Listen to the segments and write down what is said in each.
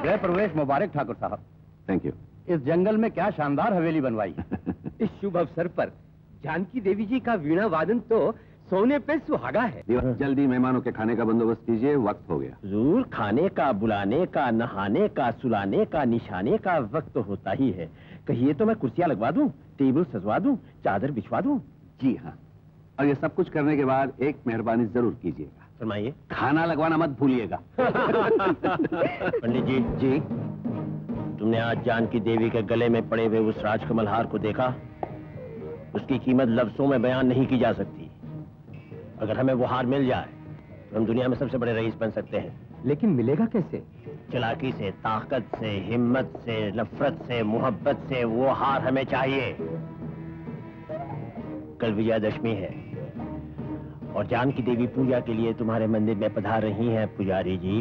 गृह प्रवेश मुबारक ठाकुर साहब। Thank you. इस जंगल में क्या शानदार हवेली बनवाई। इस शुभ अवसर पर जानकी देवी जी का वीणा वादन तो सोने पे सुहागा है। जल्दी मेहमानों के खाने का बंदोबस्त कीजिए, वक्त हो गया। हुजूर, खाने का, बुलाने का, नहाने का, सुलाने का, निशाने का वक्त तो होता ही है। कहिए तो मैं कुर्सियां लगवा दूं, टेबल सजवा दूं, चादर बिछवा दूं? जी हाँ, और ये सब कुछ करने के बाद एक मेहरबानी जरूर कीजिएगा। फरमाइए। खाना लगवाना मत भूलिएगा। पंडित जी। जी। तुमने आज जानकी देवी के गले में पड़े हुए उस राजकमल हार को देखा? उसकी कीमत लफ्जों में बयान नहीं की जा सकती। अगर हमें वो हार मिल जाए तो हम दुनिया में सबसे बड़े रईस बन सकते हैं। लेकिन मिलेगा कैसे? चालाकी से, ताकत से, हिम्मत से, नफरत से, मोहब्बत से वो हार हमें चाहिए। कल विजयादशमी है और जानकी देवी पूजा के लिए तुम्हारे मंदिर में पधार रही हैं पुजारी जी।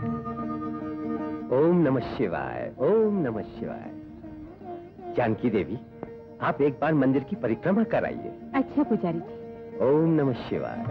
ओम नमः शिवाय, ओम नमः शिवाय। जानकी देवी, आप एक बार मंदिर की परिक्रमा कराइए। अच्छा पुजारी जी। ओम नमः शिवाय।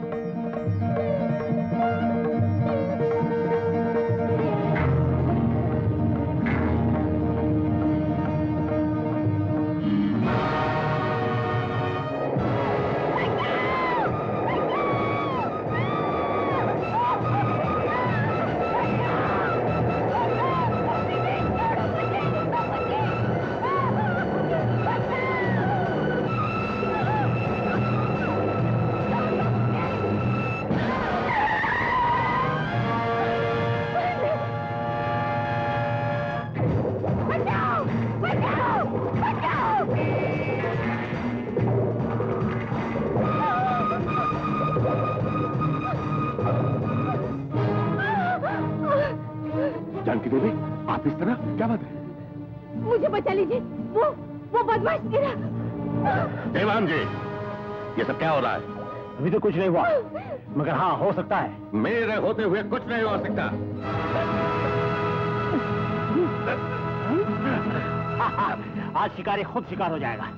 जानकी देवी, आप इस तरह, क्या बात है? मुझे बचा लीजिए, वो बदमाश गिरा। देवान जी, ये सब क्या हो रहा है? अभी तो कुछ नहीं हुआ, मगर हाँ हो सकता है। मेरे होते हुए कुछ नहीं हो सकता। आज शिकारी खुद शिकार हो जाएगा।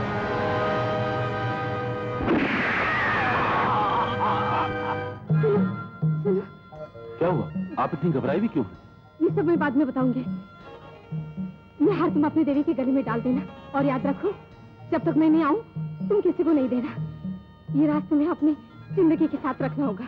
सुनो। क्या हुआ? आप इतनी घबराई भी क्यों? ये सब मैं बाद में बताऊंगी। ये हार तुम अपनी देवी के गले में डाल देना और याद रखो, जब तक मैं नहीं आऊं तुम किसी को नहीं देना। ये राज तुम्हें अपनी जिंदगी के साथ रखना होगा।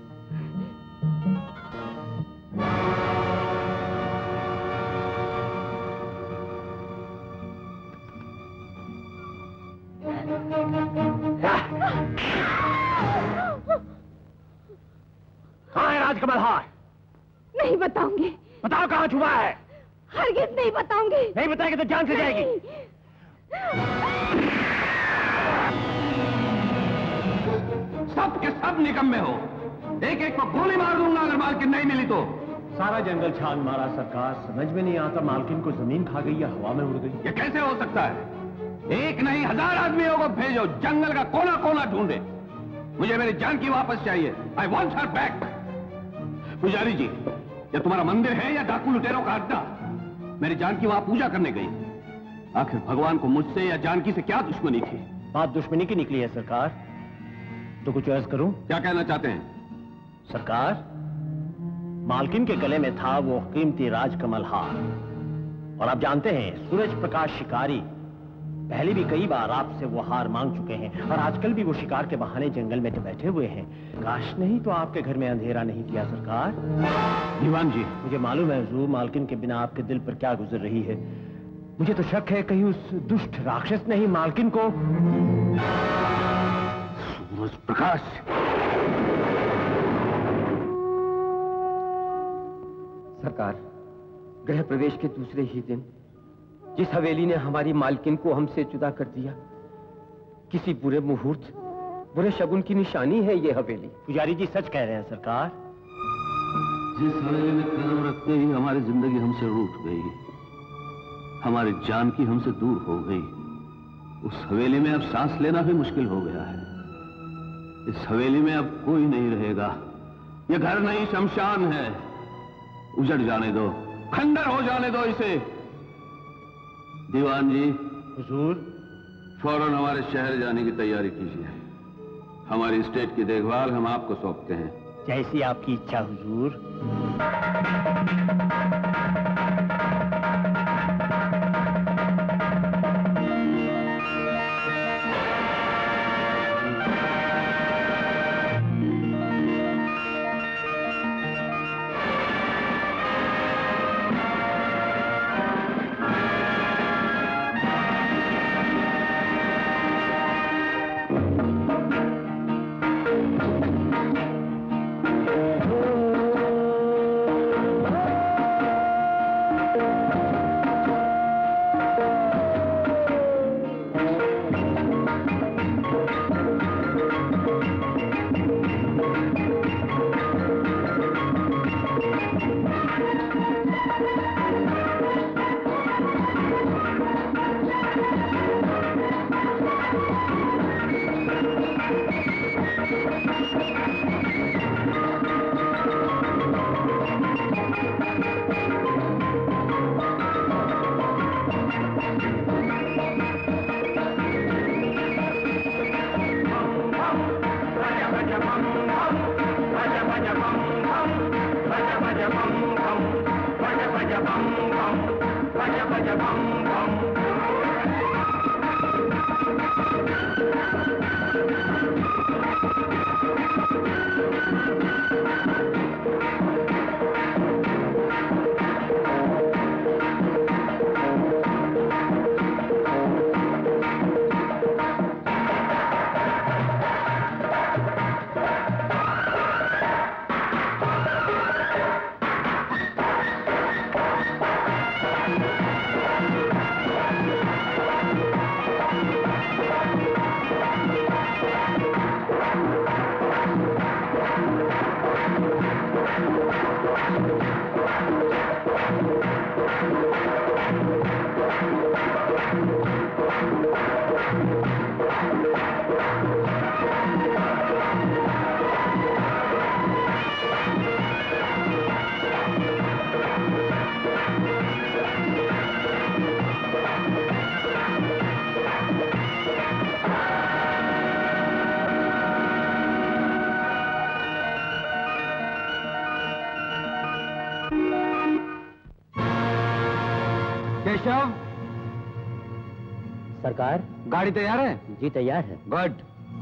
कहाँ है राजकमल हार? नहीं बताऊंगी। बताओ कहाँ छुपा है? हरगिज नहीं बताऊंगी। नहीं बताएगी तो जान से जाएगी। सब के सब निकम्मे हो। एक एक को गोली मार दूंगा अगर मालकिन नहीं मिली तो। सारा जंगल छान मारा सरकार, समझ में नहीं आता मालकिन को जमीन खा गई या हवा में उड़ गई। ये कैसे हो सकता है? एक नहीं 1000 आदमियों को भेजो, जंगल का कोना कोना ढूंढे। मुझे मेरी जानकी वापस चाहिए। I want her back. पुजारी जी, ये तुम्हारा मंदिर है या डाकू लुटेरों का अड्डा? मेरी जानकी वहां पूजा करने गई। आखिर भगवान को मुझसे या जानकी से क्या दुश्मनी थी? बात दुश्मनी की निकली है सरकार। तो कुछ अर्ज करूं? क्या कहना चाहते हैं? सरकार, मालकिन के गले में था वो कीमती राजकमल हार, और आप जानते हैं सूरज प्रकाश शिकारी पहले भी कई बार आपसे वो हार मांग चुके हैं, और आजकल भी वो शिकार के बहाने जंगल में बैठे हुए हैं। काश नहीं तो आपके घर में अंधेरा नहीं किया सरकार। दीवान जी, मुझे मालूम है हुजूर, मालकिन के बिना आपके दिल पर क्या गुजर रही है। मुझे तो शक है कहीं उस दुष्ट राक्षस ने ही मालकिन को। सूरज प्रकाश, सरकार, गृह प्रवेश के दूसरे ही दिन जिस हवेली ने हमारी मालकिन को हमसे जुदा कर दिया, किसी बुरे मुहूर्त, बुरे शगुन की निशानी है ये हवेली। पुजारी जी सच कह रहे हैं सरकार। जिस हवेली में कदम रखते ही हमारी जिंदगी हमसे रूठ गई, हमारी जानकी हमसे दूर हो गई, उस हवेली में अब सांस लेना भी मुश्किल हो गया है। इस हवेली में अब कोई नहीं रहेगा। ये घर नहीं, शमशान है। उजड़ जाने दो, खंडर हो जाने दो इसे। दीवान जी, हुजूर, फौरन हमारे शहर जाने की तैयारी कीजिए। हमारी स्टेट की देखभाल हम आपको सौंपते हैं। जैसी आपकी इच्छा हुजूर। केशव, सरकार, गाड़ी तैयार है? जी तैयार है। गुड।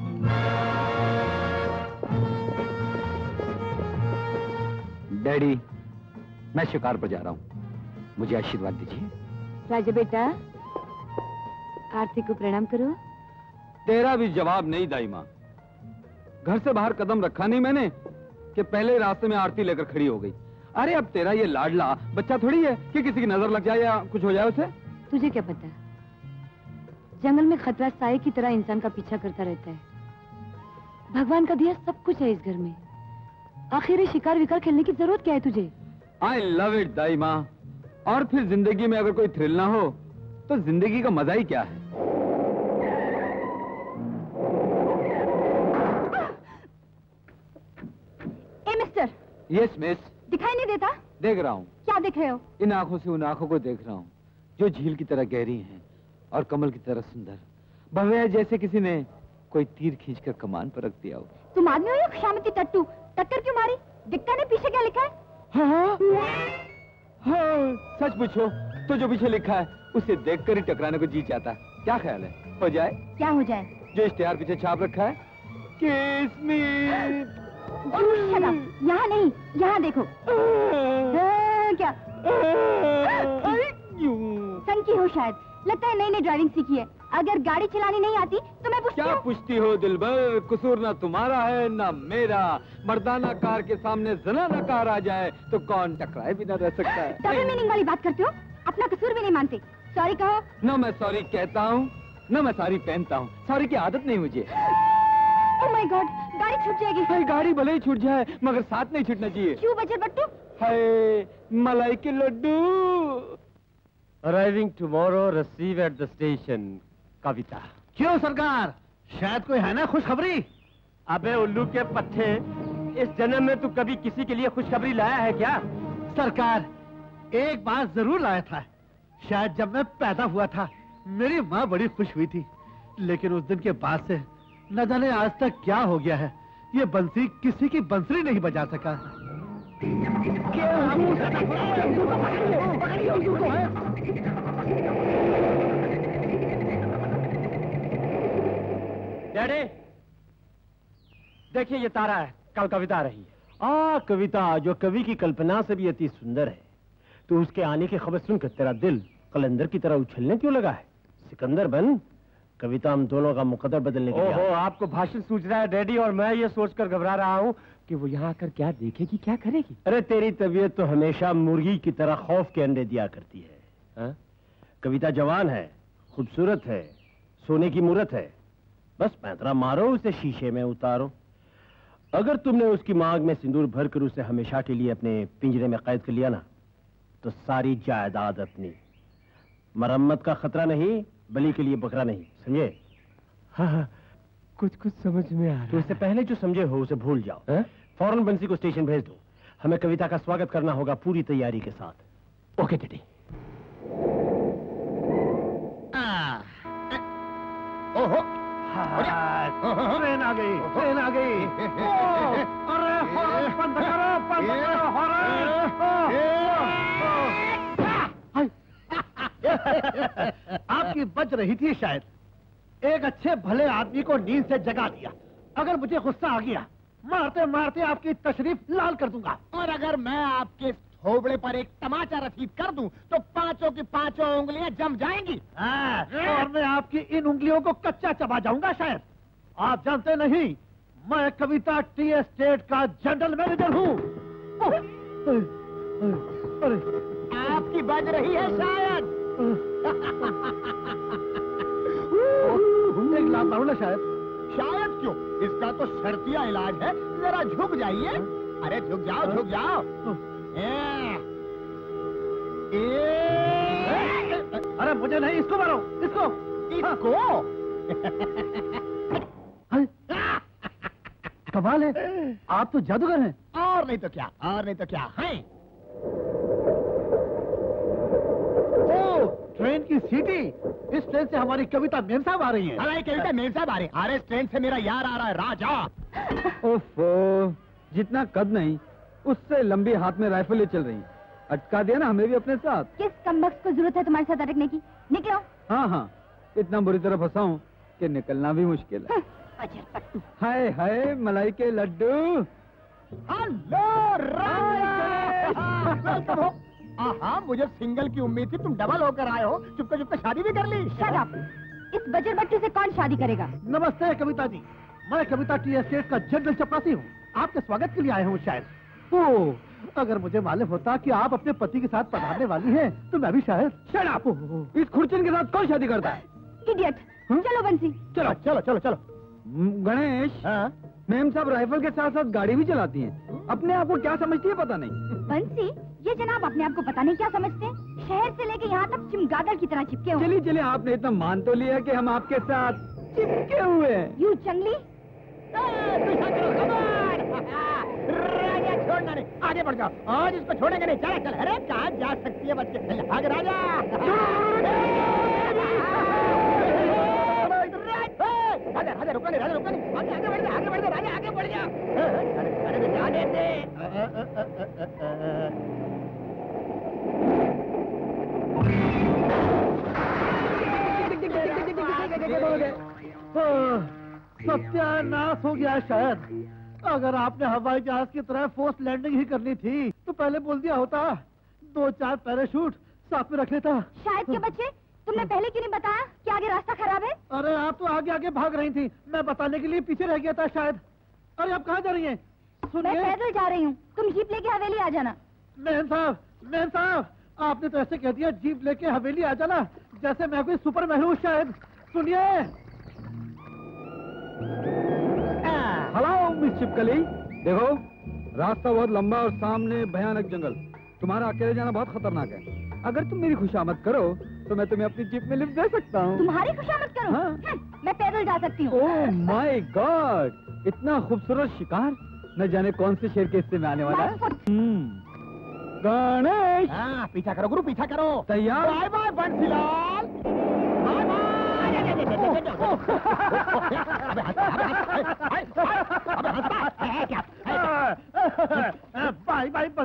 डैडी, मैं शिकार पर जा रहा हूँ, मुझे आशीर्वाद दीजिए। राजा बेटा, आरती को प्रणाम करो। तेरा भी जवाब नहीं दाई माँ। घर से बाहर कदम रखा नहीं मैंने कि पहले रास्ते में आरती लेकर खड़ी हो गई। अरे अब तेरा ये लाडला बच्चा थोड़ी है कि किसी की नजर लग जाए या कुछ हो जाए उसे। तुझे क्या पता, जंगल में खतरा साए की तरह इंसान का पीछा करता रहता है। भगवान का दिया सब कुछ है इस घर में, आखिर ये शिकार विकार खेलने की जरूरत क्या है तुझे? आई लव इट दाई माँ। और फिर जिंदगी में अगर कोई थ्रिल ना हो तो जिंदगी का मजा ही क्या है। ए मिस्टर। Yes miss. दिखाई नहीं देता? देख रहा हूँ। क्या देख रहे हो? इन आंखों से उन आंखों को देख रहा हूँ जो झील की तरह गहरी हैं और कमल की तरह सुंदर, भव्य है, जैसे किसी ने कोई तीर खींचकर कमान पर रख दिया हो। तुम आदमी हो या खुशामती टट्टू? टक्कर क्यों मारी? दिक्कत ने पीछे क्या लिखा है? हाँ, हाँ, सच पूछो तो जो पीछे लिखा है उसे देखकर ही टकराने को जी चाहता है। क्या ख्याल है, हो जाए? क्या हो जाए? जो इश्तिहार पीछे छाप रखा है, किस मी। यहाँ नहीं, यहाँ देखो। क्या संकी हो शायद, लगता है नई नई ड्राइविंग सीखी है। अगर गाड़ी चलानी नहीं आती तो मैं पूछती क्या हूँ। पूछती हो दिलबर? कसूर ना तुम्हारा है ना मेरा। मर्दाना कार के सामने जनाना कार आ जाए तो कौन टकराए बिना रह सकता है। डबल मीनिंग वाली बात करते हो, अपना कसूर भी नहीं मानते। सॉरी कहो। न मैं सॉरी कहता हूँ न मैं सॉरी पहनता हूँ। सॉरी की आदत नहीं मुझे। ओह माय गॉड, गाड़ी छूट जाएगी। हाय, गाड़ी भले ही छूट जाए मगर साथ नहीं छूटना चाहिए। क्यों बजर बट्टू? हाय मलाई के लड्डू। Arriving tomorrow, receive at the station. Kavita. क्यों सरकार, शायद कोई है ना खुशखबरी? अबे उल्लू के पत्ते, इस जन्म में तू कभी किसी के लिए खुशखबरी लाया है क्या? सरकार, एक बात जरूर लाया था। शायद जब मैं पैदा हुआ था मेरी माँ बड़ी खुश हुई थी, लेकिन उस दिन के बाद से न जाने आज तक क्या हो गया है। ये बंसी किसी की बंसरी नहीं बजा सका। डैडी, देखिए ये तारा है, कल कविता आ रही है। कविता जो कवि की कल्पना से भी अति सुंदर है। तो उसके आने की खबर सुनकर तेरा दिल कलंदर की तरह उछलने क्यों लगा है? सिकंदर बन, कविता हम दोनों का मुकद्दर बदलने के लिए। ओहो, आपको भाषण सूझ रहा है डैडी, और मैं ये सोचकर घबरा रहा हूँ कि वो यहाँ आकर क्या देखेगी, क्या करेगी। अरे तेरी तबीयत तो हमेशा मुर्गी की तरह खौफ के अंडे दिया करती है। हा? कविता जवान है, खूबसूरत है, सोने की मूरत है। बस पैंतरा मारो, उसे शीशे में उतारो। अगर तुमने उसकी मांग में सिंदूर भरकर उसे हमेशा के लिए अपने पिंजरे में कैद कर लिया ना, तो सारी जायदाद अपनी। मरम्मत का खतरा नहीं, बलि के लिए बकरा नहीं, समझे? हाँ, कुछ कुछ समझ में आ रहा है। तो इससे पहले जो समझे हो उसे भूल जाओ। फौरन बंसी को स्टेशन भेज दो। हमें कविता का स्वागत करना होगा पूरी तैयारी के साथ। Okay daddy. ओहो, ट्रेन आ गई, ट्रेन आ गई। अरे हॉर्न बंद करो, बंद करो हॉर्न। आपकी बज रही थी शायद। एक अच्छे भले आदमी को नींद से जगा दिया। अगर मुझे गुस्सा आ गया, मारते मारते आपकी तशरीफ लाल कर दूंगा। और अगर मैं आपके थोबड़े पर एक तमाचा रसीद कर दूं, तो पांचों की पांचों उंगलियां जम जाएंगी। और मैं आपकी इन उंगलियों को कच्चा चबा जाऊंगा शायद। आप जानते नहीं, मैं कविता टी एस्टेट का जनरल मैनेजर हूँ। आपकी बज रही है शायद। एक लाभ मारो ना शायद। शायद क्यों, इसका तो शर्तिया इलाज है। जरा झुक जाइए। अरे झुक जाओ, झुक जाओ। अरे मुझे नहीं, इसको मारो, इसको, इसको। कमाल है, आप तो जादूगर हैं। और नहीं तो क्या, और नहीं तो क्या है। ओ, ट्रेन की सीटी। इस ट्रेन से हमारी कविता मेम साहब आ रही है। अरे कविता मेम साहब आ रहे। अरे इस ट्रेन से मेरा यार आ रहा है, राजा। ओफो, जितना कद नहीं उससे लंबी हाथ में राइफल ले चल रही। अटका दिया ना हमें भी अपने साथ। किस कमबख्त को जरूरत है तुम्हारे साथ अटकने की? निकलो। हाँ हाँ, इतना बुरी तरह फंसा हूँ कि निकलना भी मुश्किल है। हाय हाय मलाई के लड्डू। हेलो राजा। हाँ, मुझे सिंगल की उम्मीद थी, तुम डबल होकर आए हो। चुपके चुपके शादी भी कर ली। Shut up. इस बजट बट्टू से कौन शादी करेगा? नमस्ते कविता जी, मैं कविता टी एस्टेट का जनरल चपरासी हूँ। आपके स्वागत के लिए आया हूँ शायद। ओह, अगर मुझे मालूम होता कि आप अपने पति के साथ पधारने वाली हैं, तो मैं भी शायद। Shut up. इस खुरचन के साथ कौन शादी करता है? इडियट। चलो बंसी। चलो चलो चलो चलो। गणेश, मैम साहब राइफल के साथ साथ गाड़ी भी चलाती हैं। अपने आप को क्या समझती है पता नहीं। बंसी, ये जनाब अपने आप को पता नहीं क्या समझते हैं। शहर से लेके यहाँ तक चिमगादड़ की तरह चिपके हुए। चलिए चलिए, आपने इतना मान तो लिया कि हम आपके साथ चिपके हुए हैं। यू चंगली। राजा छोड़ना नहीं, आगे बढ़ जाओ। आज इसको छोड़ेंगे नहीं। चल चल। अरे कहाँ जा सकती है बच्चे। आगे राजा। राजा रुको नहीं, राजा रुको नहीं। आगे बढ़ जा, आगे बढ़ जा राजा, आगे बढ़ जा। अरे जाने दे। सत्यानाश हो गया शायद। अगर आपने हवाई जहाज की तरह फोर्स लैंडिंग ही करनी थी, तो पहले बोल दिया होता। 2-4 पैराशूट साथ में रख लेता। शायद के बच्चे, तुमने पहले क्यों नहीं बताया कि आगे रास्ता खराब है? अरे आप तो आगे आगे भाग रही थी, मैं बताने के लिए पीछे रह गया था शायद। अरे आप कहाँ जा रही हैं? मैं पैदल जा रही हूँ, तुम जीप लेके हवेली आ जाना। मैम साहब, आपने तो ऐसे कह दिया जीप लेके हवेली आ जाना, जैसे मैं कोई सुपरमैन हूँ शायद। सुनिए। हेलो मिस छिपकली, देखो रास्ता बहुत लंबा और सामने भयानक जंगल। तुम्हारा अकेले जाना बहुत खतरनाक है। अगर तुम मेरी खुशामद करो तो मैं तुम्हें अपनी जीप में लिफ्ट दे सकता हूँ। तुम्हारी खुशामद करूँ? हाँ। मैं पैदल जा सकती हूँ। ओह माय गॉड, इतना खूबसूरत शिकार न जाने कौन से शेर के हिस्से में आने वाला है। गणेश, हाँ, पीछा करो गुरु, पीछा करो। तैयार? Bye bye Bansilal. Bye bye. Bye bye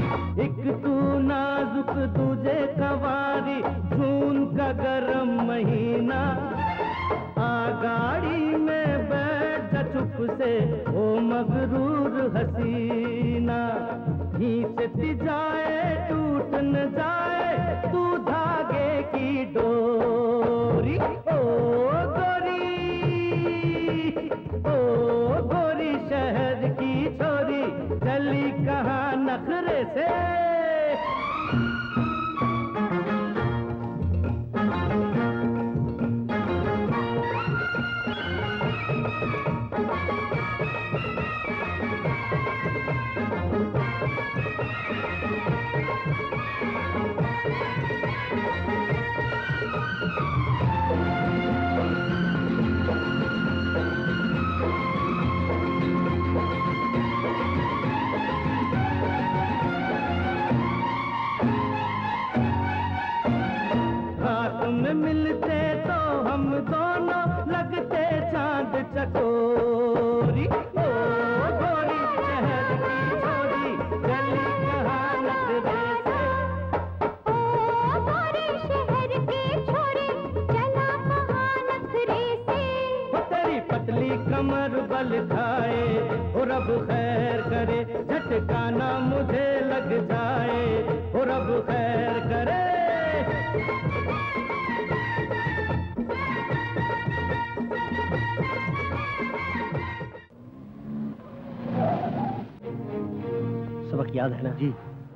एक तू नाजुक तुझे कवारी, जून का गरम महीना, आ गाड़ी में बैठ चुप से ओ मगरूर हसीना, खींचती जाए टूट न जाए तू धागे की डोरी। ओ गोरी शहर की छोरी, चली कहाँ नखरे से। मिलते तो हम दोनों लगते चांद चकोरी। ओ गोरी शहर की छोरी, चली कहाँ नखरे से। ओ गोरी शहर की छोरी, चला कहाँ नखरे से। वो तेरी पतली कमर बल खाए और रब खैर करे, झटका ना मुझे लग जाए और रब खैर करे। सबक याद है ना? जी।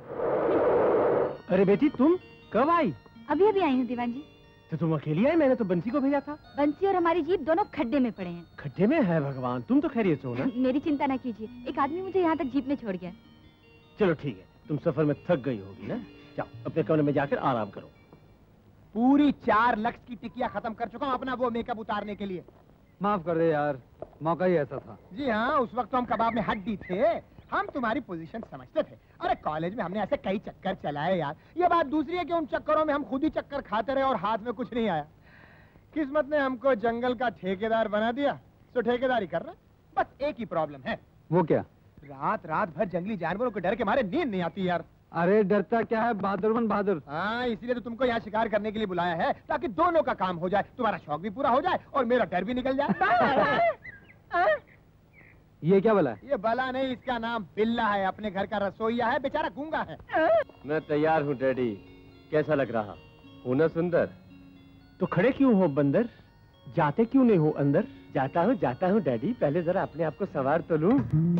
अरे बेटी तुम कब आई? अभी अभी आई हूँ दीवान जी। तो तुम अकेली आई? मैंने तो बंसी को भेजा था। बंसी और हमारी जीप दोनों खड्डे में पड़े हैं। खड्डे में है भगवान, तुम तो खैरियत से हो ना? मेरी चिंता ना कीजिए, एक आदमी मुझे यहाँ तक जीप में छोड़ गया। चलो ठीक है, तुम सफर में थक गई होगी ना, जाओ अपने कमरे में जाकर आराम करो। पूरी 4 लक्स की टिकिया खत्म कर चुका हूँ अपना वो मेकअप उतारने के लिए। माफ कर दे यार, मौका ही ऐसा था। जी हाँ, उस वक्त तो हम कबाब में हड्डी थे। हम तुम्हारी पोजीशन समझते थे। अरे कॉलेज में हमने ऐसे कई चक्कर चलाए यार। ये बात दूसरी है कि उन चक्करों में हम खुद ही चक्कर खाते रहे और हाथ में कुछ नहीं आया। किस्मत ने हमको जंगल का ठेकेदार बना दिया, तो ठेकेदारी कर रहे। बस एक ही प्रॉब्लम है। वो क्या? रात भर जंगली जानवरों के डर के मारे नींद नहीं आती यार। अरे डरता क्या है बहादुर बहादुर। हाँ, इसीलिए तो तुमको यहाँ शिकार करने के लिए बुलाया है, ताकि दोनों का काम हो जाए, तुम्हारा शौक भी पूरा हो जाए और मेरा डर भी निकल जाए। ये क्या बला है? ये बला नहीं, इसका नाम बिल्ला है, अपने घर का रसोईया है, बेचारा गूंगा है। मैं तैयार हूँ डैडी, कैसा लग रहा हूँ ना सुंदर? तो खड़े क्यों हो बंदर, जाते क्यों नहीं हो अंदर? जाता हूँ डैडी, पहले जरा अपने आप को सवार तो लूं।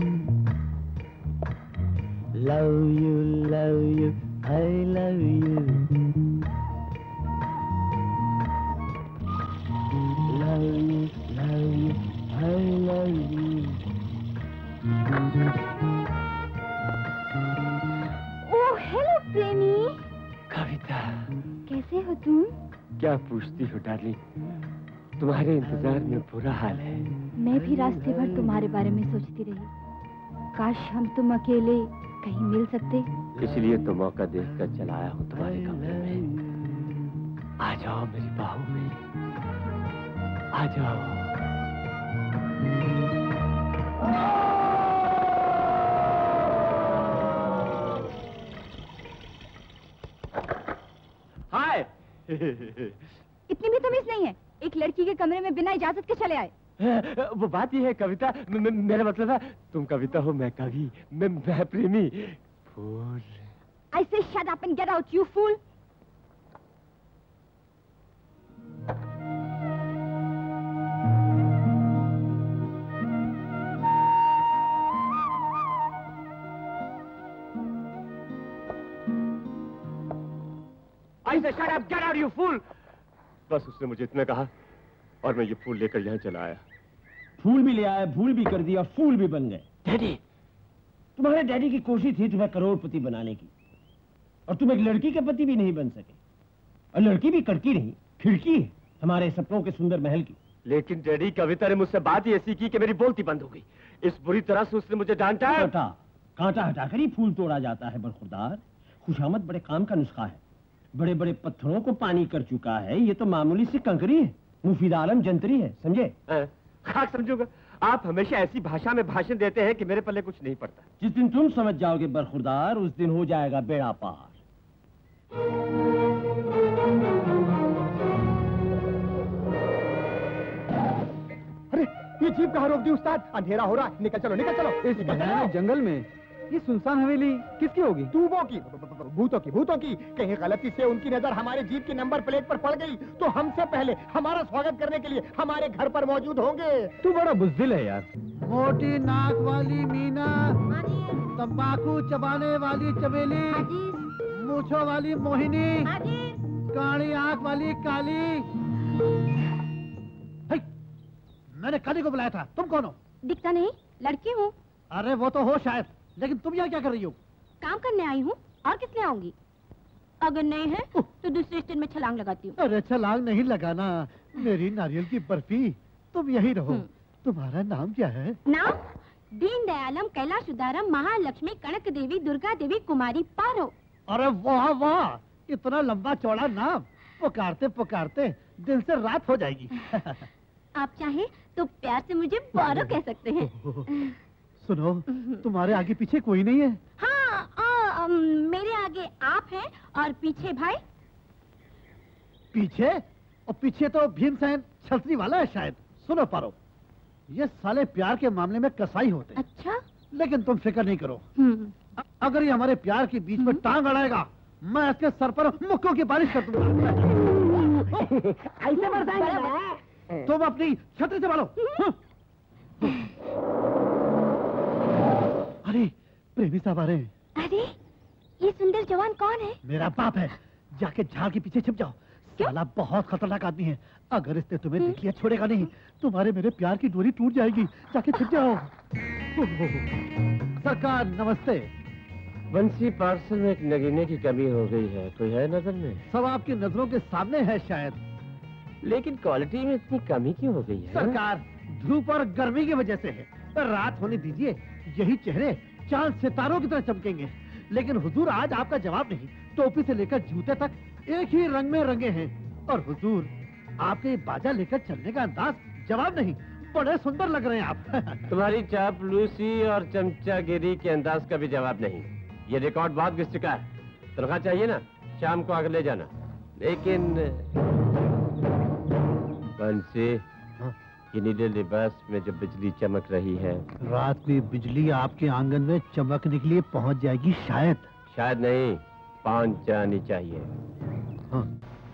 Love you I love you, love you I love you. Oh hello प्रेमी। कविता, कैसे हो तुम? क्या पूछती हो डार्लिंग, तुम्हारे इंतजार में बुरा हाल है। मैं भी रास्ते भर तुम्हारे बारे में सोचती रही, काश हम तुम अकेले कहीं मिल सकते। इसलिए तो मौका देखकर चला आया हूँ तुम्हारे कमरे में। आ जाओ मेरी बाहों में, आ जाओ। हाय। इतनी भी तमीज नहीं है, एक लड़की के कमरे में बिना इजाजत के चले आए। वो बात ये है कविता, मेरा मतलब है तुम कविता हो, मैं कवि, मैं प्रेमी। फूल। I say shut up and get out, you fool. I say shut up, get out, you fool. बस उसने मुझे इतना कहा और मैं ये फूल लेकर यहाँ चला आया। फूल भी ले आए, भूल भी कर दिया, फूल भी बन गए। डैडी, तुम्हारे डैडी की कोशिश थी तुम्हें करोड़पति बनाने की, और तुम एक लड़की के पति भी नहीं बन सके। और लड़की भी कड़की नहीं, खिड़की है हमारे सपनों के सुंदर महल की। लेकिन डैडी, कविता ने मुझसे बात ही ऐसी की कि मेरी बोलती बंद हो गई। इस बुरी तरह से उसने मुझे डांटा है। कांटा हटाकर ही फूल तोड़ा जाता है बरखुरदार। खुशामद बड़े काम का नुस्खा है, बड़े बड़े पत्थरों को पानी कर चुका है। ये तो मामूली सी कंकरी है, मुफीद आलम जंतरी है, समझे? खाक समझूंगा। आप हमेशा ऐसी भाषा में भाषण देते हैं कि मेरे पल्ले कुछ नहीं पड़ता। जिस दिन तुम समझ जाओगे बरखुरदार, उस दिन हो जाएगा बेड़ा पार। अरे ये जीप कहाँ रोक दी उस्ताद? अंधेरा हो रहा है, निकल चलो निकल चलो। इस भयानक जंगल में ये सुनसान हवेली किसकी होगी? दूबों की, भूतों की। कहीं गलती से उनकी नजर हमारे जीप की नंबर प्लेट पर पड़ गई तो हमसे पहले हमारा स्वागत करने के लिए हमारे घर पर मौजूद होंगे। तू बड़ा बुज़दिल है यार। मोटी नाक वाली मीना, तंबाकू चबाने वाली चमेली, मूछों वाली मोहिनी, काली आंख वाली काली। मैंने काली को बुलाया था, तुम कौन हो? दिखता नहीं, लड़की हूँ। अरे वो तो हो शायद, लेकिन तुम यहाँ क्या कर रही हो? काम करने आई हूँ, और किसने आऊंगी? अगर नहीं है तो दूसरे स्टेशन में छलांग लगाती हूँ। अरे छलांग नहीं लगाना, मेरी नारियल की बर्फी। तुम यही रहो। तुम्हारा नाम क्या है? नाम दीन दयालम, कैलाश उदारम, महालक्ष्मी, कनक देवी, दुर्गा देवी, कुमारी पारो। अरे वाह वाह, इतना लंबा चौड़ा नाम, पुकारते पुकारते दिल से रात हो जाएगी। आप चाहे तो प्यार से मुझे पारो कह सकते हैं। सुनो, तुम्हारे आगे पीछे कोई नहीं है? हाँ, मेरे आगे आप हैं और पीछे भाई। पीछे? और पीछे तो भीमसेन छलतरी वाला है शायद। सुनो पारो, ये साले प्यार के मामले में कसाई होते। अच्छा? लेकिन तुम फिक्र नहीं करो, अगर ये हमारे प्यार के बीच में टांग अड़ाएगा, मैं इसके सर पर मुक्कों की बारिश कर दूंगा। ऐसे बरसाएंगे? तुम अपनी छतरी संभालो। अरे प्रेमी साहब आ रहे हैं। अरे ये सुंदर जवान कौन है? मेरा बाप है, जाके झाड़ के पीछे छिप जाओ। साला बहुत खतरनाक आदमी है, अगर इसने तुम्हें देख लिया छोड़ेगा नहीं। तुम्हारे मेरे प्यार की डोरी टूट जाएगी, जाके छिप जाओ। सरकार नमस्ते। बंसी पार्सल में एक नगीने की कमी हो गई है, कोई है नजर में? सब आपकी नजरों के सामने है शायद, लेकिन क्वालिटी में इतनी कमी क्यों हो गई है? सरकार धूप और गर्मी की वजह से है। रात होने दीजिए, यही चेहरे चांद सितारों की तरह चमकेंगे। लेकिन हुजूर आज आपका जवाब नहीं, टोपी से लेकर जूते तक एक ही रंग में रंगे हैं। और हुजूर आपके बाजा लेकर चलने का अंदाज जवाब नहीं, बड़े सुंदर लग रहे हैं आप। तुम्हारी चापलूसी और चमचागिरी के अंदाज का भी जवाब नहीं। ये रिकॉर्ड बहुत घिस चुका है। तनख्वाह चाहिए ना, शाम को आगे ले जाना। लेकिन बंसी, ये नीले लिबास में जो बिजली चमक रही है, रात में बिजली आपके आंगन में चमकने के लिए पहुंच जाएगी शायद। शायद नहीं, पहुंच जानी चाहिए। हाँ।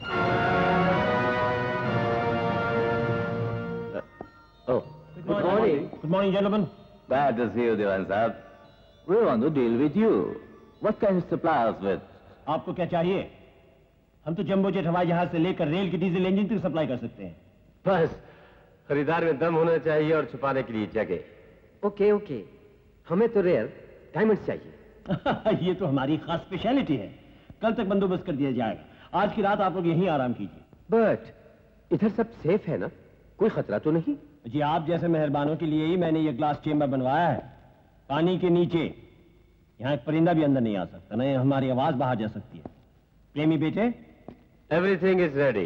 Good morning. Good morning, gentlemen. Glad to see you, Diwan Sahab. We want to deal with you. What can you supply us with? आपको क्या चाहिए? हम तो जंबो जेट हवाई जहाज से लेकर रेल के डीजल इंजन तक सप्लाई कर सकते हैं। बस खरीदार में दम होना चाहिए और छुपाने के लिए जगह। ओके ओके, हमें तो रेयर डायमंड्स चाहिए। ये तो हमारी खास स्पेशलिटी है। कल तक बंदोबस्त कर दिया जाएगा। आज की रात आप लोग यहीं आराम कीजिए। बट इधर सब सेफ है ना? कोई खतरा तो नहीं? जी, आप जैसे मेहरबानों के लिए ही मैंने ये ग्लास चेम्बर बनवाया है। पानी के नीचे यहाँ एक परिंदा भी अंदर नहीं आ सकता, नहीं हमारी आवाज बाहर जा सकती है। प्रेमी बेटे, एवरीथिंग इज रेडी।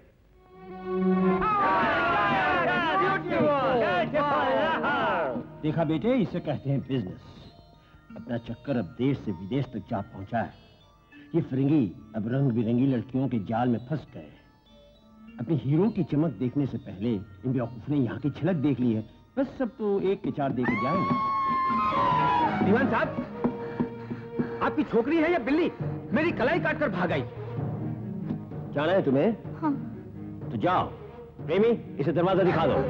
देखा बेटे, इसे कहते हैं बिजनेस। अपना चक्कर अब देश से विदेश तक जा पहुंचा है। ये फिरंगी अब रंग बिरंगी लड़कियों के जाल में फंस गए। अपने हीरो की चमक देखने से पहले इन बेवकूफ ने यहाँ की झलक देख ली है। बस सब तो एक के चार देके जाएंगे। दीवान साहब, आपकी छोकरी है या बिल्ली मेरी कलाई काट कर भाग आई? जाना है तुम्हें? हाँ। तो जाओ। प्रेमी, इसे दरवाजा दिखा दो।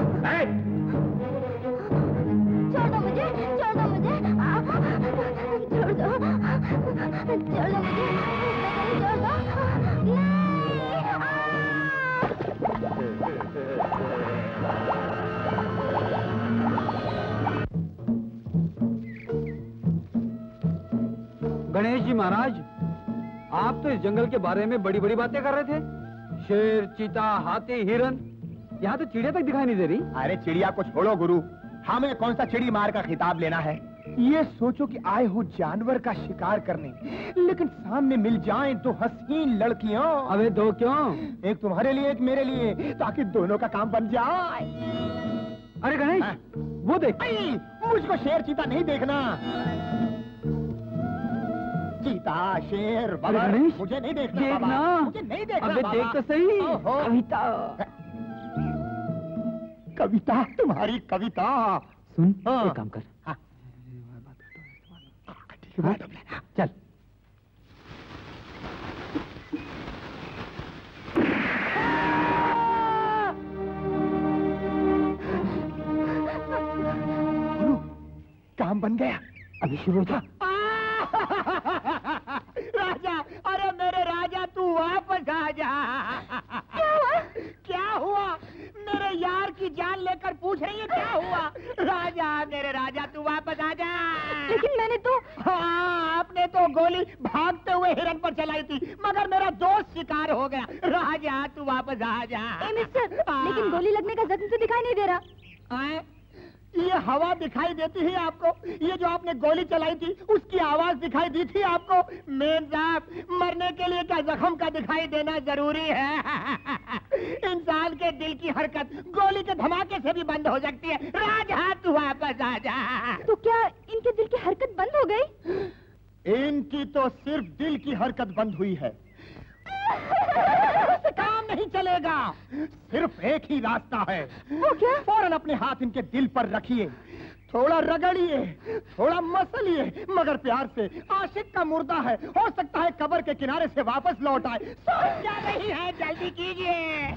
छोड़ दो मुझे, छोड़ दो मुझे, छोड़ दो, छोड़ दो मुझे, छोड़ दो। गणेश जी महाराज, आप तो इस जंगल के बारे में बड़ी बड़ी बातें कर रहे थे। शेर, चीता, हाथी, हिरन, यहाँ तो चिड़िया तक दिखाई नहीं दे रही। अरे चिड़िया को छोड़ो गुरु, हमें कौन सा चिड़ी मार का खिताब लेना है। ये सोचो कि आए हो जानवर का शिकार करने, लेकिन सामने मिल जाएं तो हसीन लड़कियां। अबे दो क्यों? एक तुम्हारे लिए, एक मेरे लिए, ताकि दोनों का काम बन जाए। अरे गणेश, वो देख। मुझको शेर चीता नहीं देखना। चीता शेर बबर मुझे नहीं देखना। देखना मुझे नहीं देखना। अबे देख तो सही। कविता कविता, तुम्हारी कविता। सुन, एक काम कर। हाँ। चल। काम बन गया। अभी शुरू था। राजा, अरे मेरे राजा तू वापस आ जा। क्या हुआ? क्या हुआ? मेरे यार की जान लेकर पूछ रही है क्या हुआ? राजा, मेरे राजा तू वापस आ जा। लेकिन मैंने तो। हाँ, आपने तो गोली भागते हुए हिरन पर चलाई थी, मगर मेरा दोस्त शिकार हो गया। राजा तू वापस आ जा। मिस्टर, लेकिन गोली लगने का जख्म तो दिखाई नहीं दे रहा। ये हवा दिखाई देती है आपको? ये जो आपने गोली चलाई थी उसकी आवाज दिखाई दी थी आपको? मेम साहब, मरने के लिए क्या जख्म का दिखाई देना जरूरी है? इंसान के दिल की हरकत गोली के धमाके से भी बंद हो सकती है। राजा तू वापस आ जा। तो क्या इनके दिल की हरकत बंद हो गई? इनकी तो सिर्फ दिल की हरकत बंद हुई है, काम नहीं चलेगा। सिर्फ एक ही रास्ता है। वो क्या? फौरन अपने हाथ इनके दिल पर रखिए, थोड़ा रगड़िए, थोड़ा मसलिए, मगर प्यार से। आशिक का मुर्दा है, हो सकता है कब्र के किनारे से वापस लौट आए। सोच क्या नहीं है, जल्दी कीजिए।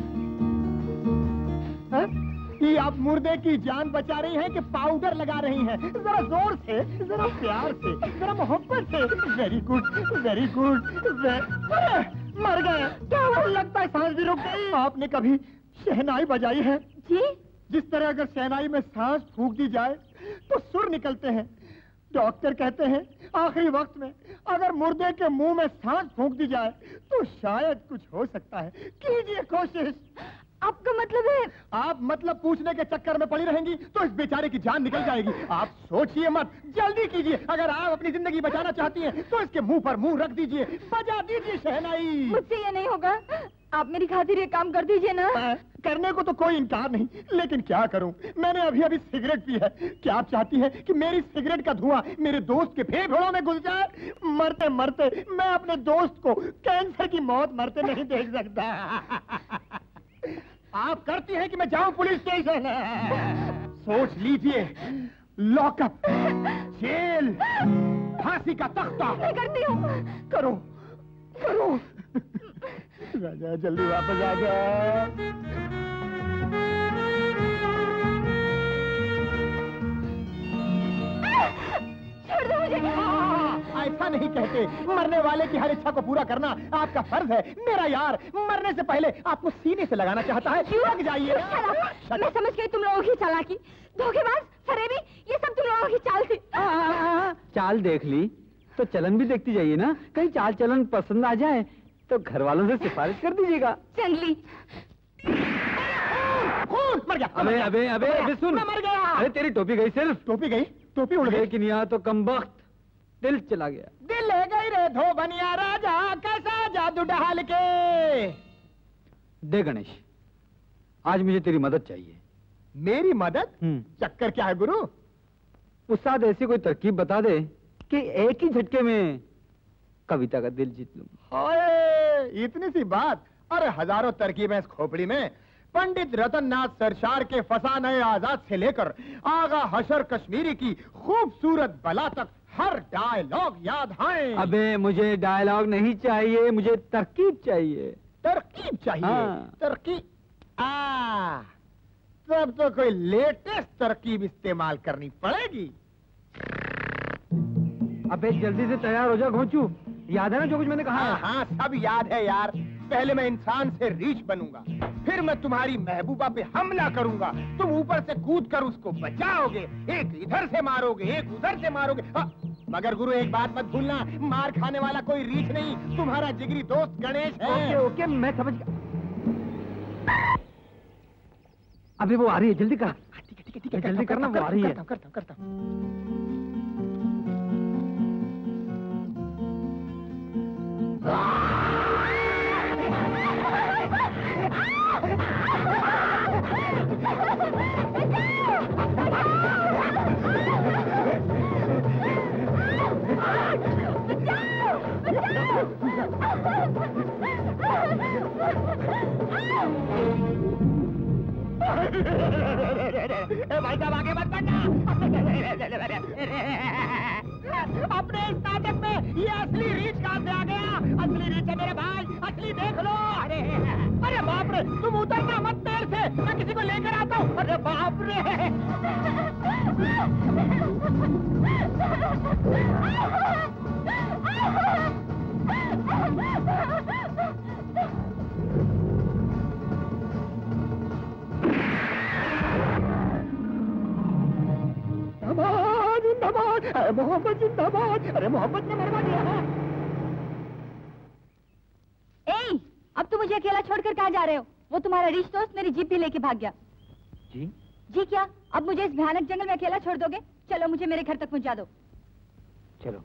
ये आप मुर्दे की जान बचा रही हैं कि पाउडर लगा रही हैं? जरा जोर से, जरा प्यार से, जरा मोहब्बत से। Very good, very good. मर गए। क्या हुआ? लगता है सांस भी रुक गई। आपने कभी शहनाई बजाई है? जी। जिस तरह अगर शहनाई में सांस फूंक दी जाए तो सुर निकलते हैं। डॉक्टर कहते हैं आखिरी वक्त में अगर मुर्दे के मुंह में सांस फूंक दी जाए तो शायद कुछ हो सकता है। कीजिए कोशिश। आपका मतलब है? आप मतलब पूछने के चक्कर में पड़ी रहेंगी तो इस बेचारे की जान निकल जाएगी। आप सोचिए मत, जल्दी कीजिए। अगर आप अपनी जिंदगी बचाना चाहती हैं तो इसके मुंह पर मुंह रख दीजिए, बजा दीजिए शहनाई। मुझसे ये नहीं होगा, आप मेरी खातिर ये काम कर दीजिए ना। करने को तो कोई इनकार नहीं, लेकिन क्या करूं? मैंने अभी अभी सिगरेट पी है। क्या आप चाहती है कि मेरी सिगरेट का धुआं मेरे दोस्त के फेफड़ों में घुस जाए? मरते मरते मैं अपने दोस्त को कैंसर की मौत मरते नहीं देख सकता। आप करती हैं कि मैं जाऊं पुलिस स्टेशन? सोच लीजिए, लॉकअप, जेल, फांसी का तख्ता। मैं करती हूँ। करो, करो। राजा जल्दी वापस आ जा। छोड़ दो मुझे। ऐसा नहीं कहते, मरने वाले की हर इच्छा को पूरा करना आपका फर्ज है। मेरा यार मरने से पहले आपको सीने से लगाना चाहता है। लग जाइए। मैं समझ गई तुम लोगों की चालाकी, धोखेबाज, फरेबी, ये सब तुम लोगों की चाल थी। चाल देख ली तो चलन भी देखती जाइए ना। कहीं चाल चलन पसंद आ जाए तो घर वालों से सिफारिश कर दीजिएगा। जंगली। मर गया। अबे अबे अबे अबे सुन, मर गया। अरे तेरी टोपी गई सिर्फ। टोपी गई? टोपी उड़ गई। लेकिन यहाँ तो कमबख्त दिल चला गया। दिल ले गई रे धो बनिया राजा, कैसा जादू डाल के। दे गणेश, आज मुझे तेरी मदद चाहिए। मेरी मदद? चक्कर क्या है गुरु? उस्ताद ऐसी कोई तरकीब बता दे कि एक ही झटके में कविता का दिल जीत लूं। ओए, इतनी सी बात? अरे हजारों तरकीबें इस खोपड़ी में। पंडित रतननाथ सरशार के फसाने आजाद से लेकर आगा हशर कश्मीरी की खूबसूरत बला तक हर डायलॉग याद है। अबे मुझे डायलॉग नहीं चाहिए, मुझे तरकीब चाहिए। तरकीब चाहिए? हाँ। तरकीब? तब तो कोई लेटेस्ट तरकीब इस्तेमाल करनी पड़ेगी। अबे जल्दी से तैयार हो जा घोंचू। याद है ना जो कुछ मैंने कहा? हाँ, सब याद है यार। पहले मैं इंसान से रीछ बनूंगा, फिर मैं तुम्हारी महबूबा पे हमला करूंगा। तुम ऊपर से कूद कर उसको बचाओगे, एक इधर से मारोगे, एक उधर से मारोगे। मगर गुरु एक बात मत भूलना, मार खाने वाला कोई रीछ नहीं, तुम्हारा जिगरी दोस्त गणेश है। ओके ओके, मैं समझ गया। अबे वो आ रही है, जल्दी कर। ठीक है, जल्दी करना, वो आ रही है। करता हूं। भाई साहब आगे मत बढ़ना। अपने इस नाटक में ये असली रीच कहां से आ गया? असली रीच है मेरे भाई, असली देख लो। अरे बाप रे, तुम उतरना मत पैर से, मैं किसी को लेकर आता हूँ। अरे बाप रे। जिंदाबाद, अरे मोहब्बत जिंदाबाद। अरे मोहब्बत ने मरवा दिया। अब तुम मुझे अकेला छोड़कर कहाँ जा रहे हो? वो तुम्हारा रिश्ता दोस्त मेरी जीप भी लेके भाग गया। जी? जी क्या? अब मुझे इस भयानक जंगल में अकेला छोड़ दोगे? चलो मुझे मेरे घर तक पहुंचा दो। चलो।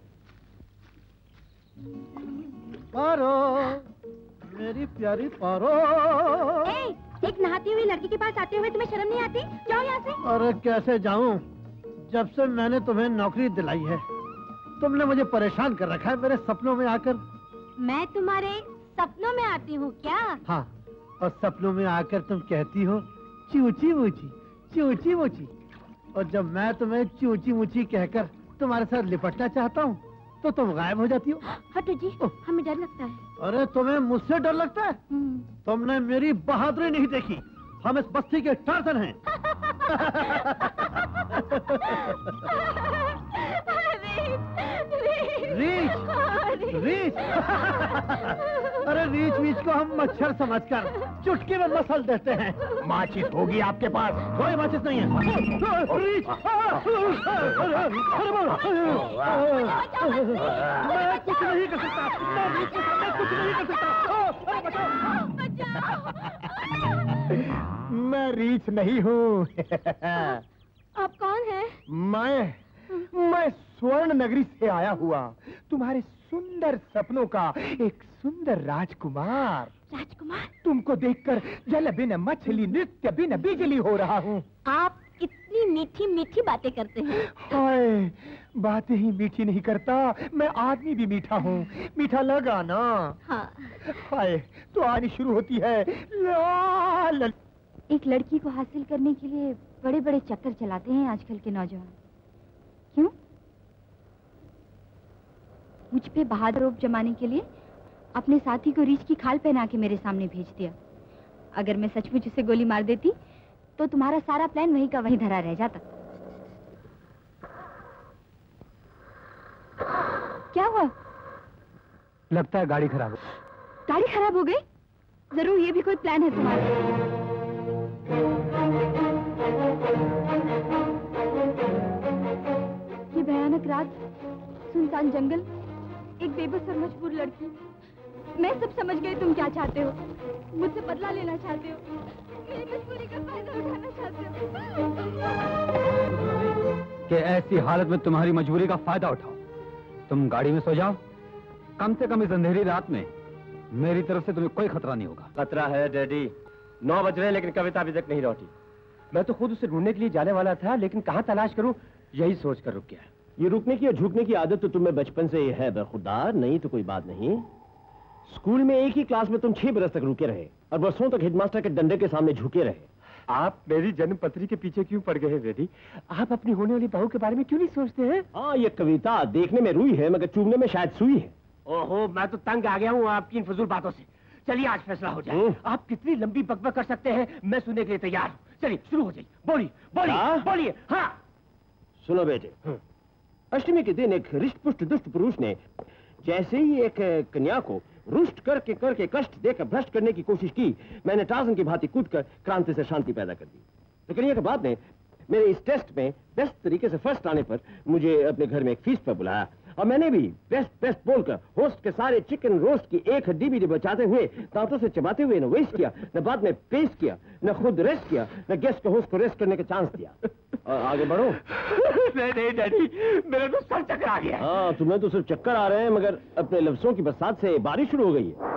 पारो, मेरी प्यारी पारो। एक नहाती हुई लड़की के पास आते हुए तुम्हें शर्म नहीं आती? जाओ यहाँ से। अरे कैसे जाऊं? जब से मैंने तुम्हें नौकरी दिलाई है, तुमने मुझे परेशान कर रखा है मेरे सपनों में आकर। मैं तुम्हारे सपनों में आती हूँ क्या? हाँ, और सपनों में आकर तुम कहती हो चूची मुची, चूची मुची। और जब मैं तुम्हें चूची मुची कहकर तुम्हारे साथ लिपटना चाहता हूँ तो तुम गायब हो जाती हो। हटो जी, हमें डर लगता है। अरे तुम्हें मुझसे डर लगता है? तुमने मेरी बहादुरी नहीं देखी। हम इस बस्ती के टार्जन हैं। Reach, reach. अरे रीच वीच को हम मच्छर समझकर चुटकी में मसल देते हैं। माचिस होगी आपके पास? कोई माचिस नहीं है। रीच, मैं कुछ नहीं कर सकता। मैं रीच के सामने कुछ नहीं कर सकता। मैं रीच नहीं हूँ। आप कौन हैं? मैं स्वर्ण नगरी से आया हुआ तुम्हारे सुंदर सपनों का एक सुंदर राजकुमार। राजकुमार? तुमको देखकर जल बिन मछली, नृत्य बिन बिजली हो रहा हूँ। आप कितनी मीठी मीठी बातें करते हैं। हाय, बातें ही मीठी नहीं करता, मैं आदमी भी मीठा हूँ। मीठा लगा ना? हाँ। हाय, तो आनी शुरू होती है। लाल। एक लड़की को हासिल करने के लिए बड़े बड़े चक्कर चलाते हैं आजकल के नौजवान। क्यों? मुझ पे बहादुर रूप जमाने के लिए अपने साथी को रीछ की खाल पहना के मेरे सामने भेज दिया। अगर मैं सचमुच उसे गोली मार देती तो तुम्हारा सारा प्लान वहीं का वहीं धरा रह जाता। क्या हुआ? लगता है गाड़ी खराब हो। गाड़ी खराब हो गई? जरूर ये भी कोई प्लान है तुम्हारा। ये भयानक रात, सुनसान जंगल, एक बेबस और मजबूर लड़की। मैं सब समझ गई तुम क्या चाहते हो। मुझसे बदला लेना चाहते हो, मेरी मजबूरी का फायदा उठाना चाहते हो। कि ऐसी हालत में तुम्हारी मजबूरी का फायदा उठाओ। तुम गाड़ी में सो जाओ। कम से कम इस अंधेरी रात में मेरी तरफ से तुम्हें कोई खतरा नहीं होगा। खतरा है डैडी। 9 बज रहे हैं लेकिन कविता अभी तक नहीं लौटी। मैं तो खुद उसे ढूंढने के लिए जाने वाला था, लेकिन कहाँ तलाश करूं यही सोच कर रुक गया। ये रुकने की और झुकने की आदत तो तुम्हें बचपन से ही है बखुदार, नहीं तो कोई बात नहीं। स्कूल में एक ही क्लास में तुम 6 बरस तक रुके रहे और बरसों तक हेडमास्टर के डंडे के सामने झुके रहे। आप मेरी जन्म पत्री के पीछे क्यों पड़ गए हैं डैडी? आप अपनी होने वाली बहू के बारे में क्यों नहीं सोचते हैं? हाँ, ये कविता देखने में रुई है मगर चूमने में शायद सुई है। ओहो, मैं तो तंग आ गया हूँ आपकी इन फजूल बातों से। चलिए आज फैसला हो जाए। आप कितनी लंबी बकबक कर सकते हैं, मैं सुनने के लिए तैयार हूँ। चलिए शुरू हो जाइए। बोलिए बोलिए बोलिए। हाँ सुनो बेटे, अष्टमी के दिन एक हृष्ट-पुष्ट दुष्ट पुरुष ने जैसे ही एक कन्या को रुष्ट करके कष्ट देकर भ्रष्ट करने की कोशिश की, मैंने टार्ज़न की भांति कूदकर क्रांति से शांति पैदा कर दी। तो कन्या के बाद ने मेरे इस टेस्ट में बेस्ट तरीके से फर्स्ट आने पर मुझे अपने घर में एक फीस्ट पर बुलाया और मैंने भी बेस्ट बोलकर होस्ट के सारे चिकन रोस्ट की एक हड्डी भी बचाते हुए, दांतों से चबाते हुए न वेस्ट किया, न बाद में पेस्ट किया, न खुद रेस्ट किया, न गेस्ट को होस्ट को रेस्ट करने का चांस दिया। और आगे बढ़ो। नहीं डैडी, मेरा तो सर चक्कर आ गया। हाँ, तुम्हें तो सिर्फ चक्कर आ रहे हैं मगर अपने लफ्जों की बरसात से बारिश शुरू हो गई है।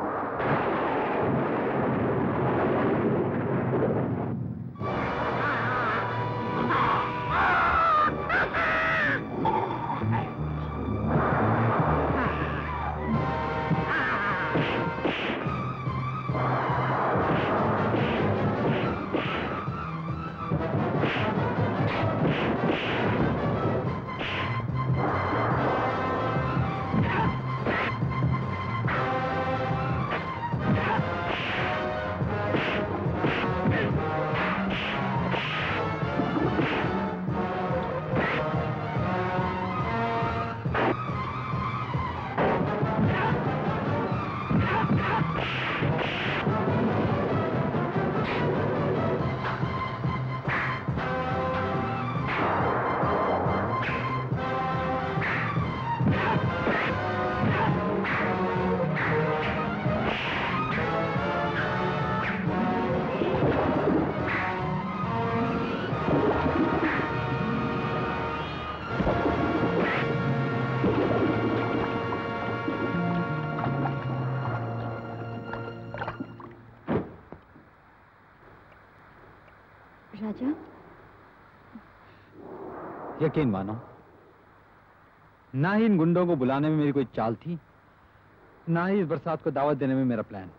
राजा। यकीन मानो, ना ही इन गुंडों को बुलाने में मेरी कोई चाल थी, ना ही इस बरसात को दावत देने में मेरा प्लान।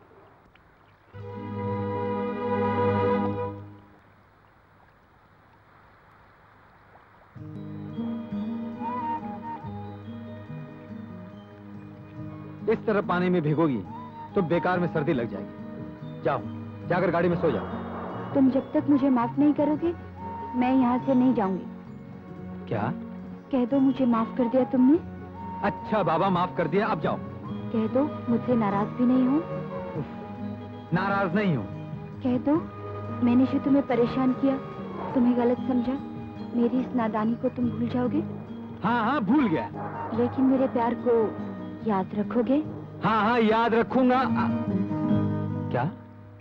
इस तरह पानी में भिगोगी तो बेकार में सर्दी लग जाएगी। जाओ, जाकर गाड़ी में सो जाओ। तुम जब तक मुझे माफ नहीं करोगे, मैं यहाँ से नहीं जाऊंगी। क्या? कह दो मुझे माफ कर दिया तुमने। अच्छा बाबा, माफ कर दिया, अब जाओ। कह दो मुझसे नाराज भी नहीं हो। नाराज नहीं हूँ। कह दो मैंने जो तुम्हें परेशान किया, तुम्हें गलत समझा, मेरी इस नादानी को तुम भूल जाओगे। हाँ हाँ, भूल गया। लेकिन मेरे प्यार को याद रखोगे। हाँ हाँ, याद रखूंगा। क्या?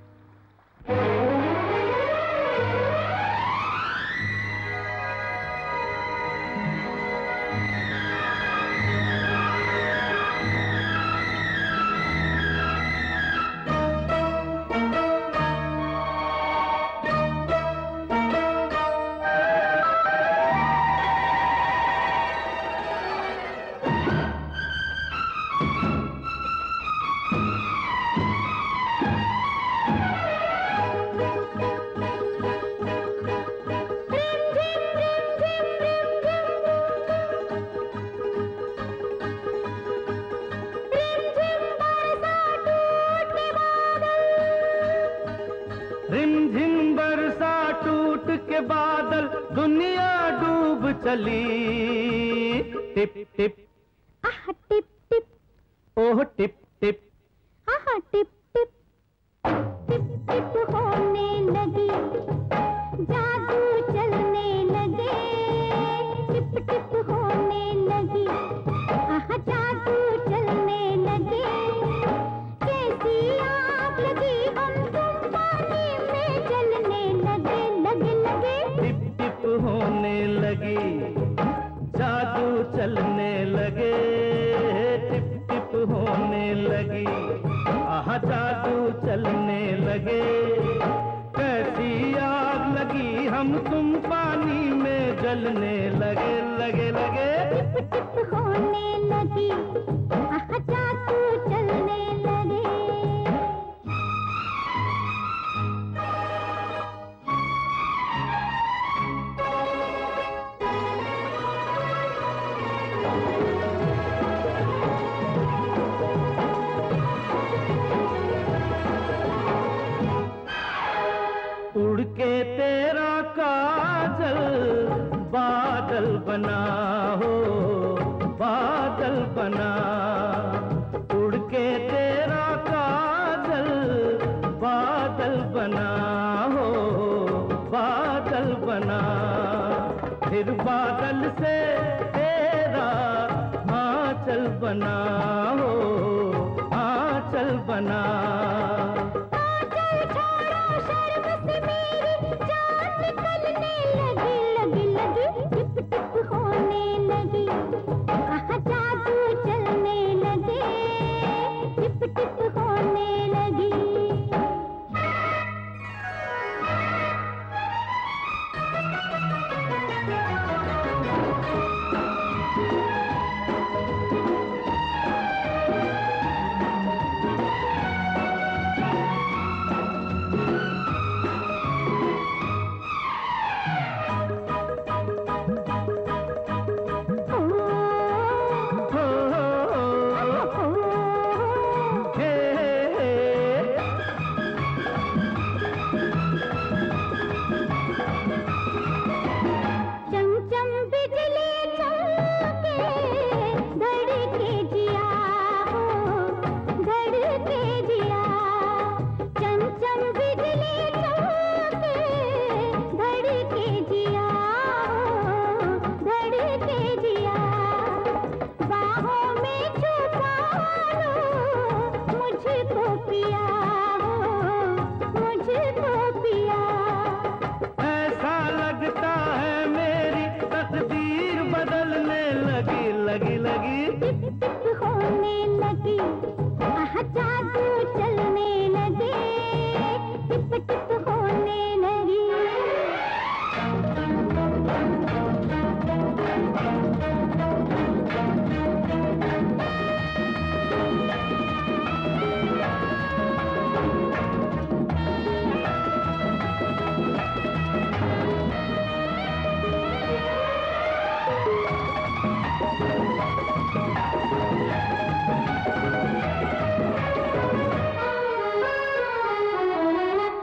चली टिप टिप, आहा टिप टिप, ओह टिप टिप, आहा टिप टिप, टिप टिप होने लगी, जादू चलने लगे। टिप टिप होने लगी, आहा जादू चलने लगे। कैसी आग लगी, हम तुम पानी में जलने लगे, लगे लगे। टिप टिप होने लगी, जादू चलने लगे। टिप टिप होने लगी, आहा जादू चलने लगे। कैसी आग लगी, हम तुम पानी में जलने लगे, लगे लगे। टिप टिप होने लगी, आहा जादू चलने लगे। उड़ के तेरा काजल बादल बना हो, बादल बना। उड़ के तेरा काजल बादल बना हो, बादल बना। फिर बादल से तेरा आंचल बना हो, आंचल बना।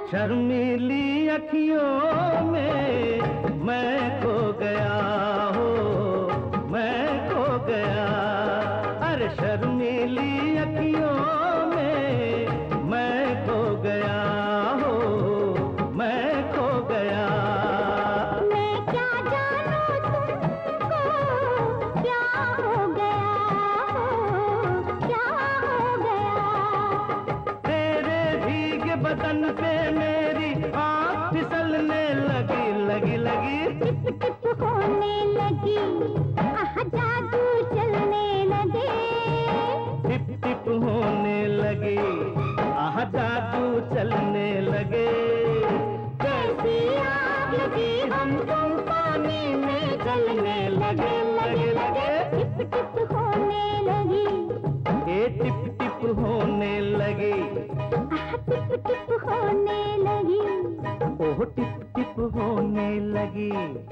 शर्मीली अखियों में मैं खो गया हो, मैं खो गया। अरे शर्मीली अखियों में मैं खो गया हो, मैं खो गया। मैं क्या जानूं तुमको क्या हो गया हो, क्या हो गया। तेरे भीगे बदन पे मेरी आँख फिसलने लगी लगी लगी। टिप टिप होने लगी, आहा जादू चलने लगे। टिप टिप होने लगी, आह जादू चलने लगे। कैसी आग लगी हम तुम पानी में जलने लगे लगे लगे। टिप टिप होने लगी, ये टिप टिप होने लगी, आहा टिप टिप होने लगी। ओह टिप टिप होने लगी।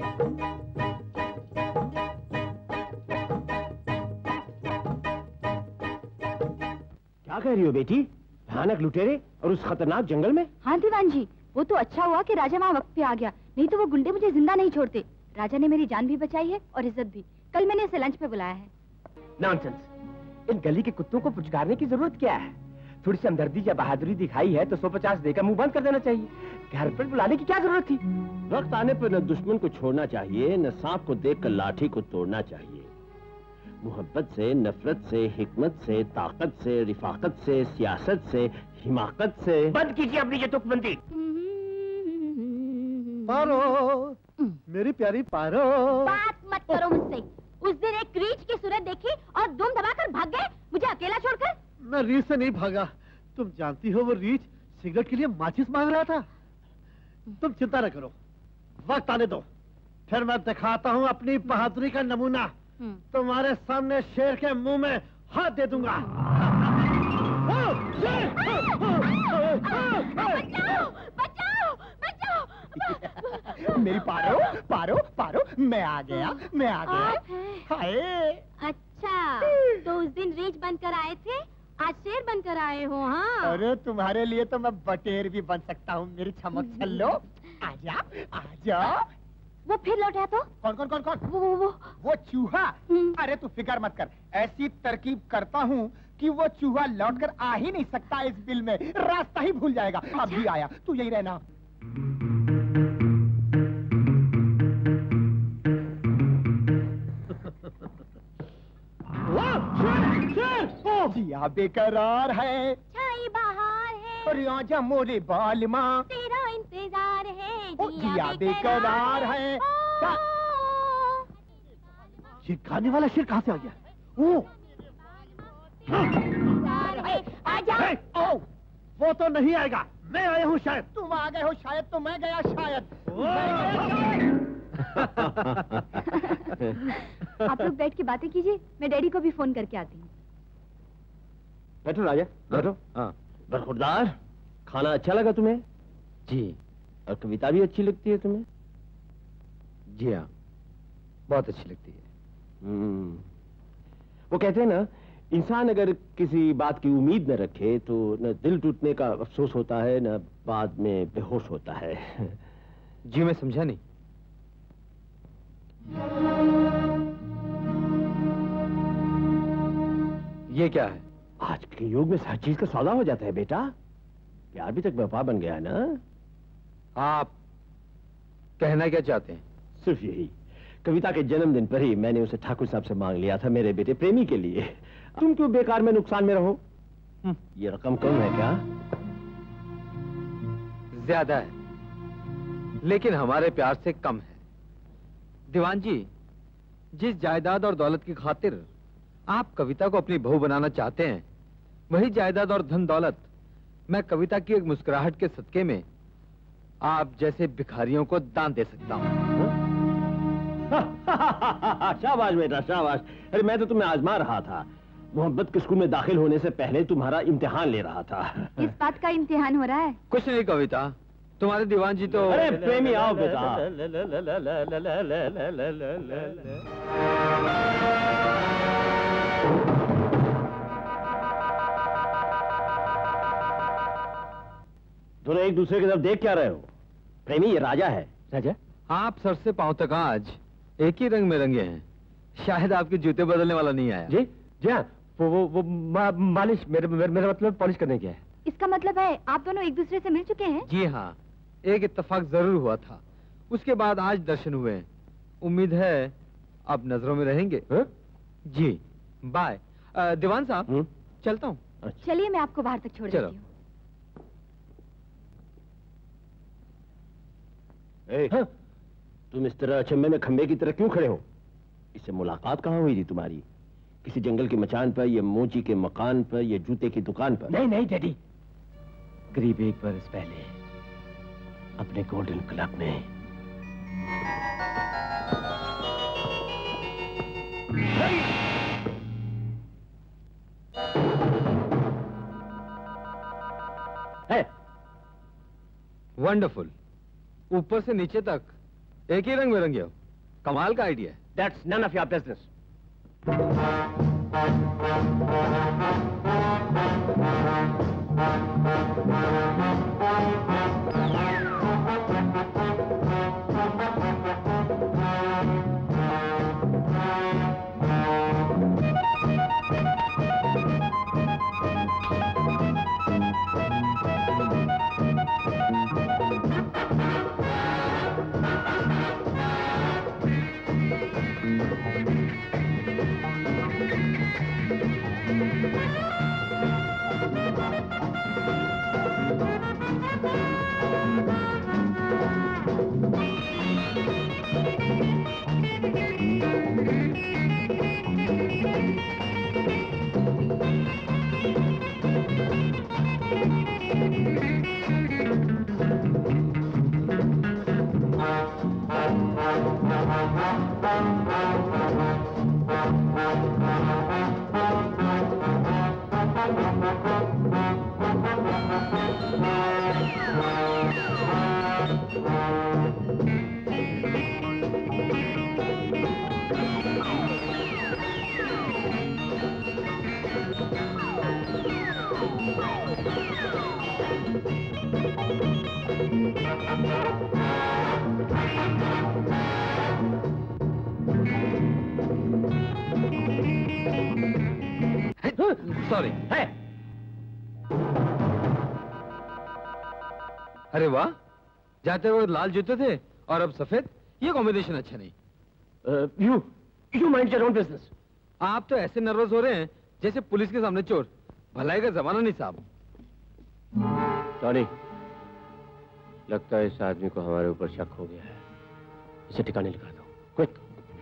क्या कह रही हो बेटी? भयानक लुटेरे और उस खतरनाक जंगल में? हाँ दीवान जी, वो तो अच्छा हुआ कि राजा वहाँ वक्त पे आ गया, नहीं तो वो गुंडे मुझे जिंदा नहीं छोड़ते। राजा ने मेरी जान भी बचाई है और इज्जत भी। कल मैंने इसे लंच पे बुलाया है। नॉनसेंस। इन गली के कुत्तों को पुचकारने की जरूरत क्या है? थोड़ी सी हमदर्दी या बहादुरी दिखाई है तो 150 देकर मुंह बंद कर देना चाहिए। घर पर बुलाने की क्या जरूरत थी? वक्त आने पर न दुश्मन को छोड़ना चाहिए, न सांप को देखकर लाठी को तोड़ना चाहिए। मोहब्बत से, नफरत से, हिकमत से, ताकत से, रिफाकत से, सियासत से, हिमाकत से। बंद कीजिए अपनी ये तुकबंदी। पारो, मेरी प्यारी पारो। बात मत करो मुझसे। उस दिन एक रीछ की सूरत देखी और दुम दबाकर भाग गए, मुझे अकेला छोड़कर। मैं रीछ से नहीं भागा। तुम जानती हो वो रीछ सिगरेट के लिए माचिस मांग रहा था। तुम चिंता न करो, वक्त आने दो, फिर मैं दिखाता हूँ अपनी बहादुरी का नमूना। तुम्हारे सामने शेर के मुंह में हाथ दे दूंगा। बचाओ, बचाओ, बचाओ। मेरी पारो, पारो, पारो, मैं आ गया, मैं आ गया। हाय। अच्छा, तो उस दिन रीछ बनकर आए थे, आज शेर बनकर आए हो? हाँ। अरे तुम्हारे लिए तो मैं बटेर भी बन सकता हूँ मेरी चमक छल्लो। आजा, आजा। वो फिर लौटा तो? कौन कौन कौन कौन? वो चूहा। अरे तू फिक्र मत कर, ऐसी तरकीब करता हूँ कि वो चूहा लौटकर आ ही नहीं सकता इस बिल में, रास्ता ही भूल जाएगा। अभी आया, तू यही रहना। जिया बेकरार है, छाई बहार है, और आजा मोरे बालमा, तेरा इंतजार है। जिया बेकरार है। ये गाने वाला शेर कहाँ से आ गया? ओ, आजा। ओ, वो तो नहीं आएगा, मैं आया हूँ शायद। तुम आ गए हो शायद, तो मैं गया शायद। आप लोग बैठ के बातें कीजिए, मैं डैडी को भी फोन करके आती हूँ। बैठो राजा, बैठो। हाँ। बरखुरदार, खाना अच्छा लगा तुम्हें? जी। और कविता भी अच्छी लगती है तुम्हें? जी हाँ, बहुत अच्छी लगती है। वो कहते हैं ना, इंसान अगर किसी बात की उम्मीद न रखे तो न दिल टूटने का अफसोस होता है, न बाद में बेहोश होता है। जी मैं समझा नहीं। ये क्या है? आज के युग में हर चीज का सौदा हो जाता है बेटा। प्यार भी तक व्यापार बन गया है ना। आप कहना क्या चाहते हैं? सिर्फ यही, कविता के जन्मदिन पर ही मैंने उसे ठाकुर साहब से मांग लिया था मेरे बेटे प्रेमी के लिए। तुम क्यों बेकार में नुकसान में रहो? ये रकम कम है क्या? ज्यादा है, लेकिन हमारे प्यार से कम है। दीवान जी, जिस जायदाद और दौलत की खातिर आप कविता को अपनी बहू बनाना चाहते हैं, वही जायदाद और धन दौलत मैं कविता की एक मुस्कुराहट के सदके में आप जैसे भिखारियों को दान दे सकता हूँ। शाबाश बेटा, शाबाश। अरे मैं तो तुम्हें आजमा रहा था। मोहब्बत के स्कूल में दाखिल होने से पहले तुम्हारा इम्तिहान ले रहा था। किस बात का इम्तिहान हो रहा है? कुछ नहीं कविता, तुम्हारे दीवान जी तो। अरे प्रेमी आओ बेटा। दोनों एक दूसरे की तरफ देख क्या रहे हो? प्रेमी, ये राजा है। राजा? आप सर से पांव तक आज एक ही रंग में रंगे हैं। शायद आपके जूते बदलने वाला नहीं आया। जी जी हाँ, वो मालिश, मेरा मतलब पॉलिश करने की है। इसका मतलब है आप दोनों एक दूसरे से मिल चुके हैं? जी हाँ, एक इत्तेफाक जरूर हुआ था, उसके बाद आज दर्शन हुए। उम्मीद है अब नजरों में रहेंगे। जी बाय। दीवान साहब, चलता हूँ। चलिए, मैं आपको बाहर तक छोड़ देती हूँ। हाँ? तुम इस तरह अचंभे में खंबे की तरह क्यों खड़े हो? इससे मुलाकात कहाँ हुई थी तुम्हारी? किसी जंगल के मचान पर, या मोची के मकान पर, या जूते की दुकान पर? नहीं नहीं डैडी, करीब 1 बरस पहले अपने गोल्डन क्लब में। वंडरफुल, ऊपर से नीचे तक एक ही रंग में रंगे हो। कमाल का आइडिया है। That's none of your business. Sorry है। अरे वाह, जाते वक्त लाल जूते थे और अब सफेद। ये कॉम्बिनेशन अच्छा नहीं। You mind your own business. आप तो ऐसे नर्वस हो रहे हैं जैसे पुलिस के सामने चोर। भलाई का जमाना नहीं साहब। टॉनी, लगता है इस आदमी को हमारे ऊपर शक हो गया है। इसे ठिकाने लगा दो, क्विक।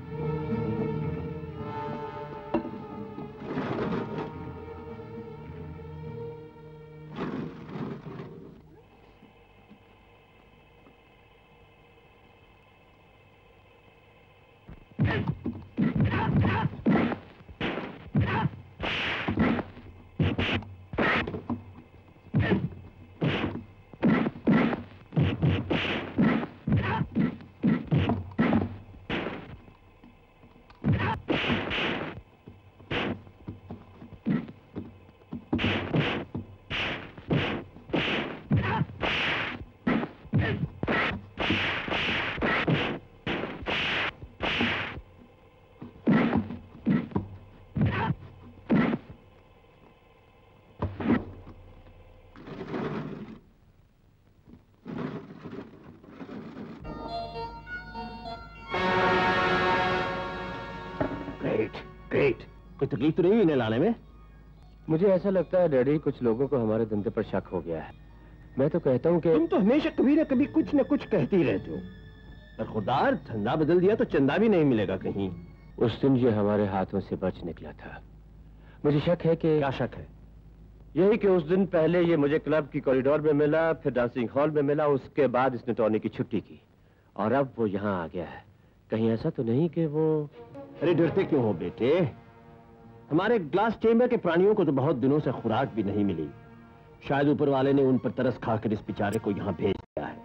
कोई तकलीफ तो नहीं इन्हें लाने में? मुझे ऐसा लगता है डैडी, कुछ लोगों को हमारे धंधे पर शक हो गया है। मैं तो कहता हूँ कि तुम तो हमेशा कभी ना कभी कुछ न कुछ कहते ही रहते हो। पर खुदार, धंधा बदल दिया तो चंदा भी नहीं मिलेगा कहीं। उस दिन ये हमारे हाथों से बच निकला था। मुझे शक है कि... क्या शक है? यही कि उस दिन पहले ये मुझे क्लब की कॉरिडोर में मिला, फिर डांसिंग हॉल में मिला, उसके बाद इसने टॉनी की छुट्टी की और अब वो यहाँ आ गया है। कहीं ऐसा तो नहीं कि वो... अरे डरते क्यों हो बेटे? हमारे ग्लास चेंबर के प्राणियों को तो बहुत दिनों से खुराक भी नहीं मिली। शायद ऊपर वाले ने उन पर तरस खाकर इस बेचारे को यहाँ भेज दिया है।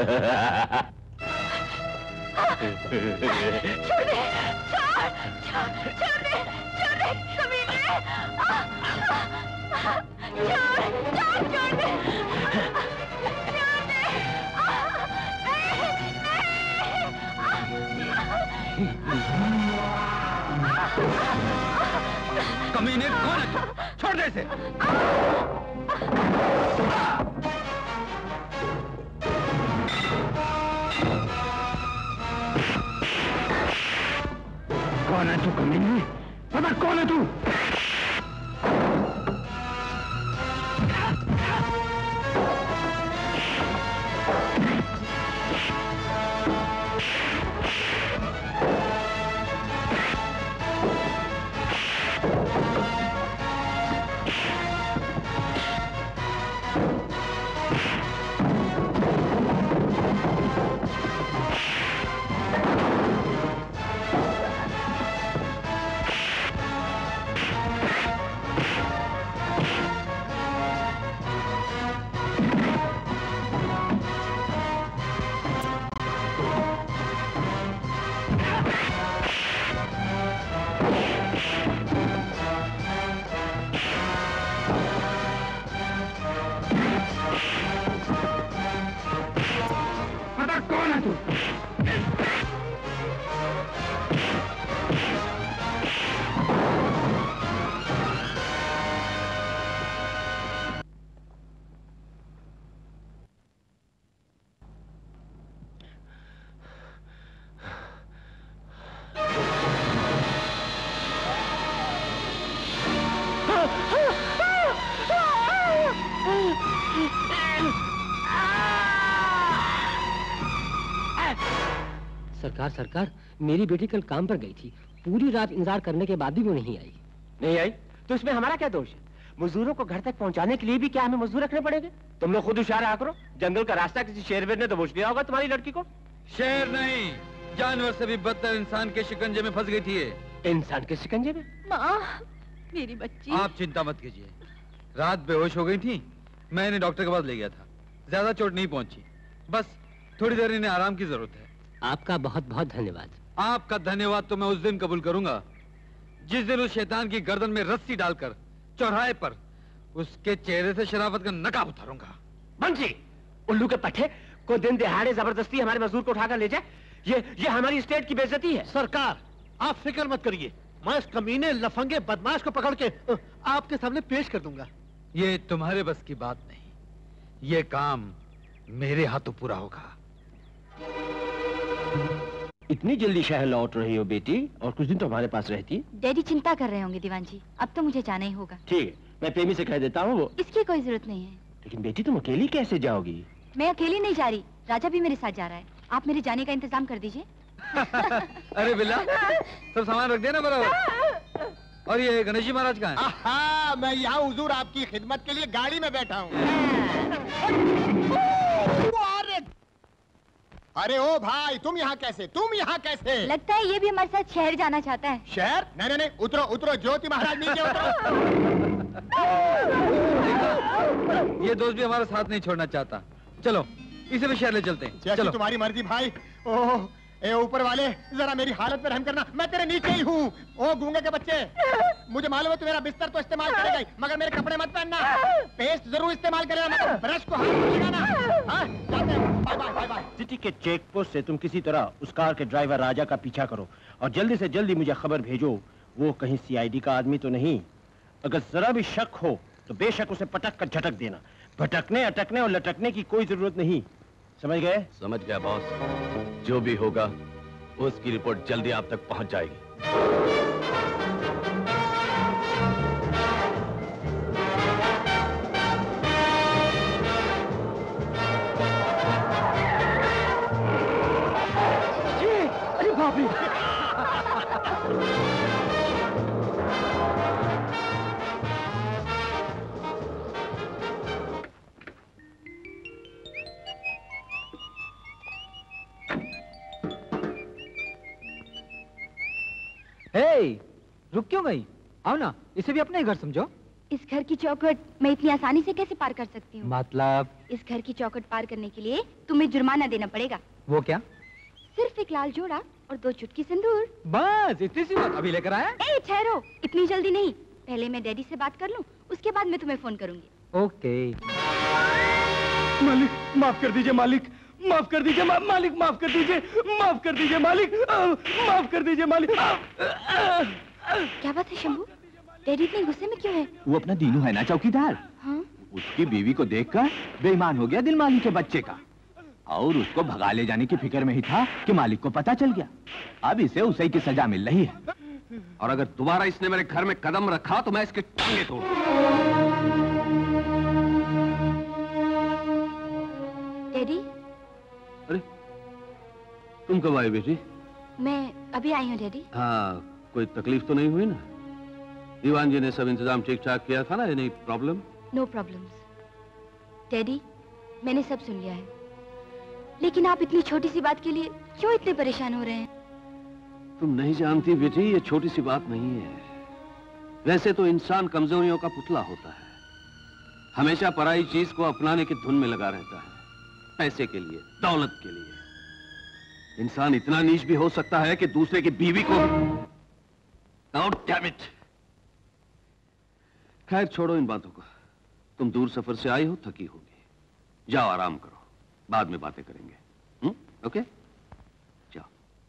कमीने कौन है तू? छोड़ दे इसे। कौन है तू कमीने? पता कौन है तू? सरकार, मेरी बेटी कल काम पर गई थी। पूरी रात इंतजार करने के बाद भी वो नहीं आई। नहीं आई? तो इसमें हमारा क्या दोष है? मजदूरों को घर तक पहुंचाने के लिए भी क्या हमें मजदूर रखने पड़ेंगे? तुम लोग खुद होशियार रहा करो। जंगल का रास्ता किसी शेरवेर ने तो पूछ लिया होगा तुम्हारी लड़की को। शेर नहीं, जानवर से भी बदतर इंसान के शिकंजे में फंस गई थी ये। इंसान के शिकंजे में? माँ, मेरी बच्ची। आप चिंता मत कीजिए। रात बेहोश हो गई थी, मैं इन्हें डॉक्टर के पास ले गया था। ज्यादा चोट नहीं पहुंची, बस थोड़ी देर इन्हें आराम की जरूरत है। आपका बहुत बहुत धन्यवाद। आपका धन्यवाद तो मैं उस दिन कबूल करूंगा जिस दिन उस शैतान की गर्दन में रस्सी डालकर चौराहे पर उसके चेहरे से शराफत का नकाब उतारूंगा। बंसी, उल्लू के पट्टे को दिन दिहाड़े जबरदस्ती हमारे मजदूर को उठाकर ले जाए, ये हमारी स्टेट की बेइज्जती है। सरकार, आप फिक्र मत करिए, मैं इस कमीने लफंगे बदमाश को पकड़ के आपके सामने पेश कर दूंगा। ये तुम्हारे बस की बात नहीं, ये काम मेरे हाथों पूरा होगा। इतनी जल्दी शहर लौट रही हो बेटी, और कुछ दिन तो हमारे पास रहती? डैडी चिंता कर रहे होंगे दीवान जी, अब तो मुझे जाना ही होगा। ठीक है, मैं प्रेमी से कह देता हूँ। वो इसकी कोई जरूरत नहीं है। लेकिन बेटी तुम अकेली कैसे जाओगी? मैं अकेली नहीं जा रही, राजा भी मेरे साथ जा रहा है। आप मेरे जाने का इंतजाम कर दीजिए। अरे बिल्ला, सब सामान रख देना बराबर। और ये गणेश जी महाराज कहाँ हैं? आहा, मैं यहाँ हुजूर आपकी खिदमत के लिए गाड़ी में बैठा हूँ। अरे ओ भाई, तुम यहाँ कैसे? लगता है ये भी हमारे साथ शहर जाना चाहता है। शहर? नहीं नहीं, उतरो उतरो, ज्योति महाराज नीचे उतरो। ये दोस्त भी हमारा साथ नहीं छोड़ना चाहता। चलो इसे भी शहर ले चलते हैं। चलो तुम्हारी मर्जी भाई। ओह, ए ऊपर वाले, जरा मेरी हालत पे रहम करना, मैं तेरे नीचे ही हूँ। ओ गूंगे के बच्चे, मुझे मालूम है तू मेरा बिस्तर तो इस्तेमाल करेगा ही, मगर मेरे कपड़े मत पहनना। पेस्ट जरूर इस्तेमाल करेगा, मगर ब्रश को हाथ में लगाना। हाँ, जाते हैं, bye bye bye bye. City के चेक पोस्ट से तुम किसी तरह उस कार के ड्राइवर राजा का पीछा करो और जल्दी से जल्दी मुझे खबर भेजो वो कहीं सीआईडी का आदमी तो नहीं। अगर जरा भी शक हो तो बेशक उसे पटक कर झटक देना। भटकने, अटकने और लटकने की कोई जरूरत नहीं। समझ गए? समझ गया बॉस। जो भी होगा उसकी रिपोर्ट जल्दी आप तक पहुंच जाएगी। अरे बाप रे! हे, रुक क्यों गई? आओ ना, इसे भी अपना ही घर समझो। इस घर की चौखट मैं इतनी आसानी से कैसे पार कर सकती हूँ? मतलब? इस घर की चौखट पार करने के लिए तुम्हें जुर्माना देना पड़ेगा। वो क्या? सिर्फ एक लाल जोड़ा और 2 चुटकी सिंदूर। बस इतनी सी बात? अभी लेकर आया? ए ठहरो, इतनी जल्दी नहीं, पहले मैं डैडी से बात कर लूं, उसके बाद मैं तुम्हें फोन करूंगी। ओके। मालिक माफ कर दीजिए, मालिक माफ कर दीजिए, मालिक माफ कर दीजिए, माफ कर दीजिए मालिक, माफ कर दीजिए मालिक। क्या बात है शंभू, डैडी इतने गुस्से में क्यों है? वो अपना दीनू है ना चौकीदार, हाँ? उसकी बीवी को देखकर बेईमान हो गया दिल मालिक के बच्चे का, और उसको भगा ले जाने की फिक्र में ही था कि मालिक को पता चल गया। अब इसे उसी की सजा मिल रही है, और अगर दोबारा इसने मेरे घर में कदम रखा तो मैं इसके टांगे तोड़ूं। डैडी। अरे तुम कब आई बेटी? मैं अभी आई हूँ डैडी। हाँ, कोई तकलीफ तो नहीं हुई ना? दीवान जी ने सब इंतजाम ठीक ठाक किया था ना? Any problem? No problems daddy, मैंने सब सुन लिया है, लेकिन आप इतनी छोटी सी बात के लिए क्यों इतने परेशान हो रहे हैं? तुम नहीं जानती बेटी, ये छोटी सी बात नहीं है। वैसे तो इंसान कमजोरियों का पुतला होता है, हमेशा पराई चीज को अपनाने की धुन में लगा रहता है, पैसे के लिए, दौलत के लिए। इंसान इतना नीच भी हो सकता है कि दूसरे की बीवी को। Oh, damn it! खैर छोड़ो इन बातों को, तुम दूर सफर से आई हो, थकी होगी, जाओ आराम करो, बाद में बातें करेंगे। ओके? जाओ।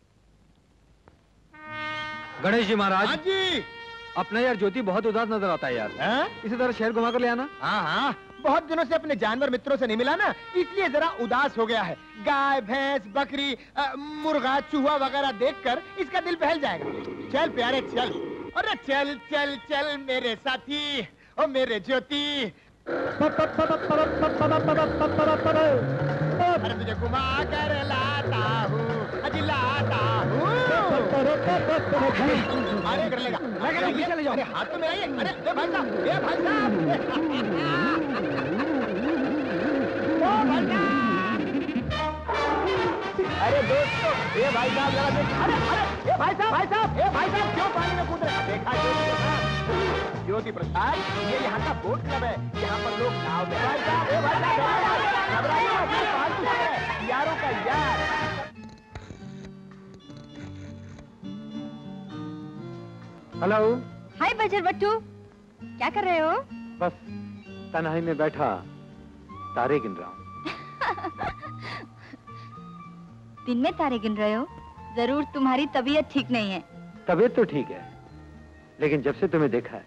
गणेश जी महाराज। हाँ जी। अपना यार ज्योति बहुत उदास नजर आता है यार। इसी तरह शहर घुमा कर ले आना। हाँ हाँ, बहुत दिनों से अपने जानवर मित्रों से नहीं मिला ना, इसलिए जरा उदास हो गया है। गाय, भैंस, बकरी, मुर्गा, चूहा वगैरह देखकर इसका दिल बहल जाएगा। चल प्यारे चल, अरे चल चल चल मेरे साथी, ओ मेरे ज्योति। अरे तुझे घुमा कर लाता हूँ, अजी लाता हूँ। अरे कर लेगा, अरे हाथ तो मेरा ही है। अरे भाई साहब, भाई साहब, अरे दोस्तों, ये भाई साहब जरा देख। अरे अरे ये भाई साहब, क्यों पानी में कूद रहे हैं? देखा ज्योति प्रसाद, ये यहाँ का बोट क्लब है, यहाँ पर लोग नाव में। भाई साहब, घबराइए, यारों का यार। हेलो। हाय बजर बट्टू, क्या कर रहे हो? बस तन्हाई में बैठा तारे गिन रहा हूँ। दिन में तारे गिन रहे हो? जरूर तुम्हारी तबीयत ठीक नहीं है। तबीयत तो ठीक है, लेकिन जब से तुम्हें देखा है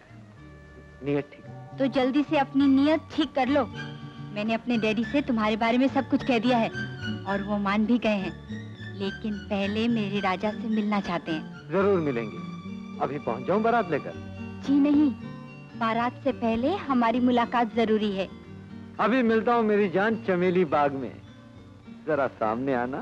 नीयत ठीक। तो जल्दी से अपनी नीयत ठीक कर लो। मैंने अपने डैडी से तुम्हारे बारे में सब कुछ कह दिया है और वो मान भी गए हैं, लेकिन पहले मेरे राजा से मिलना चाहते हैं। जरूर मिलेंगे। अभी पहुंच जाऊं बारात लेकर? जी नहीं, बारात से पहले हमारी मुलाकात जरूरी है। अभी मिलता हूँ मेरी जान चमेली बाग में, जरा सामने आना।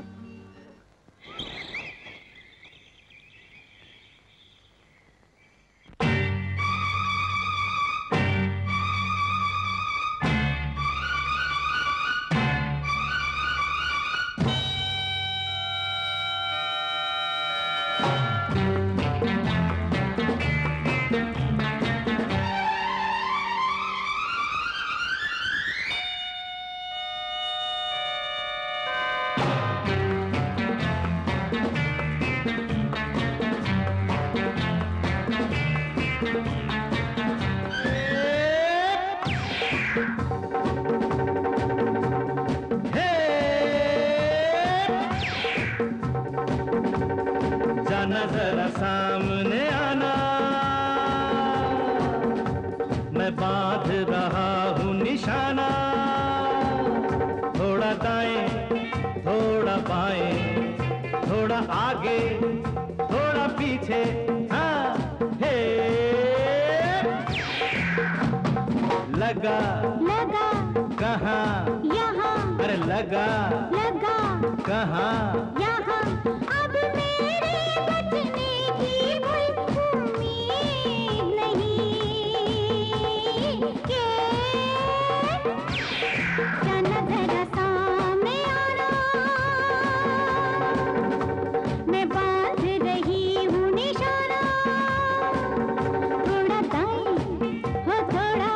थोड़ा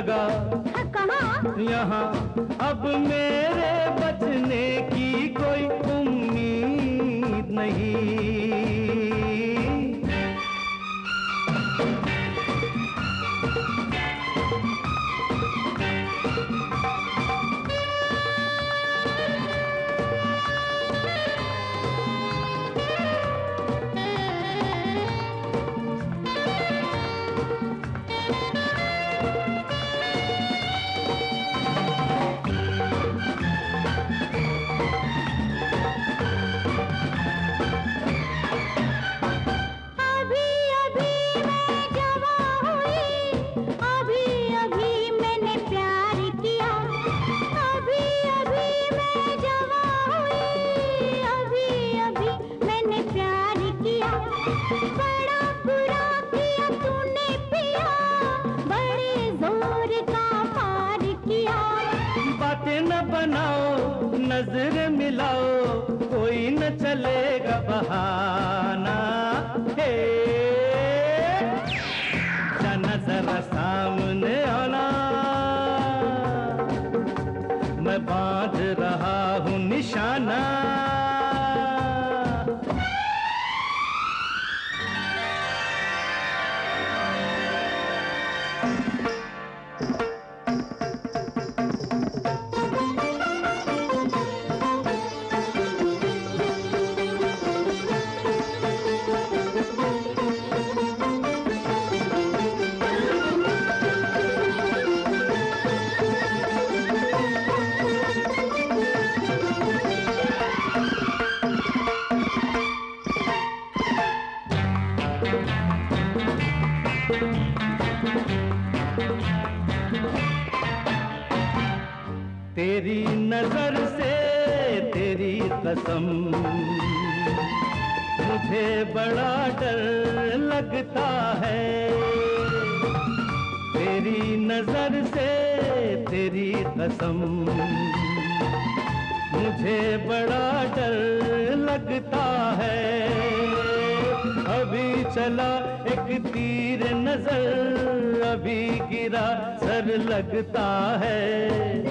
लगा कहाँ? यहाँ अब मेरे बचने की कोई उम्मीद नहीं। नजर मिलाओ कोई न चलेगा बहाना। हे जाना जरा सामने आना, मैं बांध रहा हूँ निशाना। तेरी नजर से तेरी कसम, मुझे बड़ा डर लगता है। तेरी नजर से तेरी कसम, मुझे बड़ा डर लगता है। अभी चला एक तीर नजर, अभी गिरा सर लगता है।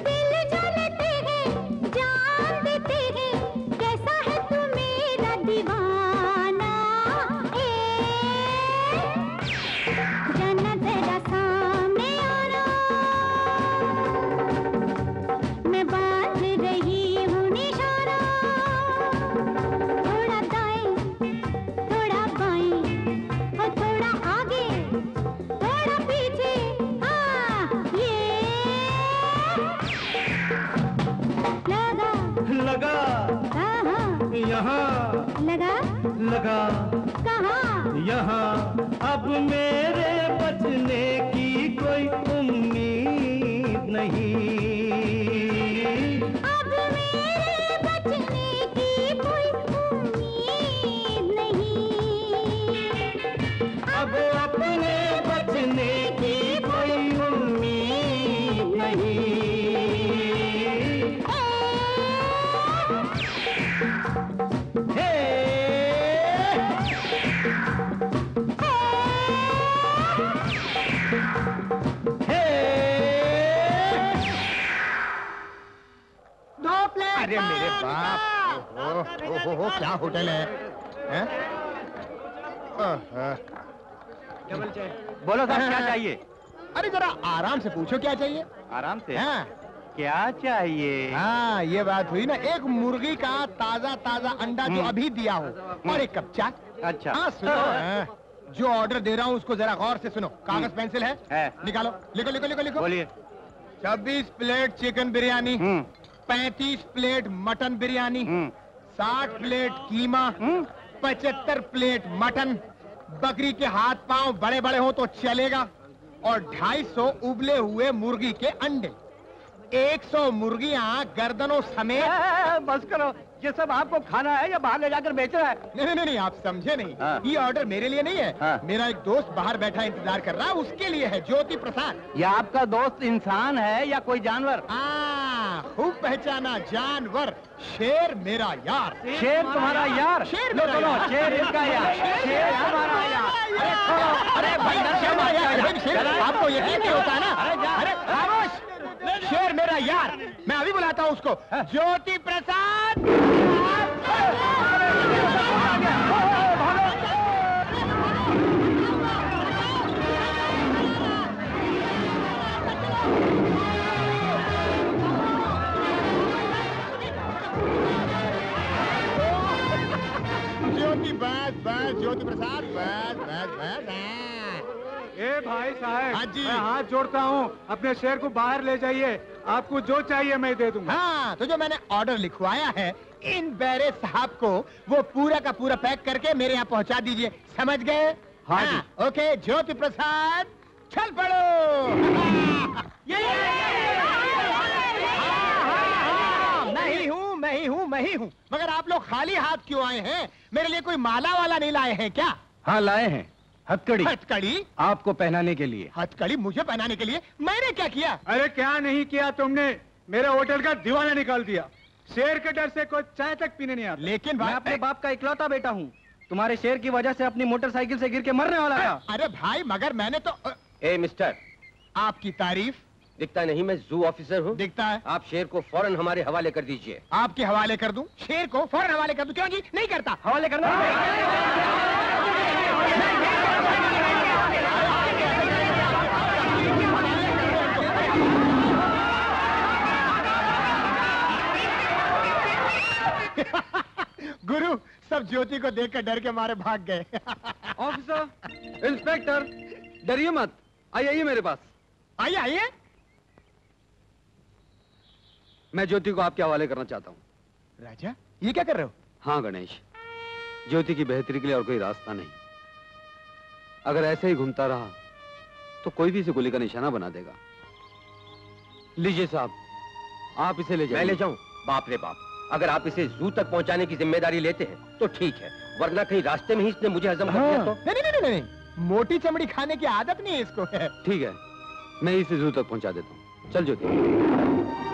लगा कहाँ? यहाँ अब मेरे बचने की कोई उम्मीद नहीं। अब मेरे बचने की कोई उम्मीद नहीं। अब अपने बचने की कोई उम्मीद नहीं। अरे मेरे बाप, ओहो, क्या होटल है? डबल चाय। बोलो साहब क्या चाहिए? अरे जरा आराम से पूछो क्या चाहिए। आराम से? हाँ। क्या चाहिए? हाँ ये बात हुई ना, एक मुर्गी का ताजा ताजा अंडा जो अभी दिया हो और एक कप चाय। अच्छा। हाँ सुनो, जो ऑर्डर दे रहा हूँ उसको जरा गौर से सुनो। कागज पेंसिल है? निकालो, लिखो लिखो लिखो लिखो। बोलिए। 26 plate chicken biryani, 35 plate mutton biryani, 60 plate कीमा, 75 प्लेट मटन, बकरी के हाथ पांव बड़े बड़े हो तो चलेगा, और 250 उबले हुए मुर्गी के अंडे, 100 मुर्गियां गर्दनों समेत। बस करो, ये सब आपको खाना है या बाहर ले जाकर बेच रहा है? नहीं नहीं नहीं, आप समझे नहीं। ये ऑर्डर मेरे लिए नहीं है। मेरा एक दोस्त बाहर बैठा इंतजार कर रहा है, उसके लिए है, ज्योति प्रसाद। ये आपका दोस्त इंसान है या कोई जानवर? खूब पहचाना, जानवर। शेर मेरा यार। शेर तुम्हारा यार? शेर मेरा यार। शेर इसका यार। शेर तुम्हारा यार। अरे भाई, आपको यकीन नहीं होता ना? अरे उसको। ज्योति प्रसाद। ज्योति बस बस, ज्योति प्रसाद बस बस बस। ए भाई साहब, हाँ जी। मैं हाथ जोड़ता हूँ, अपने शेर को बाहर ले जाइए। आपको जो चाहिए मैं दे दूंगा। हाँ, तो जो मैंने ऑर्डर लिखवाया है इन बैरे साहब को वो पूरा का पूरा पैक करके मेरे यहाँ पहुँचा दीजिए, समझ गए? हाँ जी। ओके ज्योति प्रसाद, चल पड़ो। मैं ही हूँ, मगर आप लोग खाली हाथ क्यों आए हैं? मेरे लिए कोई माला वाला नहीं लाए हैं क्या? हाँ लाए हैं, हथकड़ी। हथकड़ी? आपको पहनाने के लिए। हथकड़ी मुझे पहनाने के लिए? मैंने क्या किया? अरे क्या नहीं किया तुमने, मेरे होटल का दीवाना निकाल दिया। शेर के डर से कोई चाय तक पीने नहीं आता। लेकिन मैं अपने बाप का इकलौता बेटा हूँ, तुम्हारे शेर की वजह से अपनी मोटरसाइकिल से गिर के मरने वाला था। अरे भाई मगर मैंने तो ए मिस्टर, आपकी तारीफ। दिखता नहीं मैं जू ऑफिसर हूँ? दिखता है। आप शेर को फौरन हमारे हवाले कर दीजिए। आपके हवाले कर दूं? शेर को फौरन हवाले कर दूं? क्यों जी? नहीं करता। हवाले करना। गुरु, सब ज्योति को देखकर डर के मारे भाग गए। ऑफिसर, इंस्पेक्टर, डरिए मत, आइए मेरे पास। आइए आइए। मैं ज्योति को आपके हवाले करना चाहता हूँ। राजा, ये क्या कर रहे हो? हाँ गणेश, ज्योति की बेहतरी के लिए और कोई रास्ता नहीं। अगर ऐसे ही घूमता रहा तो कोई भी इसे गोली का निशाना बना देगा। लीजिए साहब, आप इसे ले जाइए। मैं ले जाऊं? बाप रे बाप, अगर आप इसे जू तक पहुंचाने की जिम्मेदारी लेते हैं तो ठीक है, वरना कहीं रास्ते में ही इसने मुझे हजम कर दिया तो। नहीं नहीं नहीं, मोटी चमड़ी खाने की आदत नहीं है इसको। ठीक है, मैं इसे जू तक पहुंचा देता हूँ। चल ज्योति।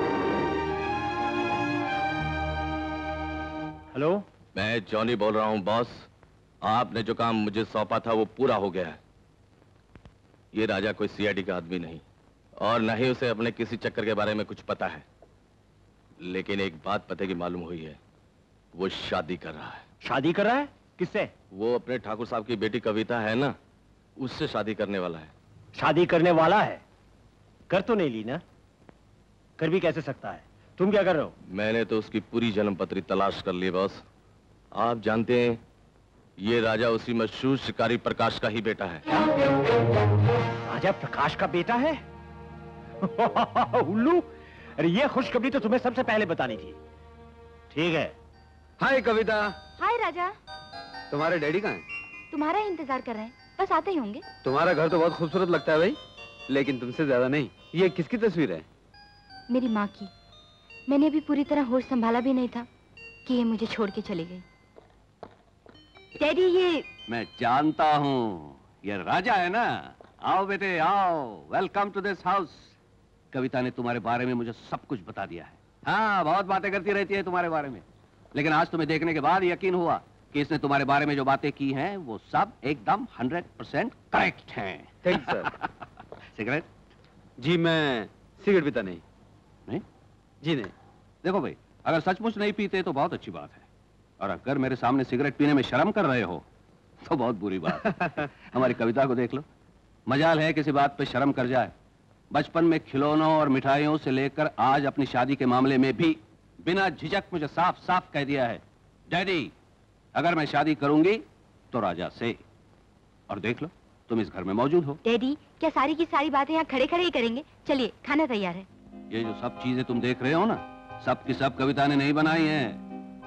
हेलो, मैं जॉनी बोल रहा हूँ बॉस। आपने जो काम मुझे सौंपा था वो पूरा हो गया है। ये राजा कोई सीआईडी का आदमी नहीं और न ही उसे अपने किसी चक्कर के बारे में कुछ पता है, लेकिन एक बात पते की मालूम हुई है, वो शादी कर रहा है। शादी कर रहा है? किससे? वो अपने ठाकुर साहब की बेटी कविता है ना, उससे शादी करने वाला है। शादी करने वाला है? कर तो नहीं ली ना? कर भी कैसे सकता है? तुम क्या कर रहे हो? मैंने तो उसकी पूरी जन्मपत्री तलाश कर ली बॉस। आप जानते हैं ये राजा उसी मशहूर शिकारी प्रकाश का ही बेटा है। राजा प्रकाश का बेटा है? उल्लू, अरे ये खुशखबरी तो तुम्हें सबसे पहले बतानी थी। ठीक है। हाय कविता। हाय राजा। तुम्हारे डैडी कहाँ हैं? तुम्हारा ही इंतजार कर रहे हैं, बस आते ही होंगे। तुम्हारा घर तो बहुत खूबसूरत लगता है भाई, लेकिन तुमसे ज्यादा नहीं। ये किसकी तस्वीर है? मेरी माँ की। मैंने अभी पूरी तरह होश संभाला भी नहीं था कि ये मुझे छोड़ के चली गई। डैडी, ये मैं जानता हूँ, ये राजा है ना। आओ बेटे आओ, welcome to this house. Kavita ने तुम्हारे बारे में मुझे सब कुछ बता दिया है। हाँ, बहुत बातें करती रहती है तुम्हारे बारे में, लेकिन आज तुम्हें देखने के बाद यकीन हुआ कि इसने तुम्हारे बारे में जो बातें की हैं वो सब एकदम 100% करेक्ट हैं। Thank sir. सिगरेट? जी मैं सिगरेट पीता नहीं। नहीं? जी नहीं। देखो भाई, अगर सचमुच नहीं पीते तो बहुत अच्छी बात है, और अगर मेरे सामने सिगरेट पीने में शर्म कर रहे हो तो बहुत बुरी बात है। हमारी कविता को देख लो, मजाल है किसी बात पे शर्म कर जाए। बचपन में खिलौनों और मिठाइयों से लेकर आज अपनी शादी के मामले में भी बिना झिझक मुझे साफ साफ कह दिया है, डैडी अगर मैं शादी करूंगी तो राजा से। और देख लो, तुम इस घर में मौजूद हो। डैडी, क्या सारी की सारी बातें यहाँ खड़े खड़े ही करेंगे? चलिए, खाना तैयार है। ये जो सब चीजें तुम देख रहे हो ना, सब की सब कविता ने नहीं बनाई है।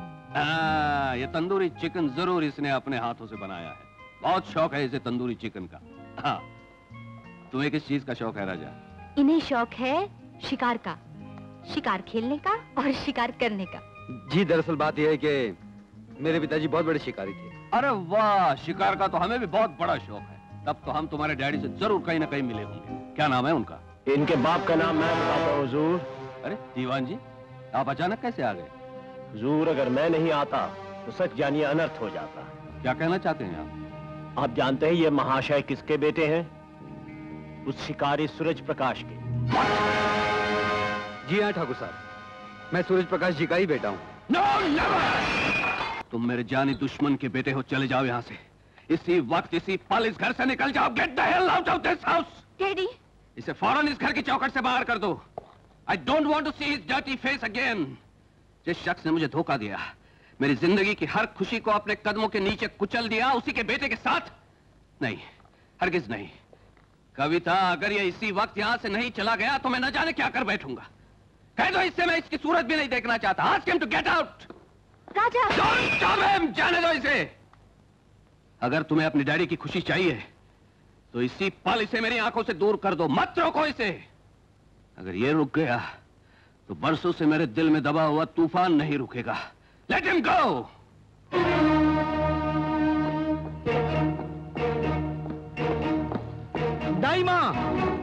ये तंदूरी चिकन जरूर इसने अपने हाथों से बनाया है। बहुत शौक है इसे तंदूरी चिकन का। हाँ, तुम्हें किस चीज का शौक है राजा? इन्हें शौक है शिकार का, शिकार खेलने का और शिकार करने का। जी दरअसल बात यह है कि मेरे पिताजी बहुत बड़े शिकारी थे। अरे वाह, शिकार का तो हमें भी बहुत बड़ा शौक है। तब तो हम तुम्हारे डैडी से जरूर कहीं ना कहीं मिले होंगे। क्या नाम है उनका? इनके बाप का नाम मैं बताता हूँ हुजूर। अरे दीवान जी, आप अचानक कैसे आ गए? हुजूर, अगर मैं नहीं आता तो सच जानिए अनर्थ हो जाता। क्या कहना चाहते हैं आप? आप जानते हैं ये महाशय किसके बेटे हैं? उस शिकारी सूरज प्रकाश के। जी हाँ ठाकुर साहब, मैं सूरज प्रकाश जी का ही बेटा हूँ। No, never! तुम मेरे जानी दुश्मन के बेटे हो, चले जाओ यहाँ से। इसी वक्त, इसी पल इस घर से निकल जाओ। Get the hell out of this house! Daddy, इसे फौरन इस घर की चौखट से बाहर कर दो। I don't want to see his dirty face again. जिस शख्स ने मुझे धोखा दिया, मेरी जिंदगी की हर खुशी को अपने कदमों के नीचे कुचल दिया, उसी के बेटे के साथ नहीं, हरगिज नहीं। कविता, अगर ये इसी वक्त यहाँ से नहीं चला गया तो मैं न जाने क्या कर बैठूंगा। कह दो इससे मैं इसकी सूरत भी नहीं देखना चाहता। Ask him to get out. Raja, Don't stop him. जाने दो इसे। अगर तुम्हें अपनी डैडी की खुशी चाहिए तो इसी पल इसे मेरी आंखों से दूर कर दो, मत रोको इसे। अगर ये रुक गया तो बरसों से मेरे दिल में दबा हुआ तूफान नहीं रुकेगा। Let him go. दाई माँ,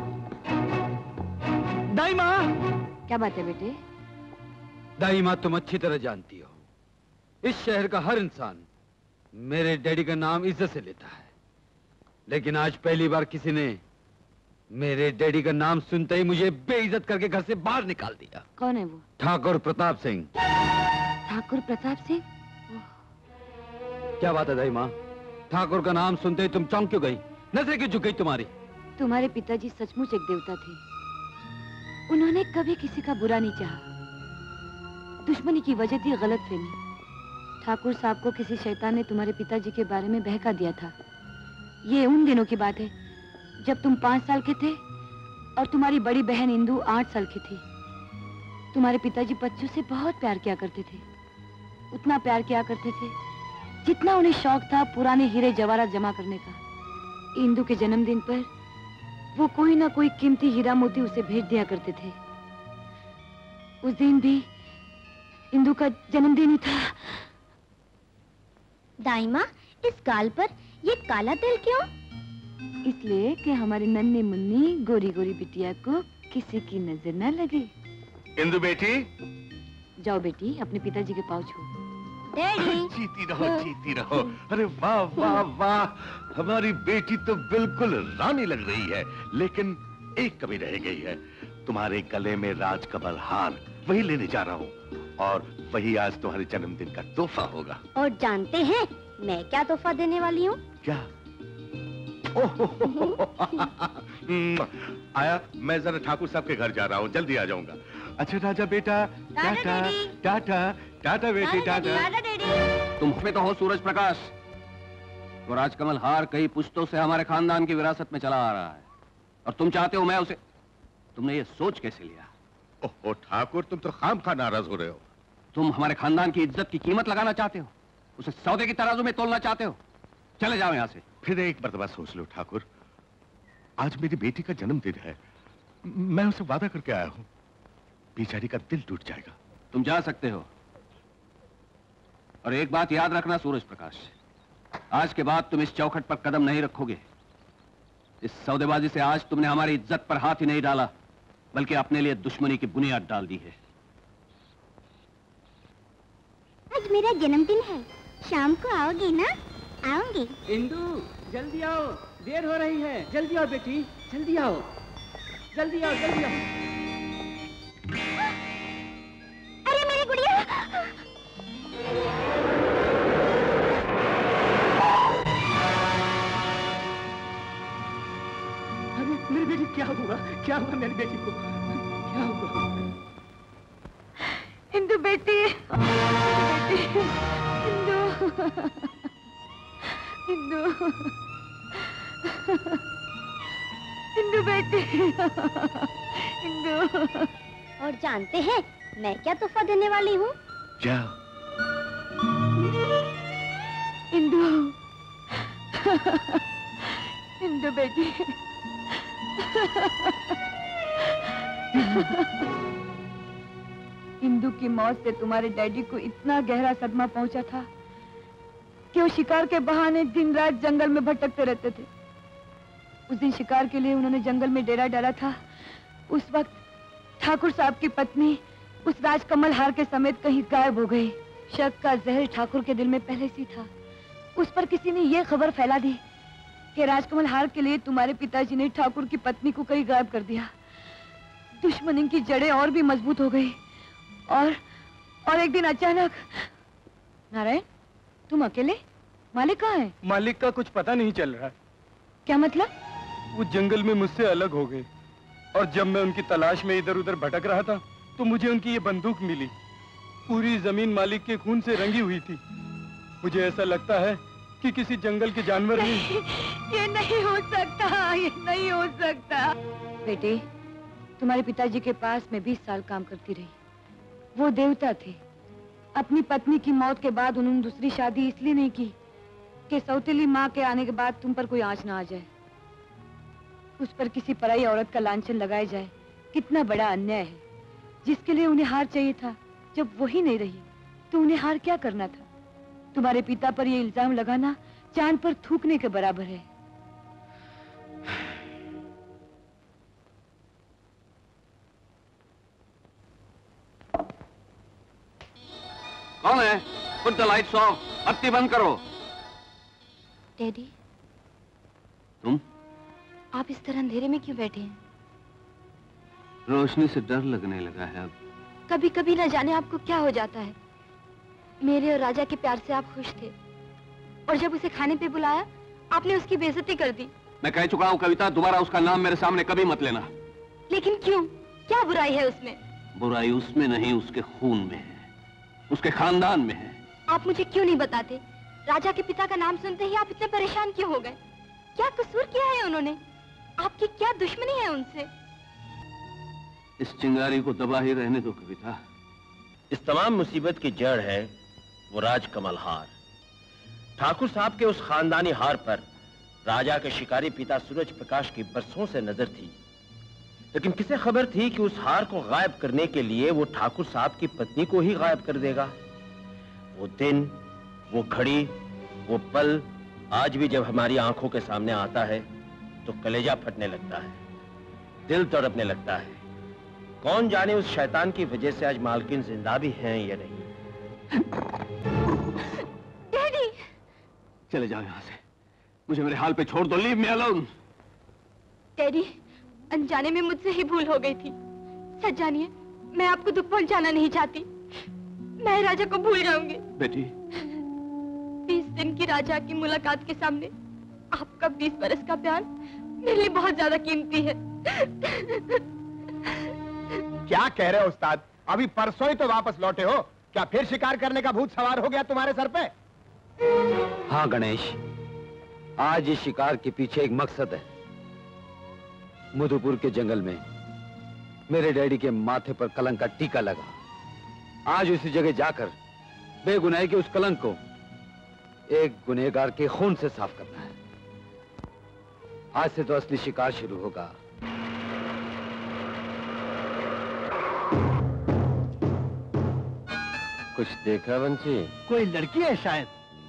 दाई माँ। क्या बात है बेटे? दाई माँ, तुम अच्छी तरह जानती हो, इस शहर का हर इंसान मेरे डैडी का नाम इज्जत से लेता है, लेकिन आज पहली बार किसी ने मेरे डैडी का नाम सुनते ही मुझे बेइज्जत करके घर से बाहर निकाल दिया। कौन है वो? ठाकुर प्रताप सिंह। ठाकुर प्रताप सिंह? क्या बात है दाई माँ, ठाकुर का नाम सुनते ही तुम चौंक क्यों गई? नजरें क्यों झुक गई तुम्हारी? तुम्हारे पिताजी सचमुच एक देवता थे। उन्होंने कभी किसी का बुरा नहीं चाहा। दुश्मनी की वजह थी गलतफहमी। ठाकुर साहब को किसी शैतान ने तुम्हारे पिताजी के बारे में बहका दिया था। ये उन दिनों की बात है जब तुम 5 साल के थे और तुम्हारी बड़ी बहन इंदु 8 साल की थी। तुम्हारे पिताजी बच्चों से बहुत प्यार किया करते थे। उतना प्यार किया करते थे जितना उन्हें शौक था पुराने हीरे जवाहरात जमा करने का। इंदु के जन्मदिन पर वो कोई ना कोई कीमती हीरा मोती उसे भेज दिया करते थे। उस दिन भी इंदु का जन्मदिन ही था। दाई माँ, इस गाल पर ये काला तिल क्यों? इसलिए कि हमारी नन्ही मुन्नी गोरी गोरी बिटिया को किसी की नजर न लगे। इंदु बेटी, जाओ बेटी, अपने पिताजी के पाँव छू। डैडी, जीती रहो, जीती रहो। अरे वाह वाह वाह, हमारी बेटी तो बिल्कुल रानी लग रही है, लेकिन एक कमी रह गई है। तुम्हारे गले में राजकमल हार, वही लेने जा रहा हूँ और वही आज तुम्हारे जन्मदिन का तोहफा होगा। और जानते हैं मैं क्या तोहफा देने वाली हूँ? क्या? आया, मैं जरा ठाकुर साहब के घर जा रहा हूँ, जल्दी आ जाऊंगा। अच्छा राजा बेटा, टाटा टाटा टाटा बेटी, टाटा। तुम में तो हो सूरज प्रकाश। वो राजकमल हार कई पुश्तों से हमारे खानदान की विरासत में चला आ रहा है और तुम चाहते हो मैं उसे। तुमने ये सोच कैसे लिया? ओहो ठाकुर, तुम तो खामखा नाराज हो रहे हो। तुम हमारे खानदान की इज्जत की कीमत लगाना चाहते हो, उसे सौदे की तराजू में तोलना चाहते हो। चले जाओ यहाँ से। फिर एक मर्तबा सोच लो ठाकुर, आज मेरी बेटी का जन्मदिन है, मैं उसे वादा करके आया हूँ, बेचारी का दिल टूट जाएगा। तुम जा सकते हो, और एक बात याद रखना सूरज प्रकाश, आज के बाद तुम इस चौखट पर कदम नहीं रखोगे। इस सौदेबाजी से आज तुमने हमारी इज्जत पर हाथ ही नहीं डाला, बल्कि अपने लिए दुश्मनी की बुनियाद डाल दी है। आज मेरा जन्मदिन है, शाम को आओगी ना? आऊंगी। इंदु, जल्दी आओ, देर हो रही है। जल्दी आओ बेटी, जल्दी आओ, जल्दी आओ, जल्दी आओ। अरे मेरी गुड़िया! अरे मेरी बेटी, क्या हुआ? क्या हुआ मेरी बेटी को? क्या हुआ? इंदु बेटी, इंदु, इंदु, इंदु बेटी, इंदु। और जानते हैं मैं क्या तोहफा देने वाली हूँ? क्या? इंदु, इंदु बेटी। इंदु की मौत से तुम्हारे डैडी को इतना गहरा सदमा पहुंचा था कि वो शिकार के बहाने दिन रात जंगल में भटकते रहते थे। उस दिन शिकार के लिए उन्होंने जंगल में डेरा डाला था। उस वक्त ठाकुर साहब की पत्नी उस राजकमल हार के समेत कहीं गायब हो गई। शक का जहर ठाकुर के दिल में पहले से था। उस पर किसी ने ये खबर फैला दी कि राजकमल हार के लिए तुम्हारे पिताजी ने ठाकुर की पत्नी को कहीं गायब कर दिया। दुश्मनी की जड़ें और भी मजबूत हो गई और एक दिन अचानक। नारायण, तुम अकेले? मालिक कहाँ है? मालिक का कुछ पता नहीं चल रहा। क्या मतलब? वो जंगल में मुझसे अलग हो गए और जब मैं उनकी तलाश में इधर उधर भटक रहा था तो मुझे उनकी ये बंदूक मिली। पूरी जमीन मालिक के खून से रंगी हुई थी। मुझे ऐसा लगता है कि किसी जंगल के जानवर ने। ये नहीं हो सकता, ये नहीं हो सकता। बेटे, तुम्हारे पिताजी के पास मैं 20 साल काम करती रही। वो देवता थे। अपनी पत्नी की मौत के बाद उन्होंने दूसरी शादी इसलिए नहीं की कि सौतेली माँ के आने के बाद तुम पर कोई आंच ना आ जाए, उस पर किसी पराई औरत का लांछन लगाया जाए। कितना बड़ा अन्याय है। जिसके लिए उन्हें हार चाहिए था, जब वही नहीं रही तो उन्हें हार क्या करना था? तुम्हारे पिता पर ये इल्जाम लगाना चांद पर थूकने के बराबर है। कौन है? Put the lights off. बत्ती बंद करो। डैडी, तुम? आप इस तरह अंधेरे में क्यों बैठे हैं? रोशनी से डर लगने लगा है अब। कभी कभी न जाने आपको क्या हो जाता है। मेरे और राजा के प्यार से आप खुश थे और जब उसे खाने पे बुलाया आपने उसकी बेइज्जती कर दी। मैं कह चुका हूँ कविता, दोबारा उसका नाम मेरे सामने कभी मत लेना। लेकिन क्यों? क्या बुराई है उसमें? बुराई उसमें नहीं, उसके खून में है, उसके खानदान में है। आप मुझे क्यों नहीं बताते? राजा के पिता का नाम सुनते ही आप इतने परेशान क्यों हो गए? क्या कसूर किया है उन्होंने? आपकी क्या दुश्मनी है उनसे? इस चिंगारी को दबा ही रहने दो कविता। इस तमाम मुसीबत की जड़ है वो राजकमल हार। ठाकुर साहब के उस खानदानी हार पर राजा के शिकारी पिता सूरज प्रकाश की बरसों से नजर थी, लेकिन किसे खबर थी कि उस हार को गायब करने के लिए वो ठाकुर साहब की पत्नी को ही गायब कर देगा। वो दिन, वो घड़ी, वो पल आज भी जब हमारी आंखों के सामने आता है तो कलेजा फटने लगता है, दिल तड़पने लगता है। कौन जाने उस शैतान की वजह से आज मालकिन जिंदा भी हैं या नहीं। डैडी! चले जाओ यहाँ से, मुझे मेरे हाल पे छोड़ दो। Leave me alone. डैडी, अनजाने में मुझसे ही भूल हो गई थी। सच जानिए, मैं आपको दुख पहुंचाना नहीं चाहती। मैं राजा को भूल जाऊंगी। बेटी, 20 दिन की राजा की मुलाकात के सामने आपका 20 बरस का प्यार मेरे लिए बहुत ज्यादा कीमती है। क्या कह रहे हो उस्ताद? अभी परसों ही तो वापस लौटे हो, क्या फिर शिकार करने का भूत सवार हो गया तुम्हारे सर पे? हाँ गणेश, आज इस शिकार के पीछे एक मकसद है। मधुपुर के जंगल में मेरे डैडी के माथे पर कलंक का टीका लगा। आज उसी जगह जाकर बेगुनाही के उस कलंक को एक गुनहगार के खून से साफ करना है। आज से तो असली शिकार शुरू होगा। कुछ देखा बंसी? कोई लड़की है शायद।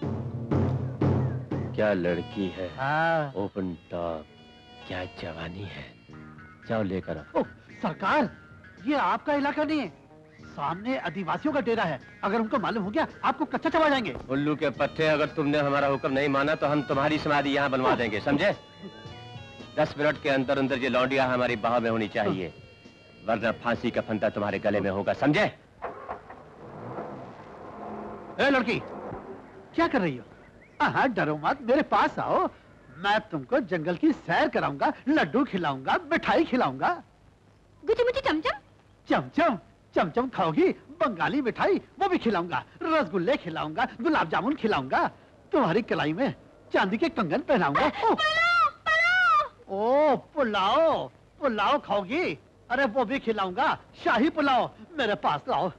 क्या लड़की है? हाँ। ओपन टॉप, क्या जवानी है। जाओ लेकर आओ। सरकार, ये आपका इलाका नहीं है, सामने आदिवासियों का डेरा है। अगर उनको मालूम हो गया आपको कच्चा चबा जाएंगे। उल्लू के पट्टे, अगर तुमने हमारा हुक्म नहीं माना तो हम तुम्हारी समाधि यहाँ बनवा देंगे, समझे? 10 मिनट के अंदर अंदर ये लौंडिया हमारी बाह में होनी चाहिए, वरना फांसी का फंदा तुम्हारे गले में होगा, समझे? ए लड़की, क्या कर रही हो? हाँ, डरो मत, मेरे पास आओ। मैं तुमको जंगल की सैर कराऊंगा, लड्डू खिलाऊंगा, मिठाई खिलाऊंगा। गुची मुची चमचम? चमचम? चमचम खाओगी? बंगाली मिठाई वो भी खिलाऊंगा, रसगुल्ले खिलाऊंगा, गुलाब जामुन खिलाऊंगा, तुम्हारी कलाई में चांदी के कंगन पहनाऊंगा। ओ पुलाव, पुलाव खाओगी? अरे वो भी खिलाऊंगा, शाही पुलाव मेरे पास लाओ।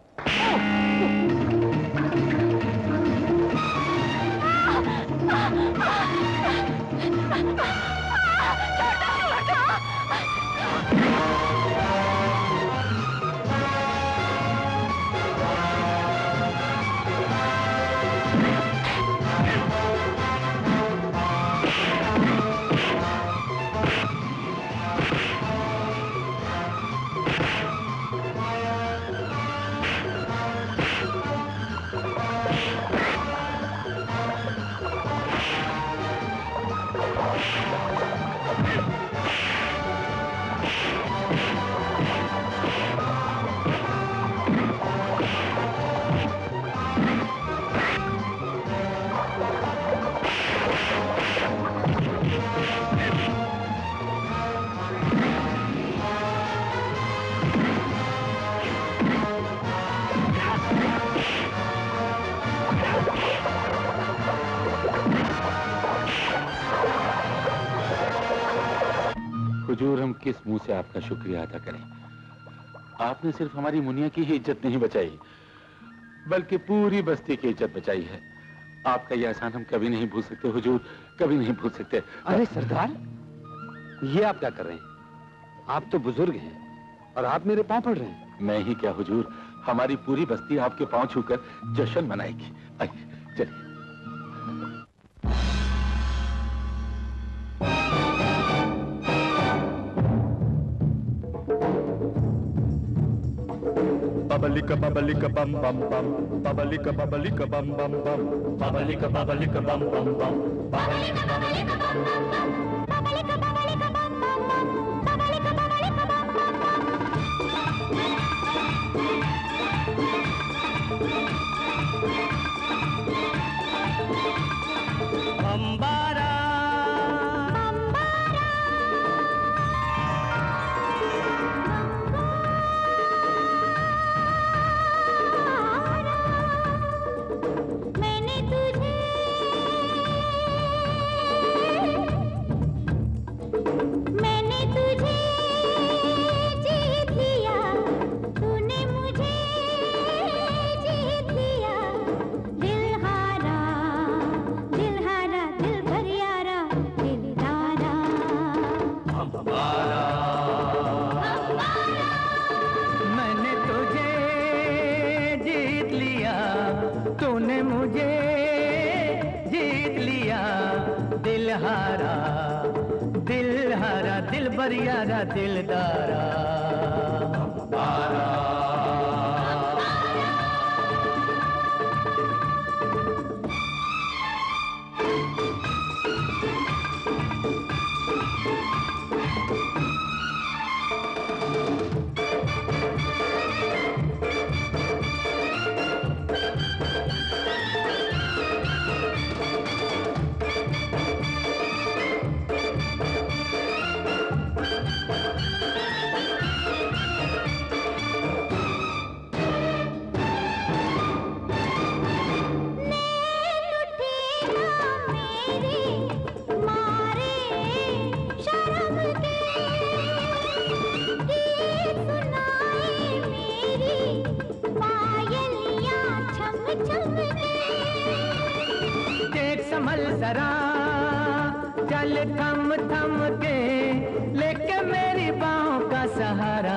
हुजूर, हम किस मुंह से आपका शुक्रिया अदा करें। आपने सिर्फ हमारी मुनिया की ही इज्जत नहीं बचाई, बल्कि पूरी बस्ती की इज्जत बचाई है। आपका यह एहसान हम कभी नहीं भूल सकते हुजूर, कभी नहीं भूल सकते। अरे सरदार, ये आप क्या कर रहे हैं? आप तो बुजुर्ग हैं और आप मेरे पांव पड़ रहे हैं। मैं ही क्या हुजूर, हमारी पूरी बस्ती आपके पांव छूकर जश्न मनाएगी। आइए चलिए। Babalika babalika bam bam bam, babalika babalika bam bam bam, babalika babalika bam bam bam, babalika babalika bam bam bam, babalika babalika bam bam bam, babalika babalika bam bam bam. बम्बारा यारा दिलदारा जरा चल थम थम के लेके मेरी बाहों का सहारा।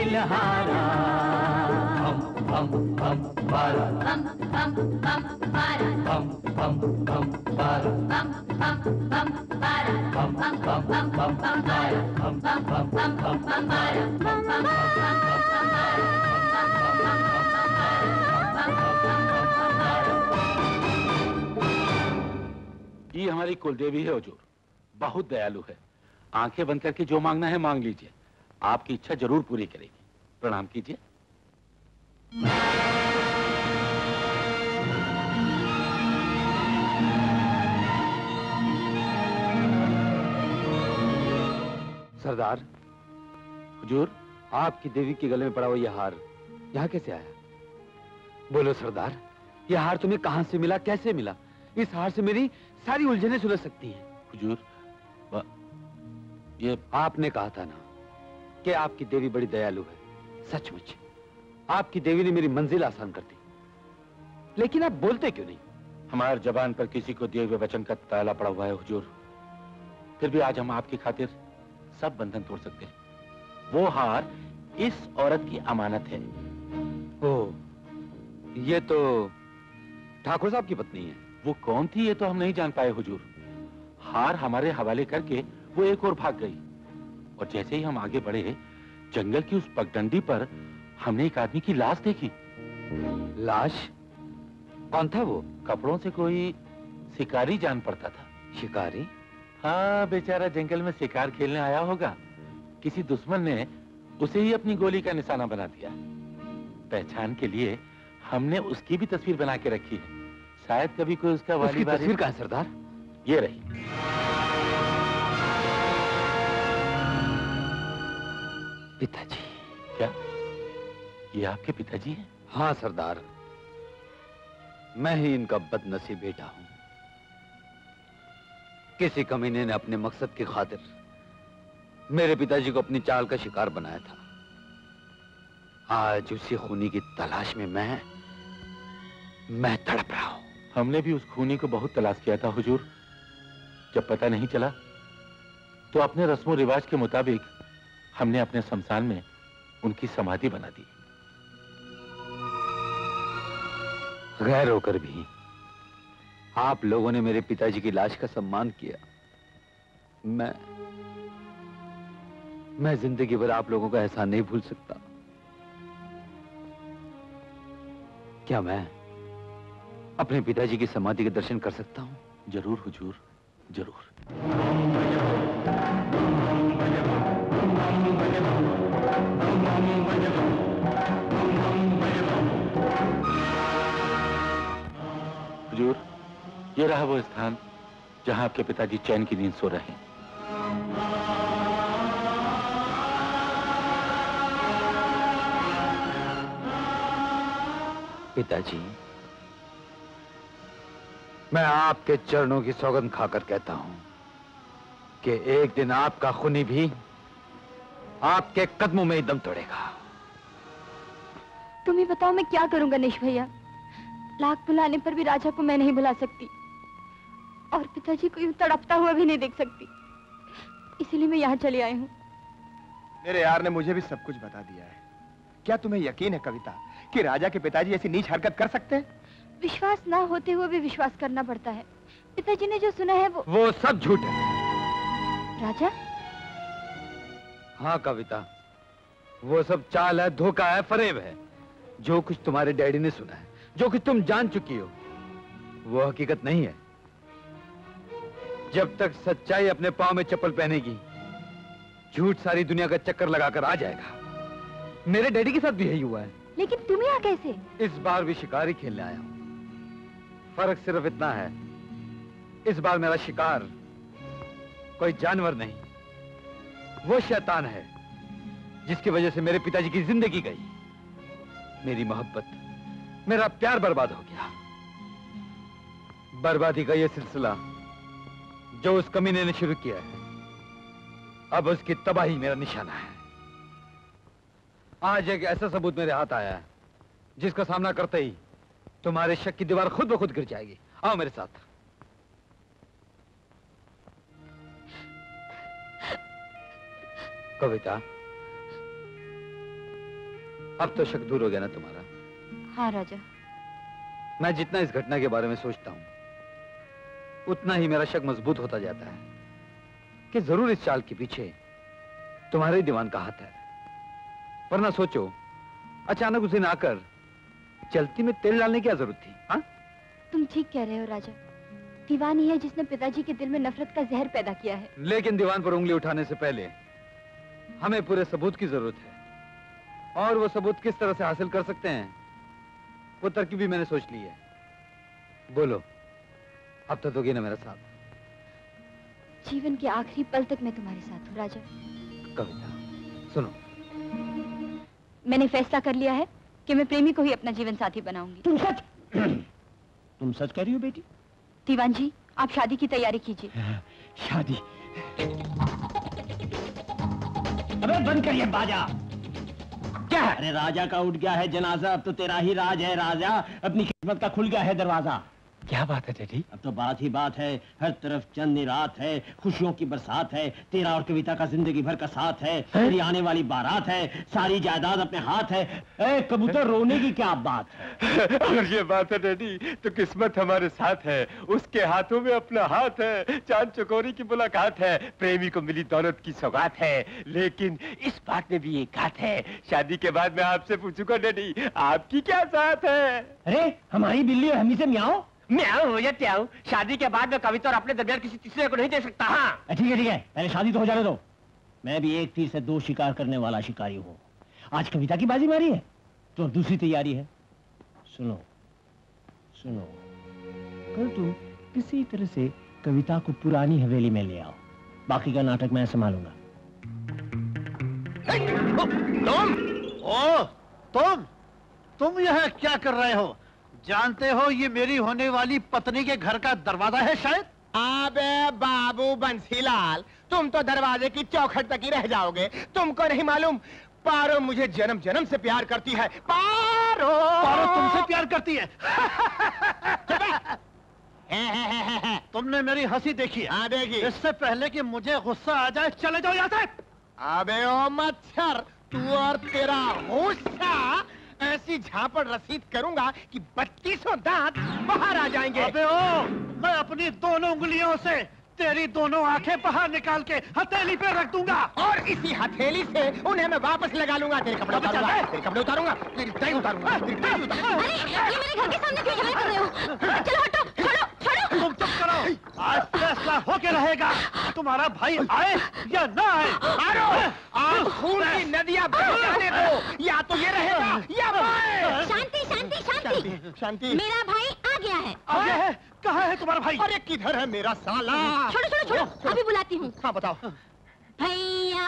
दिलहारा बम बम बम बारा बम बम बम बारा बम बम बम बारा बम बम बम बारा बम बम बम बम बारा बम बम बम बम बारा बम बम ये हमारी कुलदेवी है हुजूर, बहुत दयालु है। आंखें बंद करके जो मांगना है मांग लीजिए, आपकी इच्छा जरूर पूरी करेगी। प्रणाम कीजिए। सरदार, हुजूर, आपकी देवी के गले में पड़ा हुआ यह हार यहाँ कैसे आया? बोलो सरदार, यह हार तुम्हें कहां से मिला, कैसे मिला? इस हार से मेरी सारी उलझनें सुलझ सकती हैं। हुजूर, ये आपने कहा था ना कि आपकी देवी बड़ी दयालु है। सचमुच आपकी देवी ने मेरी मंजिल आसान कर दी, लेकिन आप बोलते क्यों नहीं? हमारे जबान पर किसी को दिए हुए वचन का ताला पड़ा हुआ है हुजूर। फिर भी आज हम आपकी खातिर सब बंधन तोड़ सकते हैं। वो हार इस औरत की अमानत है। ओह, ये तो ठाकुर साहब की पत्नी है। वो कौन थी ये तो हम नहीं जान पाए हुजूर। हार हमारे हवाले करके वो एक और भाग गई, और जैसे ही हम आगे बढ़े, जंगल की उस पगडंडी पर हमने एक आदमी की लाश देखी। लाश? कौन था वो? कपड़ों से कोई शिकारी जान पड़ता था। शिकारी? हाँ, बेचारा जंगल में शिकार खेलने आया होगा। किसी दुश्मन ने उसे ही अपनी गोली का निशाना बना दिया। पहचान के लिए हमने उसकी भी तस्वीर बना के रखी है। शायद कभी कोई उसका वाली तस्वीर कहाँ है सरदार? ये रही। पिताजी। क्या ये आपके पिताजी हैं? हाँ सरदार, मैं ही इनका बदनसीब बेटा हूं। किसी कमीने ने अपने मकसद की खातिर मेरे पिताजी को अपनी चाल का शिकार बनाया था। आज उसी खूनी की तलाश में मैं तड़प रहा हूं। हमने भी उस खूनी को बहुत तलाश किया था हुजूर। जब पता नहीं चला तो अपने रस्मों रिवाज के मुताबिक हमने अपने शमशान में उनकी समाधि बना दी। गैर होकर भी आप लोगों ने मेरे पिताजी की लाश का सम्मान किया। मैं जिंदगी भर आप लोगों का एहसान नहीं भूल सकता। क्या मैं अपने पिताजी की समाधि के दर्शन कर सकता हूं? जरूर हुजूर, जरूर। हुजूर, ये रहा वो स्थान जहां आपके पिताजी चैन की नींद सो रहे हैं। पिताजी, मैं आपके चरणों की सौगंध खाकर कहता हूं कि एक दिन आपका खूनी भी आपके कदमों में ही दम तोड़ेगा। तुम ही बताओ मैं क्या करूं गणेश भैया। लाख बुलाने पर भी राजा को मैं नहीं बुला सकती, और पिताजी को यूं तड़पता हुआ भी नहीं देख सकती। इसीलिए मैं यहाँ चली आई हूँ। मेरे यार ने मुझे भी सब कुछ बता दिया है। क्या तुम्हें यकीन है कविता कि राजा के पिताजी ऐसी नीच हरकत कर सकते हैं? विश्वास ना होते हुए भी विश्वास करना पड़ता है। पिताजी ने जो सुना है वो सब झूठ है। राजा? हाँ कविता, वो सब चाल है, धोखा है, फरेब है। जो कुछ तुम्हारे डैडी ने सुना है, जो कुछ तुम जान चुकी हो, वो हकीकत नहीं है। जब तक सच्चाई अपने पांव में चप्पल पहनेगी, झूठ सारी दुनिया का चक्कर लगाकर आ जाएगा। मेरे डैडी के साथ भी यही हुआ है। लेकिन तुम यहाँ कैसे? इस बार भी शिकारी खेलने आया हूं। फर्क सिर्फ इतना है, इस बार मेरा शिकार कोई जानवर नहीं, वो शैतान है जिसकी वजह से मेरे पिताजी की जिंदगी गई। मेरी मोहब्बत, मेरा प्यार बर्बाद हो गया। बर्बादी का यह सिलसिला जो उस कमीने ने शुरू किया है, अब उसकी तबाही मेरा निशाना है। आज एक ऐसा सबूत मेरे हाथ आया है जिसका सामना करते ही तुम्हारे शक की दीवार खुद ब खुद गिर जाएगी। आओ मेरे साथ। कविता, अब तो शक दूर हो गया ना तुम्हारा? हाँ राजा। मैं जितना इस घटना के बारे में सोचता हूँ उतना ही मेरा शक मजबूत होता जाता है कि जरूर इस चाल के पीछे तुम्हारे ही दीवान का हाथ है। वरना सोचो, अचानक उस दिन आकर चलती में तेल डालने की क्या जरूरत थी? हाँ, तुम ठीक कह रहे हो राजा। दीवान ही है जिसने पिताजी के दिल में नफरत का जहर पैदा किया है। लेकिन दीवान पर उंगली उठाने से पहले हमें पूरे सबूत की जरूरत है, और वो सबूत किस तरह से हासिल कर सकते हैं वो तरकीब भी मैंने सोच ली है। बोलो, अब तो दोगी ना मेरा साथ? जीवन के आखिरी पल तक मैं तुम्हारे साथ हूँ राजा। कविता सुनो, मैंने फैसला कर लिया है कि मैं प्रेमी को ही अपना जीवन साथी बनाऊंगी। तुम सच कह रही हो बेटी? दीवान जी, आप शादी की तैयारी कीजिए। शादी? अबे बंद करिए बाजा। क्या? अरे राजा का उठ गया है जनाजा, अब तो तेरा ही राज है राजा। अपनी किस्मत का खुल गया है दरवाजा। क्या बात है डैडी? अब तो बात ही बात है, हर तरफ चंद रात है, खुशियों की बरसात है, तेरा और कविता का जिंदगी भर का साथ है, तेरी आने वाली बारात है, सारी जायदाद अपने हाथ है। ए कबूतर, रोने की क्या बात है? अगर ये बात है डैडी तो किस्मत हमारे साथ है, उसके हाथों में अपना हाथ है, चांद चकोरी की मुलाकात है, प्रेमी को मिली दौलत की सौगात है। लेकिन इस बात में भी एक बात है, शादी के बाद मैं आपसे पूछूंगा डैडी आपकी क्या साथ है? अरे हमारी बिल्ली और हमी से म्याओ म्याऊं या त्याऊं, शादी के बाद में कविता और अपने दरमियान किसी तीसरे को नहीं दे सकता। हाँ ठीक है, पहले शादी तो हो जाने दो। मैं भी एक तीर से दो शिकार करने वाला शिकारी हूँ। आज कविता की बाजी मारी है तो दूसरी तैयारी है। सुनो सुनो, कल तुम किसी तरह से कविता को पुरानी हवेली में ले आओ, बाकी का नाटक मैं संभालूंगा। तुम यह क्या कर रहे हो? जानते हो ये मेरी होने वाली पत्नी के घर का दरवाजा है शायद? अबे बाबू बंसीलाल, तुम तो दरवाजे की चौखट तक ही रह जाओगे। तुमको नहीं मालूम, पारो मुझे जन्म जन्म से प्यार करती है। पारो तुमसे प्यार करती है? तुमने मेरी हंसी देखी? हाँ देखी। इससे पहले कि मुझे गुस्सा आ जाए चले जाओ यहाँ से। अबे ओ मच्छर, तू और तेरा गुस्सा ऐसी झापड़ रसीद करूंगा कि 3200 दांत बाहर आ जाएंगे। अबे ओ, मैं अपनी दोनों उंगलियों से तेरी दोनों आंखें बाहर निकाल के हथेली पे रख दूंगा, और इसी हथेली से उन्हें मैं वापस लगा लूंगा। तेरे कपड़े उतारूंगा, तेरे कपड़े उतारूंगा, तेरी टाई उतारूंगा, तेरी टाई उतारूंगा। अरे ये मेरे घर के सामने क्यों झगड़ा कर रहे हो? चलो हटो, छोड़ो छोड़ो। तुम चुप करो, आज फैसला होके रहेगा, तुम्हारा भाई आए या ना आए। आज खून की नदियां बहने दो, या तो ये रहेगा या मैं। शांति शांति शांति शांति। मेरा भाई आ गया है। आ गया है? कहाँ है तुम्हारा भाई? अरे किधर है मेरा साला? छोड़ो छोड़ो छोड़ो, अभी बुलाती हूँ। हाँ बताओ। भैया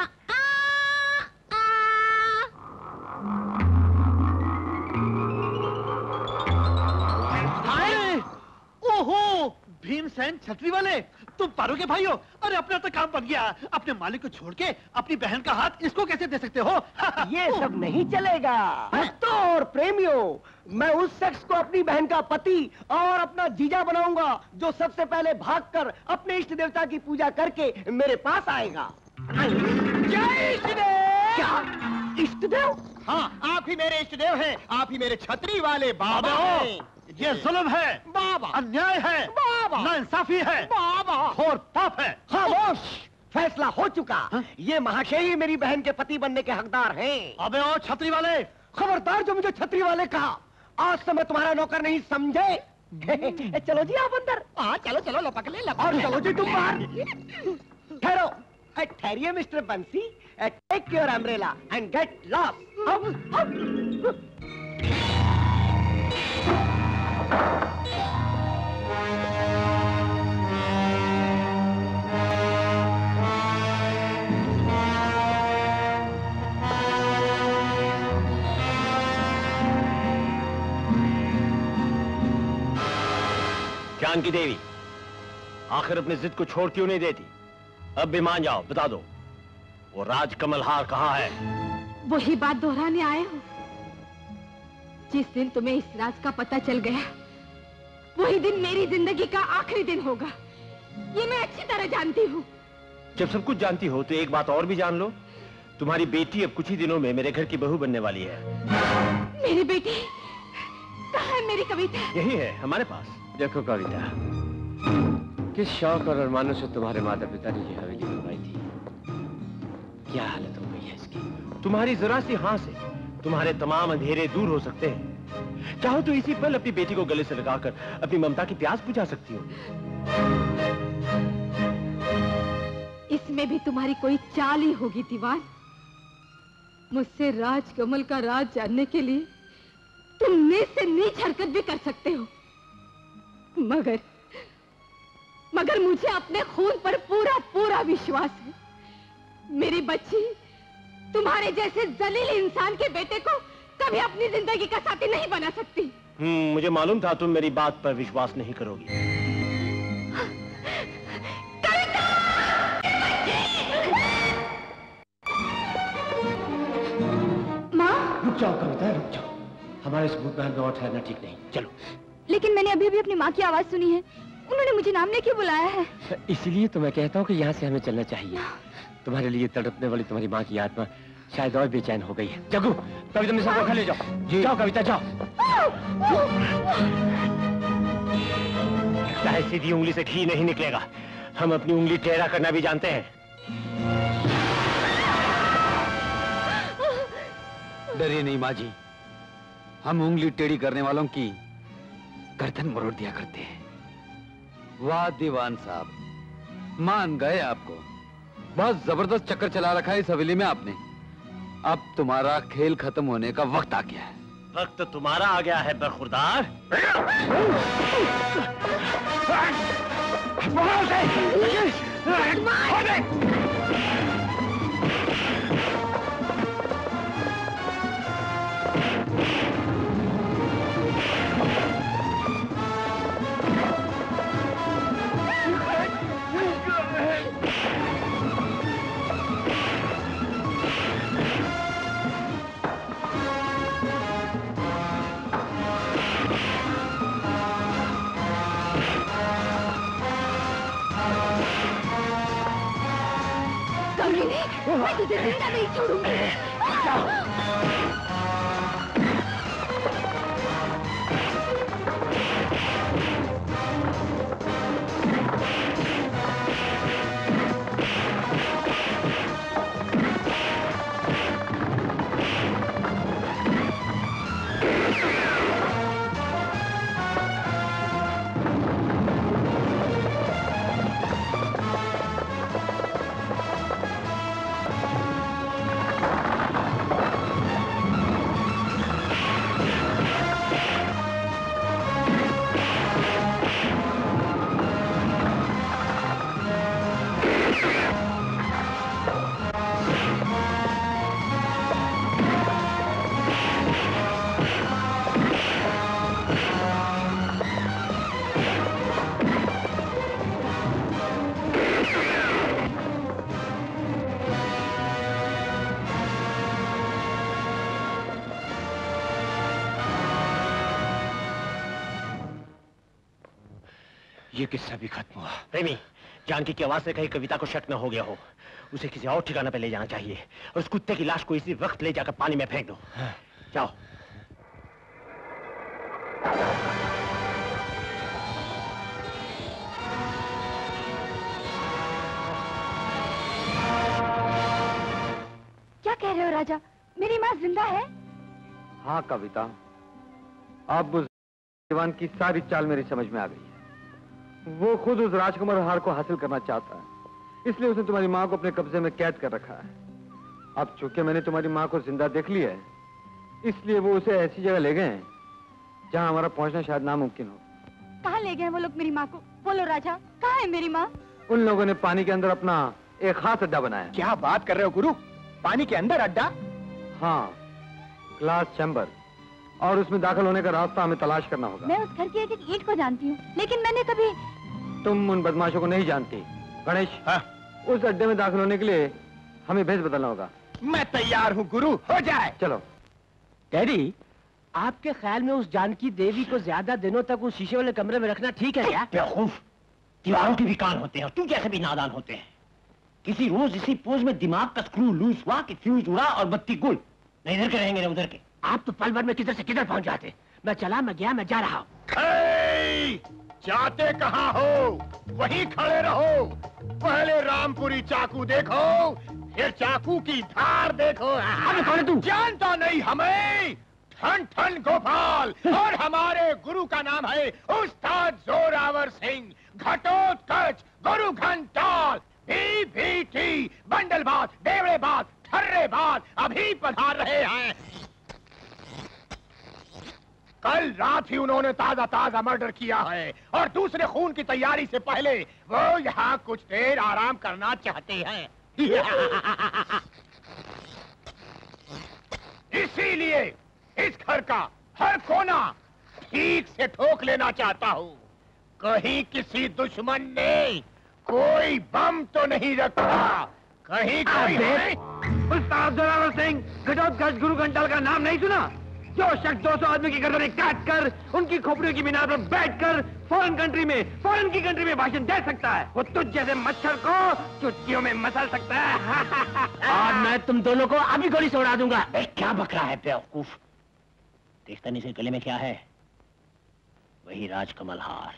ओहो, भीमसेन छतरी वाले, तुम पारो के भाई हो? अरे अपना तो काम बन गया। अपने मालिक को छोड़ के अपनी बहन का हाथ इसको कैसे दे सकते हो? ये सब नहीं चलेगा दोस्तों और प्रेमियों। मैं उस शख्स को अपनी बहन का पति और अपना जीजा बनाऊंगा जो सबसे पहले भागकर अपने इष्ट देवता की पूजा करके मेरे पास आएगा। जय इष्ट देव। क्या इष्ट देव? हाँ, आप ही मेरे इष्ट देव हैं, आप ही मेरे छतरी वाले बाबा हैं। ये जुल्म है बाबा, अन्याय है बाबा, नाइंसाफी है बाबा, और पाप है। खामोश, फैसला हो चुका। ये महाशय ही मेरी बहन के पति बनने के हकदार हैं। अबे ओ छतरी वाले, खबरदार जो मुझे छतरी वाले कहा, आज से मैं तुम्हारा नौकर नहीं समझे। चलो जी आप अंदर। हाँ चलो चलो, लपक ले लपक और ले। चलो जी तुम बाहर। ठहरो, ठहरिए mister Bansi, take your umbrella and get lost. Janaki Devi, आखिर अपनी जिद को छोड़ क्यों नहीं देती? अब भी मान जाओ, बता दो वो राजकमल हार कहाँ है? वही बात दोहराने आए हो? जिस दिन तुम्हें इस राज का पता चल गया, वही दिन मेरी जिंदगी का आखिरी दिन होगा। ये मैं अच्छी तरह जानती हूँ। जब सब कुछ जानती हो तो एक बात और भी जान लो, तुम्हारी बेटी अब कुछ ही दिनों में मेरे घर की बहू बनने वाली है। मेरी बेटी? कहाँ है मेरी कविता? यही है हमारे पास। देखो कविता, किस शौक और अरमानों से तुम्हारे माता पिता ने ये हवेली बनवाई थी, क्या हालत हो गई है इसकी। तुम्हारी जरा सी हाँ से तुम्हारे तमाम अंधेरे दूर हो सकते हैं। चाहो तो इसी पल अपनी बेटी को गले से लगाकर अपनी ममता की प्यास बुझा सकती हो। इसमें भी तुम्हारी कोई चाल ही होगी दीवान। मुझसे राजकमल का राज जानने के लिए तुम नीच से नीच हरकत भी कर सकते हो, मगर मुझे अपने खून पर पूरा पूरा विश्वास है। मेरी बच्ची तुम्हारे जैसे जलील इंसान के बेटे को कभी अपनी जिंदगी का साथी नहीं बना सकती। मुझे मालूम था तुम मेरी बात पर विश्वास नहीं करोगी। माँ! रुक जाओ कविता, रुक जाओ। हमारे सबूत महल में और ठहरना ठीक नहीं। चलो। लेकिन मैंने अभी अभी अपनी माँ की आवाज सुनी है। उन्होंने मुझे नाम लेके बुलाया है। इसलिए तो मैं कहता हूँ कि यहाँ से हमें चलना चाहिए। तुम्हारे लिए तड़पने वाली तुम्हारी माँ की आत्मा शायद और बेचैन हो गई है। जग्गू, कविता में सबको ले जाओ। जी जाओ कविता, जाओ। लगता है सीधी उंगली से घी नहीं निकलेगा। हम अपनी उंगली टेढ़ा करना भी जानते हैं। डरिए नहीं माँ जी, हम उंगली टेढ़ी करने वालों की गर्दन मरोड़ दिया करते हैं। वाह दीवान साहब, मान गए आपको। बहुत जबरदस्त चक्कर चला रखा है इस हवेली में आपने। अब तुम्हारा खेल खत्म होने का वक्त आ गया है। वक्त तुम्हारा आ गया है बरखुरदार। मैं तुझे जिंदा नहीं छोड़ूंगी। ये किस्सा भी खत्म हुआ। प्रेमी, जानकी की आवाज से कहीं कविता को शक न हो गया हो। उसे किसी और ठिकाना पे ले जाना चाहिए और उस कुत्ते की लाश को इसी वक्त ले जाकर पानी में फेंक दो। जाओ। क्या कह रहे हो राजा? मेरी माँ जिंदा है? हाँ कविता, अब उस दीवान की सारी चाल मेरी समझ में आ गई है। वो खुद उस राजकुमार हार को हासिल करना चाहता है, इसलिए उसने तुम्हारी माँ को अपने कब्जे में कैद कर रखा है। अब चूंकि मैंने तुम्हारी माँ को जिंदा देख लिया है, इसलिए वो उसे ऐसी जगह ले गए हैं जहाँ हमारा पहुंचना शायद नामुमकिन हो। कहाँ ले गए हैं वो लोग मेरी माँ को? बोलो राजा, कहाँ है मेरी माँ? उन लोगों ने पानी के अंदर अपना एक खास अड्डा बनाया। क्या बात कर रहे हो गुरु? पानी के अंदर अड्डा? हाँ, ग्लास चैम्बर, और उसमें दाखिल होने का रास्ता हमें तलाश करना होगा। मैं उस घर की एक ईंट को जानती हूँ, लेकिन मैंने कभी... तुम उन बदमाशों को नहीं जानती। गणेश, उस अड्डे में दाखिल होने के लिए हमें भेष बदलना होगा। मैं तैयार हूँ गुरु, हो जाए। चलो। डैडी, आपके ख्याल में उस जानकी देवी को ज्यादा दिनों तक उस शीशे वाले कमरे में रखना ठीक है क्या? बेवकूफ, दीवारों के भी कान होते हैं और तुम जैसे भी नादान होते हैं। किसी रोज इसी पोज में दिमाग का स्क्रू लूज हुआ कि फ्यूज उड़ा और बत्ती गुल। नहीं इधर के रहेंगे ना उधर के। आप तो पल भर में किधर से किधर पहुंच जाते। मैं चला, मैं गया, मैं जा रहा हूँ। जाते कहाँ हो? वहीं खड़े रहो। पहले रामपुरी चाकू देखो, फिर चाकू की धार देखो। अबे कौन है तू? जानता नहीं हमें? ठन ठन गोपाल, और हमारे गुरु का नाम है उस्ताद जोरावर सिंह। घटोत्कच गुरु घंटाल, BBT, बंडलबाज, देवड़ेबाज, ठर्रेबाज अभी पधार रहे हैं। कल रात ही उन्होंने ताजा ताजा मर्डर किया है और दूसरे खून की तैयारी से पहले वो यहाँ कुछ देर आराम करना चाहते हैं। इसीलिए इस घर का हर कोना ठीक से ठोक लेना चाहता हूँ। कहीं किसी दुश्मन ने कोई बम तो नहीं रखा? कहीं कोई उस्ताद जोरावर सिंह, घटोत्कच गुरु घंटाल का नाम नहीं सुना? जो शख्स 200 आदमी की गर्दनें काट कर उनकी खोपड़ियों की मीनार पर बैठकर फॉरेन की कंट्री में भाषण दे सकता है, वो तुझ जैसे मच्छर को चुटकियों में मसल सकता है। और मैं तुम दोनों को अभी गोली से उड़ा दूंगा। क्या बक रहा है बेवकूफ? देखता नहीं से गले में क्या है? वही राजकमल हार।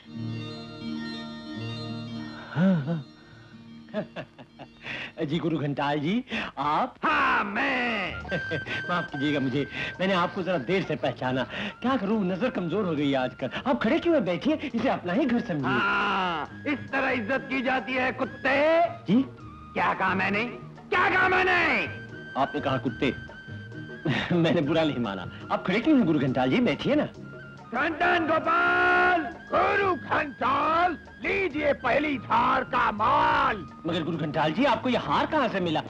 जी गुरु घंटाल जी, आप? हाँ मैं। माफ कीजिएगा मुझे, मैंने आपको जरा देर से पहचाना। क्या करूं, नजर कमजोर हो गई है आजकल। आप खड़े क्यों हैं? बैठिए, इसे अपना ही घर समझिए। हाँ, इस तरह इज्जत की जाती है कुत्ते। जी क्या कहा मैंने? क्या कहा मैंने? आपने कहा कुत्ते। मैंने बुरा नहीं माना। आप खड़े क्यों हैं गुरु घंटाल जी? बैठिए ना। ठन ठन गोपाल, गुरु घंटाल, लीजिए पहली धार का माल। मगर गुरु घंटाल जी, आपको ये हार कहाँ से मिला?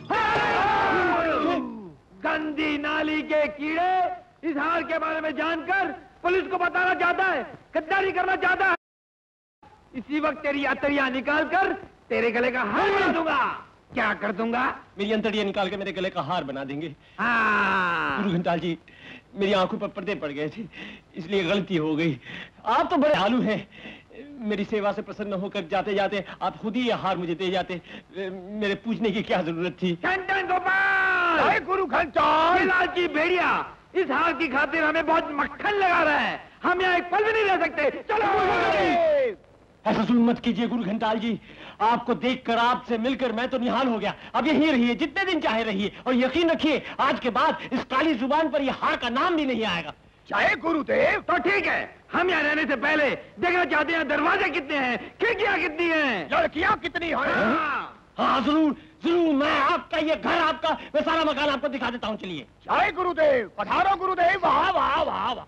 गंदी नाली के कीड़े इस हार के बारे में जानकर पुलिस को बताना चाहता है, गद्दारी करना चाहता है। इसी वक्त तेरी अतरिया निकाल कर तेरे गले का हार बना दूंगा। क्या कर दूंगा? मेरी अंतड़ियां निकाल के मेरे गले का हार बना देंगे। हाँ। गुरु घंटाल जी, मेरी आंखों पर पर्दे पड़ गए थे, इसलिए गलती हो गई। आप तो बड़े आलू हैं। मेरी सेवा से प्रसन्न होकर जाते जाते आप खुद ही ये हार मुझे दे जाते। मेरे पूछने की क्या जरूरत थी? ठन ठन गोपाल, गुरु घंटाल, की भेड़िया इस हार की खातिर हमें बहुत मक्खन लगा रहा है। हम यहाँ एक पल भी नहीं रह सकते। चलो। ऐसा जुल्म मत कीजिए गुरु घंटाल जी। आपको देखकर, आपसे मिलकर मैं तो निहाल हो गया। अब यहीं रहिए, जितने दिन चाहे रहिए, और यकीन रखिए आज के बाद इस काली जुबान पर यह हार का नाम भी नहीं आएगा। चाहे गुरुदेव। तो ठीक है, हम यहाँ रहने से पहले देखना चाहते हैं दरवाजे कितने हैं, खिड़कियाँ कितनी हैं, लड़कियाँ कितनी हैं। हाँ जरूर जरूर, मैं आपका ये घर, आपका मैं सारा मकान आपको दिखा देता हूँ। चलिए। चाहे गुरुदेव, पधारो गुरुदेव। वाह वाह वाह वाह।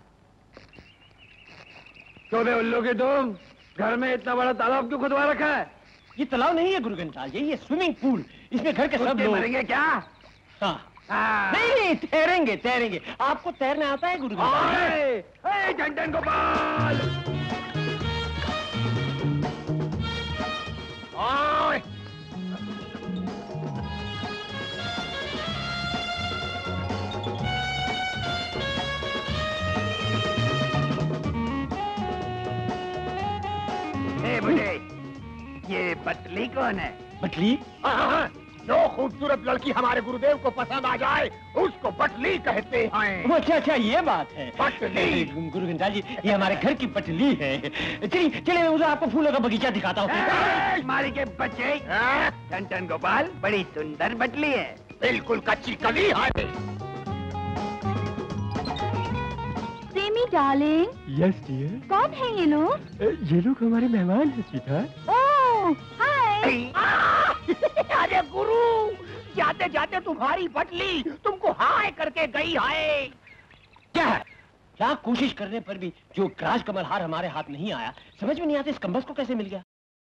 चौदह उल्लू के तुम घर में इतना बड़ा तालाब क्यों खुदवा रखा है? ये तालाब नहीं है गुरु घंटाल जी, ये स्विमिंग पूल। इसमें घर के सब लोग मरेंगे क्या? हाँ। नहीं, तैरेंगे तैरेंगे। आपको तैरना आता है गुरु घंटाल? ठन ठन गोपाल, बुढ़े, ये बटली कौन है? बटली? जो खूबसूरत लड़की हमारे गुरुदेव को पसंद आ जाए उसको बटली कहते हैं। अच्छा अच्छा, ये बात है। बटली। गुरु घंटाल जी, ये हमारे घर की बटली है। चलिए चलिए, मैं उसे आपको फूलों का बगीचा दिखाता हूँ। मारी के बच्चे, ठन ठन गोपाल, बड़ी सुंदर बटली है। बिल्कुल कच्ची कली है। प्रेमी डार्लिंग। Yes dear. कौन है ये लोग? ये लोग हमारे मेहमान हैं स्वीटहार्ट। ओह हाय। अरे गुरु, जाते जाते तुम्हारी बटली तुमको हाय करके गई है। क्या है? क्या कोशिश करने पर भी जो राजकमल हार हमारे हाथ नहीं आया, समझ में नहीं आता इस कम्बस को कैसे मिल गया।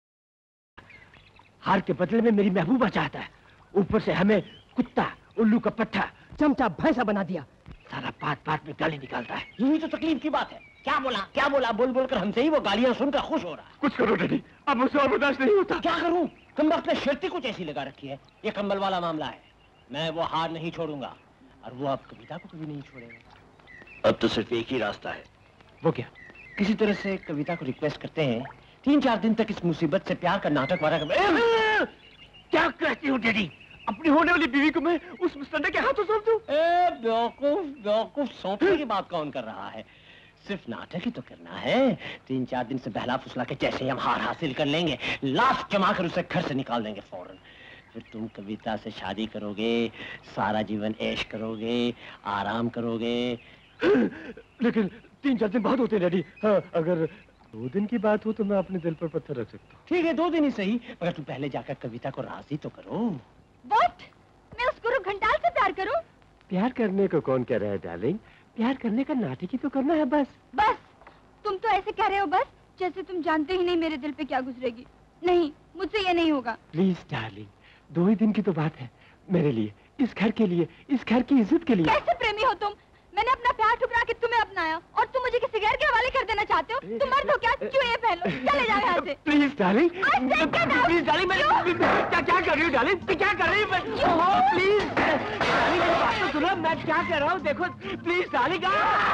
हार के बदले में मेरी महबूबा चाहता है, ऊपर से हमें कुत्ता, उल्लू का पट्टा, चमचा, भैंसा बना दिया। सारा बात बात में गाली निकालता है। यही तो तकलीफ की बात है। क्या बोला बोल बोल कर हमसे ही वो गालियां सुनकर खुश हो रहा है। कुछ करो डैडी, अब मुझसे और बर्दाश्त नहीं होता। क्या करूं? कमबख्त ने शर्त कुछ ऐसी लगा रखी है। ये कंबल वाला मामला है, मैं वो हार नहीं छोड़ूंगा, और वो अब कविता को कभी नहीं छोड़ेगा। अब तो सिर्फ एक ही रास्ता है। वो क्या? किसी तरह से कविता को रिक्वेस्ट करते हैं 3-4 दिन तक इस मुसीबत से प्यार का नाटक वारा कर। क्या कहती हो डैडी? अपनी होने वाली बीवी को मैं उस मुस्तंडे के हाथों सौंप दूं? बेवकूफ बेवकूफ, सौंपने की बात कौन कर रहा है? सिर्फ नाटक ही तो करना है। 3-4 दिन से बहला फुसला के जैसे ही हम हार हासिल कर लेंगे, लाश जमा कर उसे घर से निकाल देंगे फौरन। फिर तुम कविता से शादी करोगे, सारा जीवन ऐश करोगे, आराम करोगे। लेकिन 3-4 दिन बाद होते डैडी। हाँ, अगर 2 दिन की बात हो तो मैं अपने दिल पर पत्थर रख सकता हूँ। ठीक है, 2 दिन ही सही, मगर तुम पहले जाकर कविता को राजी तो करो। What? मैं उस गुरु घंटाल से प्यार करूं? प्यार करने को कौन कह रहा है डार्लिंग? प्यार करने का नाटक ही तो करना है बस। बस तुम तो ऐसे कह रहे हो बस, जैसे तुम जानते ही नहीं मेरे दिल पे क्या गुजरेगी। नहीं, मुझसे ये नहीं होगा। प्लीज डार्लिंग, 2 ही दिन की तो बात है। मेरे लिए, इस घर के लिए, इस घर की इज्जत के लिए। कैसे प्रेमी हो तुम? मैंने अपना प्यार ठुकरा के तुम्हें अपनाया और तुम मुझे किसी गैर के हवाले कर देना चाहते हो? तुम मर्द हो क्या? क्यों ये पहन लो? चले जाओ यहाँ से। प्लीज डार्लिंग, प्लीज डार्लिंग, क्या कर रही हो डार्लिंग? क्या कर रही हो? प्लीज डार्लिंग, मेरी बात तो सुनो, मैं क्या कह रहा हूँ देखो। Please darling.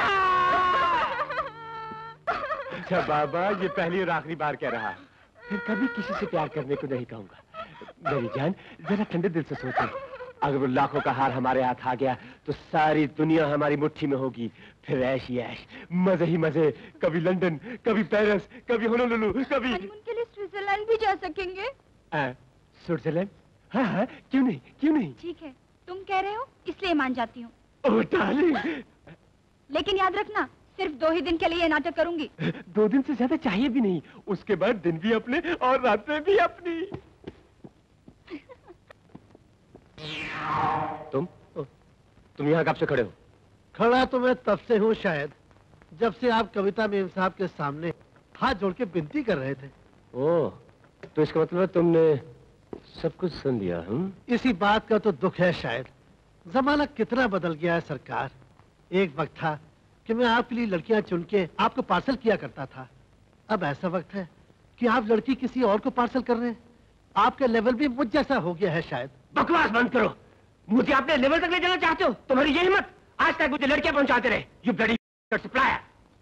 अच्छा बाबा, ये पहली और आखिरी बार कह रहा, फिर कभी किसी से प्यार करने को नहीं कहूँगा। मेरी जान, जरा ठंडे दिल से सोचो। अगर वो लाखों का हार हमारे हाथ आ गया तो सारी दुनिया हमारी मुट्ठी में होगी। फिर ऐश ही ऐश, मजे ही मजे। कभी लंदन, कभी पेरिस, कभी होनोलुलु, कभी हनीमून के लिए स्विट्जरलैंड भी जा सकेंगे। स्विट्जरलैंड? हाँ हाँ, क्यों नहीं, क्यों नहीं। ठीक है, तुम कह रहे हो इसलिए मान जाती हूँ। ओह डार्लिंग, लेकिन याद रखना, सिर्फ 2 ही दिन के लिए ये नाटक करूंगी। 2 दिन से ज्यादा चाहिए भी नहीं। उसके बाद दिन भी अपने और रातें भी अपनी। तुम यहाँ कब से खड़े हो? खड़ा तो मैं तब से हूँ शायद, जब से आप कविता मेम साहब के सामने हाथ जोड़ के विनती कर रहे थे। ओह, तो इसका मतलब तुमने सब कुछ सुन लिया? इसी बात का तो दुख है शायद। जमाना कितना बदल गया है सरकार। एक वक्त था कि मैं आपके लिए लड़कियां चुन के आपको पार्सल किया करता था। अब ऐसा वक्त है कि आप लड़की किसी और को पार्सल कर रहे हैं। आपका लेवल भी मुझ जैसा हो गया है शायद। बकवास बंद करो। मुझे अपने लेवल तक ले जाना चाहते हो? तुम्हारी ये हिम्मत? आज तक मुझे लड़कियां पहुंचाते रहे। You bloody supplier.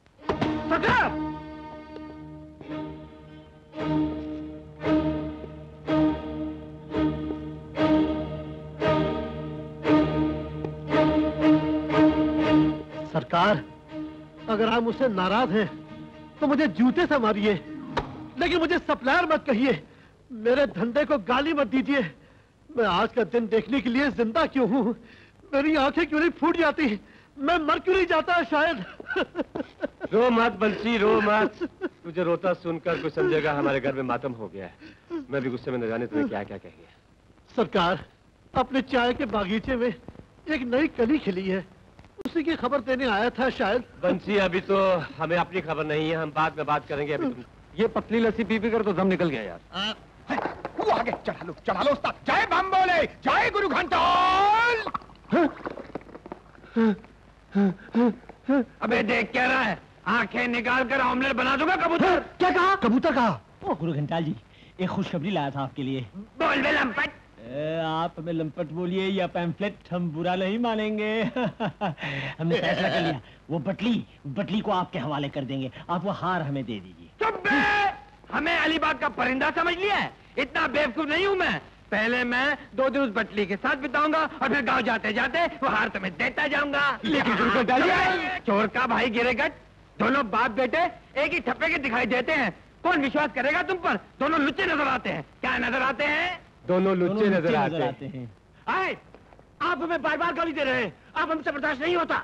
सरकार, अगर आप मुझसे नाराज हैं तो मुझे जूते से मारिए, लेकिन मुझे सप्लायर मत कहिए। मेरे धंधे को गाली मत दीजिए। मैं आज का दिन देखने के लिए जिंदा क्यों हूँ? मेरी आंखें क्यों नहीं फूट जाती? मैं मर क्यों नहीं जाता शायद? रो मत बंसी, रो मत। तुझे रोता सुनकर कोई समझेगा हमारे घर में मातम हो गया है। मैं भी गुस्से में न जाने तुम्हें क्या क्या कह गया। सरकार, अपने चाय के बागीचे में एक नई कली खिली है, उसी की खबर देने आया था शायद। बंसी, अभी तो हमें अपनी खबर नहीं है, हम बाद में बात करेंगे। अभी तुम ये पतली लस्सी पी पी कर तो दम निकल गया यार। वो आगे चढ़ा लो उस्ताद। जय बम बोले, जय गुरु घंटाल। अबे देख क्या रहा है? आंखें निकाल कर ऑमलेट बना दूंगा कबूतर। क्या कहा? कबूतर कहा? ओ गुरु घंटाल जी, एक खुशखबरी लाया था आपके लिए। बोल बे लंपट। आप हमें लंपट बोलिए या पैम्फलेट, हम बुरा नहीं मानेंगे। हमने फैसला कर लिया, वो बटली को आपके हवाले कर देंगे। आप वो हार हमें दे दीजिए। चुप बे! हमें अलीबाग का परिंदा समझ लिया है? इतना बेवकूफ नहीं हूँ मैं। पहले मैं 2 दिन उस बटली के साथ बिताऊंगा और फिर गांव जाते जाते वो हार तुम्हें देता जाऊंगा। लेकिन चोर का भाई गिरेगट, दोनों बाप बेटे एक ही ठप्पे के दिखाई देते हैं। कौन विश्वास करेगा तुम पर? दोनों लुच्चे नजर आते हैं। क्या नजर आते हैं? दोनों लुच्चे नजर आते हैं। आए, आप हमें बार बार गाली दे रहे हैं। आप हमसे बर्दाश्त नहीं होता।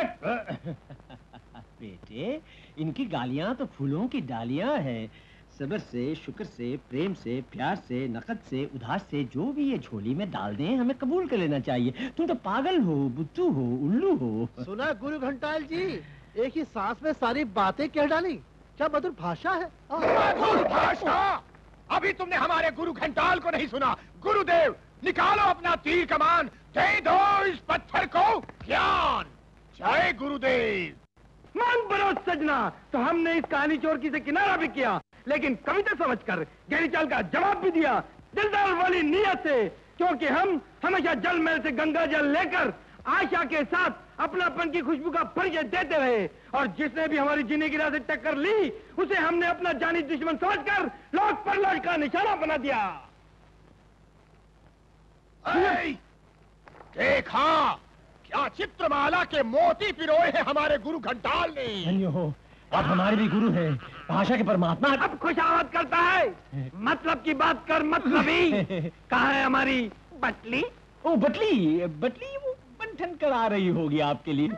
बेटे, इनकी गालियां तो फूलों की डालियां हैं। सब्र से, शुक्र से, प्रेम से, प्यार से, नकद से, उधार से जो भी ये झोली में डाल दें हमें कबूल कर लेना चाहिए। तुम तो पागल हो, बुद्धू हो, उल्लू हो। सुना गुरु घंटाल जी, एक ही सांस में सारी बातें कह डाली। क्या मधुर भाषा है? मधुर भाषा? अभी तुमने हमारे गुरु घंटाल को नहीं सुना। गुरुदेव, निकालो अपना तीर कमान, दे दो इस पत्थर को ज्ञान। जय गुरुदेव। मान बनो सजना, तो हमने इस कहानी चोर की से किनारा भी किया, लेकिन कविता समझकर गहरी चाल का जवाब भी दिया, दिलदार वाली नीयत से। क्योंकि हम हमेशा जल महल से गंगा जल लेकर आशा के साथ अपनापन की खुशबू का परिचय देते रहे, और जिसने भी हमारी जीने की राह से टक्कर ली उसे हमने अपना जानी दुश्मन समझकर लोक परलोक का निशाना बना दिया। देखा क्या चित्रमाला के मोती पिरोए हैं हमारे गुरु घंटाल ने। धन्य हो, आप हमारे भी गुरु हैं, भाषा के परमात्मा। अब खुशामद करता है, मतलब की बात कर मतलबी। कहाँ है हमारी बटली? ओ बटली, बटली वो बंठन करा रही होगी आपके लिए।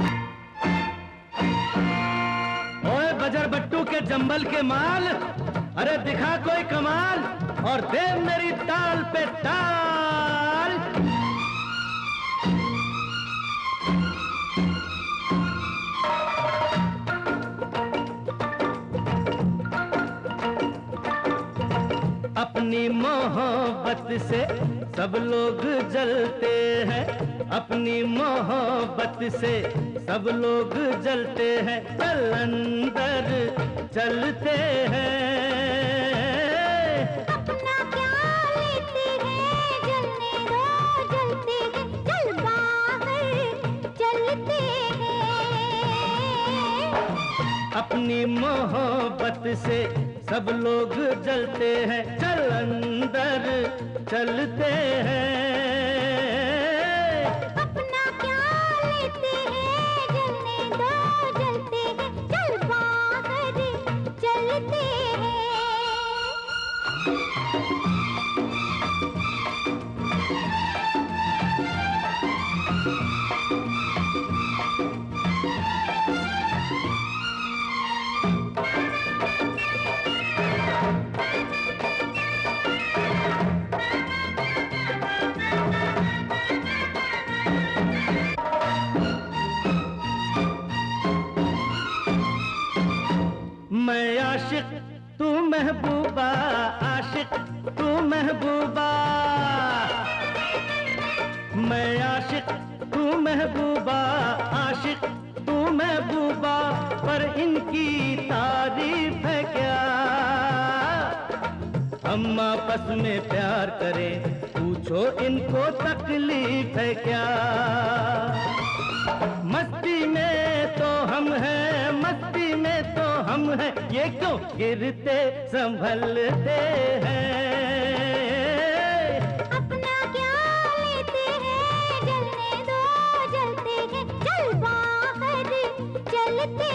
ओए बजर बट्टू के जंबल के माल, अरे दिखा कोई कमाल और दे मेरी ताल पे ताल। अपनी मोहब्बत से सब लोग जलते हैं, अपनी मोहब्बत से सब लोग जलते हैं, चल अंदर चलते हैं। अपना क्या लेते हैं, जलने दो जलते हैं, चल बाहर चलते हैं। अपनी मोहब्बत से सब लोग जलते हैं, चल अंदर चलते हैं। अपना क्या लेते हैं, जलने दो जलते हैं, चल बाहर चलते हैं। मैं आशिक तू महबूबा, आशिक तू महबूबा। मैं आशिक तू महबूबा, आशिक तू महबूबा, पर इनकी तारीफ है क्या? हम आपस में प्यार करें, पूछो इनको तकलीफ है क्या? मस्ती में तो हम हैं, मस्ती में तो हम हैं, ये क्यों गिरते संभलते हैं? अपना क्या लेते हैं, जलने दो जलते हैं, चल बाहर चलते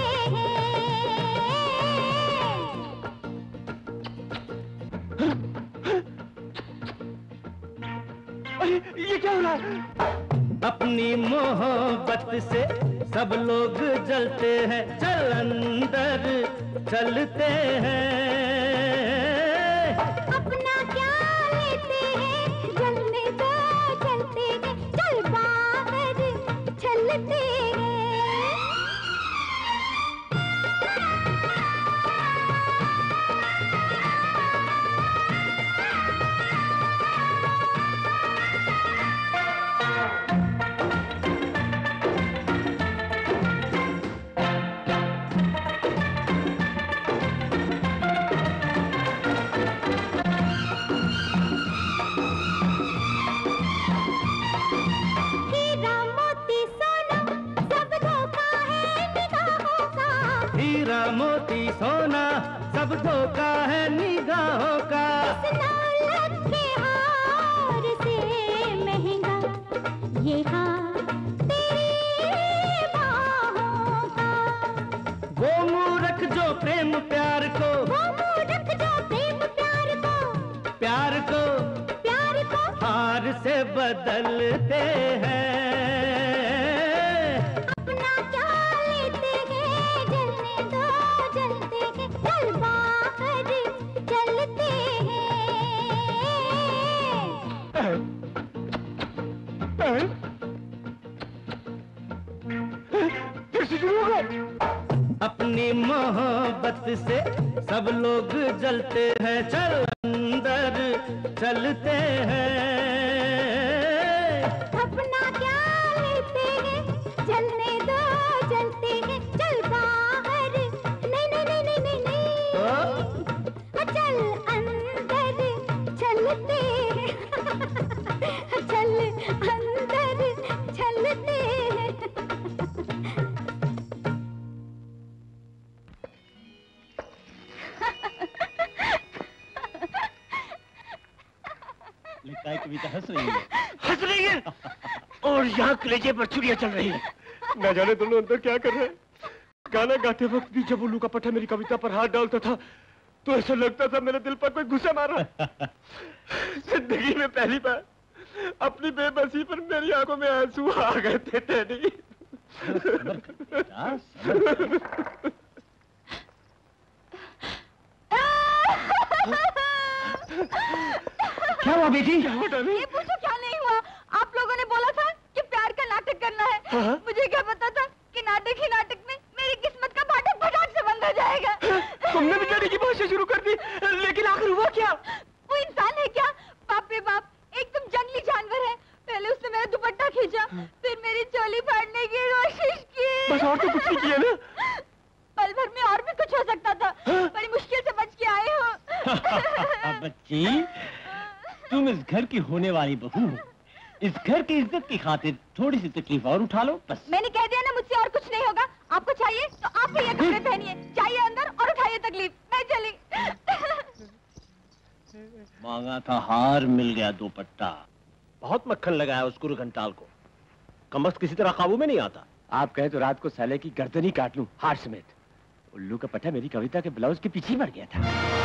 हैं। ये क्या हो रहा है? अपनी मोहब्बत से सब लोग जलते हैं, चल अंदर चलते हैं। अपना क्या लेते हैं, जलने दो जलते हैं, चल बाहर चलते हैं। मोती सोना सब धोखा है निगाहों का। इस दौलत के हार से महंगा ये हार तेरी बाहों का। वो मूर्ख जो प्रेम प्यार को, वो मूर्ख जो प्रेम प्यार को, प्यार को, प्यार को हार से बदलते हैं। अपनी मोहब्बत से सब लोग जलते हैं, चल अंदर चलते हैं। अपना क्या लेते हैं, जलने दो जलते हैं, चल बाहर नहीं नहीं नहीं नहीं नहीं नहीं, चल अंदर चलते हैं, चल अंदर चलते हैं। लगता है कि अभी तो हंस रही है। हंस रही है और यहाँ कलेजे पर चुड़िया चल रही है। न जाने दोनों अंदर क्या कर रहे हैं। गाना गाते वक्त भी जब उल्लू का पट्टा मेरी कविता पर हाथ डालता था तो ऐसा लगता था मेरे दिल पर कोई घुसा मारा। जिंदगी में पहली बार अपनी बेबसी पर मेरी आंखों में आंसू आ गए थे टेडी। क्या हुआ बेटी? ये पूछो क्या नहीं हुआ। आप लोगों ने बोला था कि प्यार का नाटक करना है। मुझे क्या पता था कि नाटक ही नाटक में मेरी किस्मत का फाटक फटाक से बंद हो जाएगा। तुमने बेचारी की भाषा शुरू कर दी, लेकिन आखिर हुआ क्या? वो इंसान है क्या? बाप रे बाप, एक तुम जंगली जानवर है। पहले उसने मेरा दुपट्टा खींचा, फिर मेरी चोली फाड़ने की कोशिश की। बस और तो कुछ नहीं किया ना? पल भर में और भी कुछ हो सकता था। बड़ी मुश्किल से बच के आए हो। बच्ची, तुम इस घर की होने वाली बहू हो। इस घर की इज्जत की खातिर थोड़ी सी तकलीफ और उठा लो बस। मैंने कह दिया ना, मुझसे और कुछ नहीं होगा। आपको चाहिए तो आप भी ये कपड़े पहनिए, चाहिए अंदर और उठाइए तकलीफ। मैं चली। मांगा था हार, मिल गया दुपट्टा। बहुत मक्खन लगाया उस गुरु घंटाल को। कमबख्त किसी तरह काबू में नहीं आता। आप कहे तो रात को साले की गर्दन ही काट लूं, हार समेत। उल्लू का पट्टा मेरी कविता के ब्लाउज के पीछे मर गया था।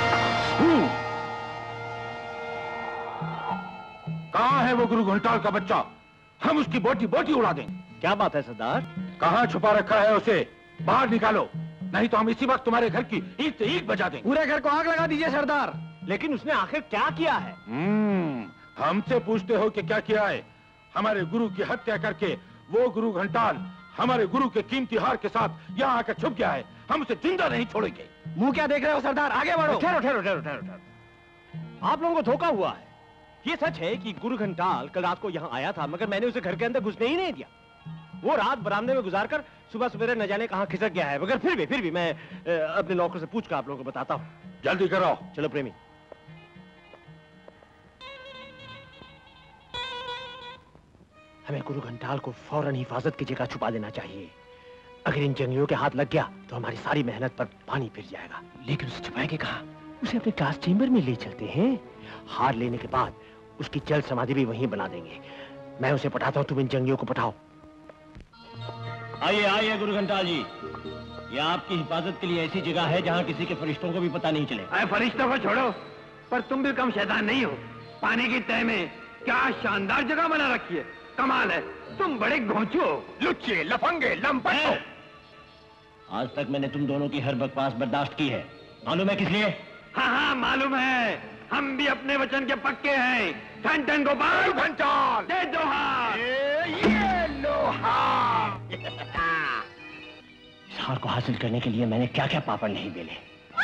कहाँ है वो गुरु घंटाल का बच्चा? हम उसकी बोटी बोटी उड़ा दें। क्या बात है सरदार? कहाँ छुपा रखा है उसे? बाहर निकालो, नहीं तो हम इसी वक्त तुम्हारे घर की ईंट से ईंट बजा देंगे। पूरे घर को आग लगा दीजिए सरदार। लेकिन उसने आखिर क्या किया है? हमसे पूछते हो कि क्या किया है? हमारे गुरु की हत्या करके वो गुरु घंटाल हमारे गुरु के कीमती हार के साथ यहाँ आकर छुप गया है। हम उसे जिंदा नहीं छोड़ेंगे। मुंह क्या देख रहे हो सरदार? आगे बढ़ो। ठहरो ठहरो ठहरो ठहरो। आप लोगों को धोखा हुआ है। ये सच है कि गुरु घंटाल कल रात को यहाँ आया था, मगर मैंने उसे घर के अंदर घुसने ही नहीं दिया। वो रात बरामदे में गुजारकर सुबह सवेरे न जाने कहाँ खिसक गया है। मगर फिर भी मैं अपने नौकर से पूछकर आप लोगों को बताता हूँ। जल्दी करो। चलो प्रेमी। हमें गुरु घंटाल को फौरन हिफाजत की जगह छुपा देना चाहिए। अगर इन जंगलियों के हाथ लग गया तो हमारी सारी मेहनत पर पानी फिर जाएगा। लेकिन उसे छुपाएंगे कहाँ? उसे अपने क्लास चेंबर में ले चलते हैं। हार लेने के बाद उसकी जल समाधि भी वहीं बना देंगे। मैं उसे पठाता हूँ, तुम इन जंगलियों को पठाओ। आइए आइए गुरु घंटाल जी, ये आपकी हिफाजत के लिए ऐसी जगह है जहाँ किसी के फरिश्तों को भी पता नहीं चले। अरे फरिश्तों को छोड़ो, पर तुम भी कम शैतान नहीं हो। पानी की तह में क्या शानदार जगह बना रखी है। कमाल है, तुम बड़े घोंचू हो, लुच्चे, लफंगे, लंपट हो। आज तक मैंने तुम दोनों की हर बकवास बर्दाश्त की है। मालूम है किस लिए? हाँ हाँ मालूम है, हम भी अपने वचन के पक्के हैं। ठन गोपाल घंटाल, दे दो हाथ। ये लो हाथ। इस हार को हासिल करने के लिए मैंने क्या क्या पापड़ नहीं बेले।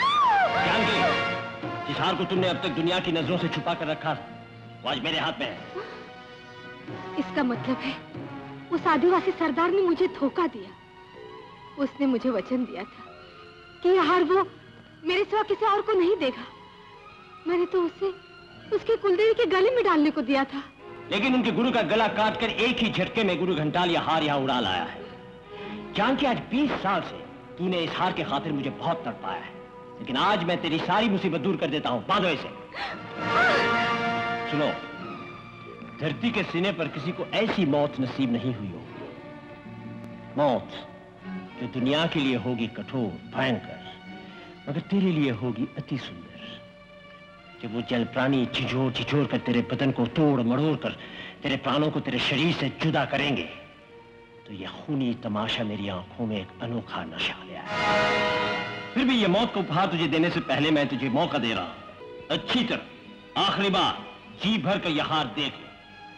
जानकी, जिस हार को तुमने अब तक दुनिया की नजरों से छुपा कर रखा वो आज मेरे हाथ में है। इसका मतलब है उस आदिवासी सरदार ने मुझे धोखा दिया। उसने मुझे वचन दिया था कि यह हार वो मेरे सिवा किसी और को नहीं देगा। मैंने तो उसे उसके कुलदेवी के गले में डालने को दिया था। लेकिन उनके गुरु का गला काटकर एक ही झटके में गुरु घंटाल यह हार यहाँ उड़ा लाया है। जानकी, आज 20 साल से तूने इस हार के खातिर मुझे बहुत तड़पाया है, लेकिन आज मैं तेरी सारी मुसीबत दूर कर देता हूँ। बांधो इसे। सुनो, धरती के सीने पर किसी को ऐसी मौत नसीब नहीं हुई होगी, मौत जो दुनिया के लिए होगी कठोर, भयंकर, मगर तेरे लिए होगी अति सुंदर। जब वो जल प्राणी छिछोर छिछोर कर तेरे बदन को तोड़ मड़ोड़ कर तेरे प्राणों को तेरे शरीर से जुदा करेंगे, तो यह खूनी तमाशा मेरी आंखों में एक अनोखा नशा ले आया। फिर भी ये मौत को उपहार तुझे देने से पहले मैं तुझे मौका दे रहा हूं। अच्छी तरह आखिरी बार जी भर कर यह हार देख ले।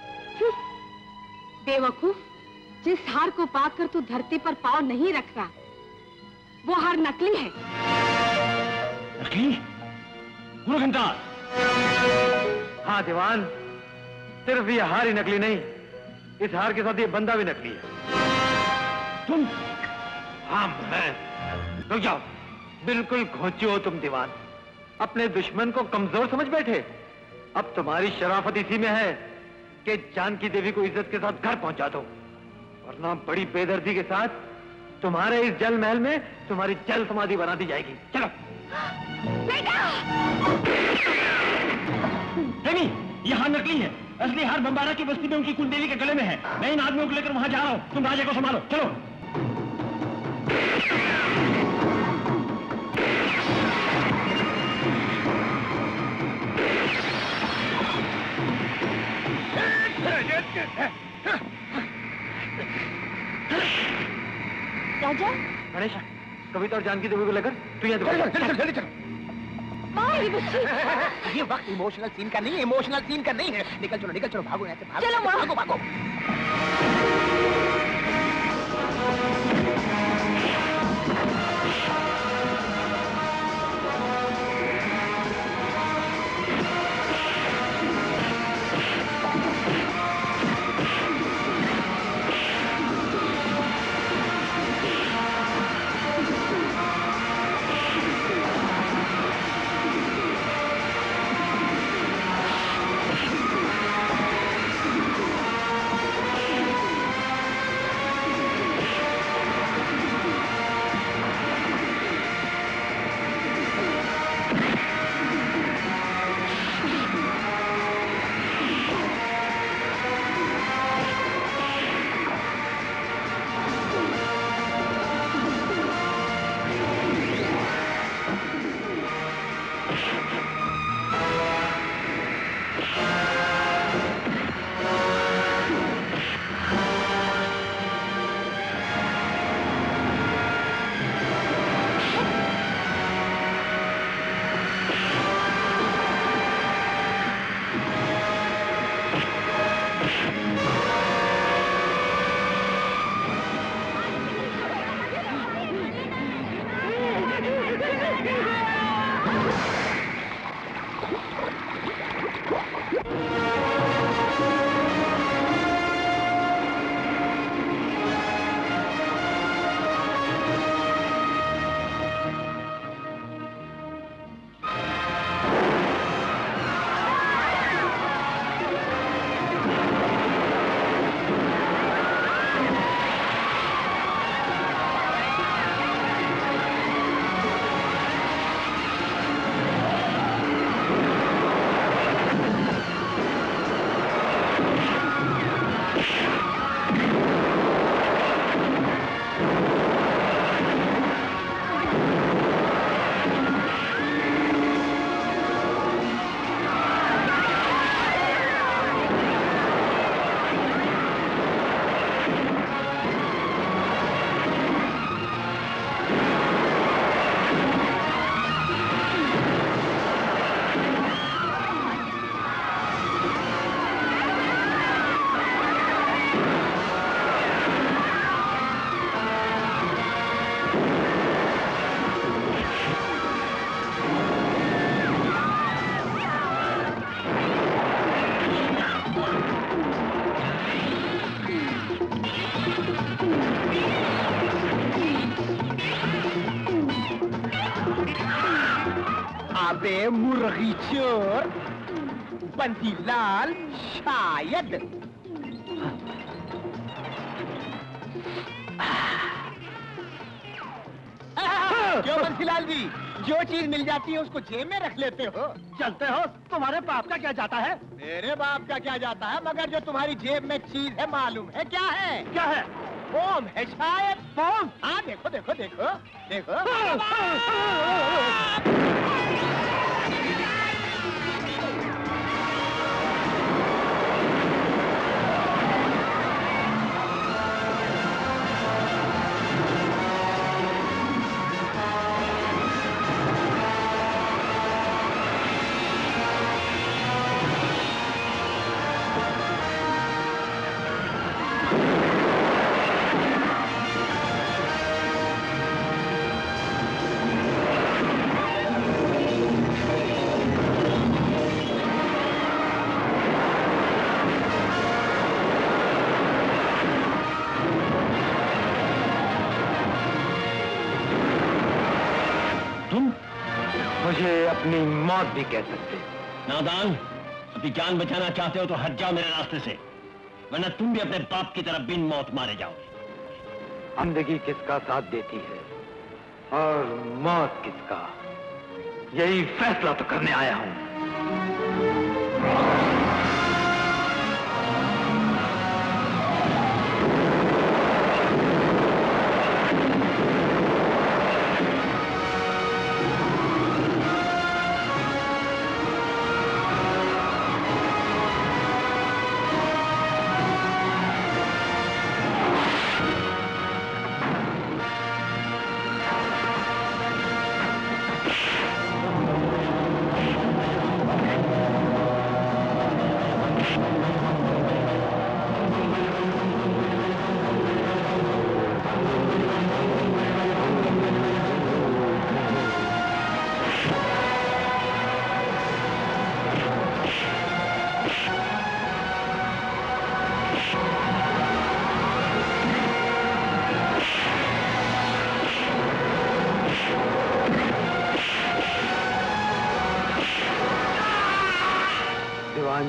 बेवकूफ, जिस हार को पाकर तू धरती पर पांव नहीं रख रहा, वो हार नकली है। नकली? गुरु घंटाल। हाँ दीवान, सिर्फ ये हार ही नकली नहीं, इस हार के साथ ये बंदा भी नकली है। तुम? हाँ मैं। रुक जाओ, बिल्कुल घोंचे हो तुम दीवान। अपने दुश्मन को कमजोर समझ बैठे। अब तुम्हारी शराफत इसी में है कि जानकी देवी को इज्जत के साथ घर पहुंचा दो, वरना बड़ी बेदर्दी के साथ तुम्हारे इस जल महल में तुम्हारी जल समाधि बना दी जाएगी। चलो। प्रेमी, यह हार नकली है। असली हार बम्बारा की बस्ती में उनकी कुंडेली के गले में है। मैं इन आदमियों को लेकर वहां जा रहा हूं, तुम राजे को संभालो, चलो। राजा गणेश, कविता और जानकी देवी को लेकर तू यहाँ जल्दी चलो। ये वक्त इमोशनल सीन का नहीं है, इमोशनल सीन का नहीं है। निकल चलो, भागो यहाँ से, भागो, चलो भागो। अबे मुर्गी चोर, बंसीलाल शायद। क्यों बंसीलाल जी, जो चीज मिल जाती है उसको जेब में रख लेते हो? चलते हो, तुम्हारे बाप का क्या जाता है? मेरे बाप का क्या जाता है, मगर जो तुम्हारी जेब में चीज है मालूम है क्या है? क्या है? फोम है शायद। फोम? हाँ देखो देखो देखो देखो। अपनी मौत भी कह सकते। नादान, अपनी जान बचाना चाहते हो तो हट जाओ मेरे रास्ते से, वरना तुम भी अपने बाप की तरह बिन मौत मारे जाओगे। जिंदगी किसका साथ देती है और मौत किसका, यही फैसला तो करने आया हूं।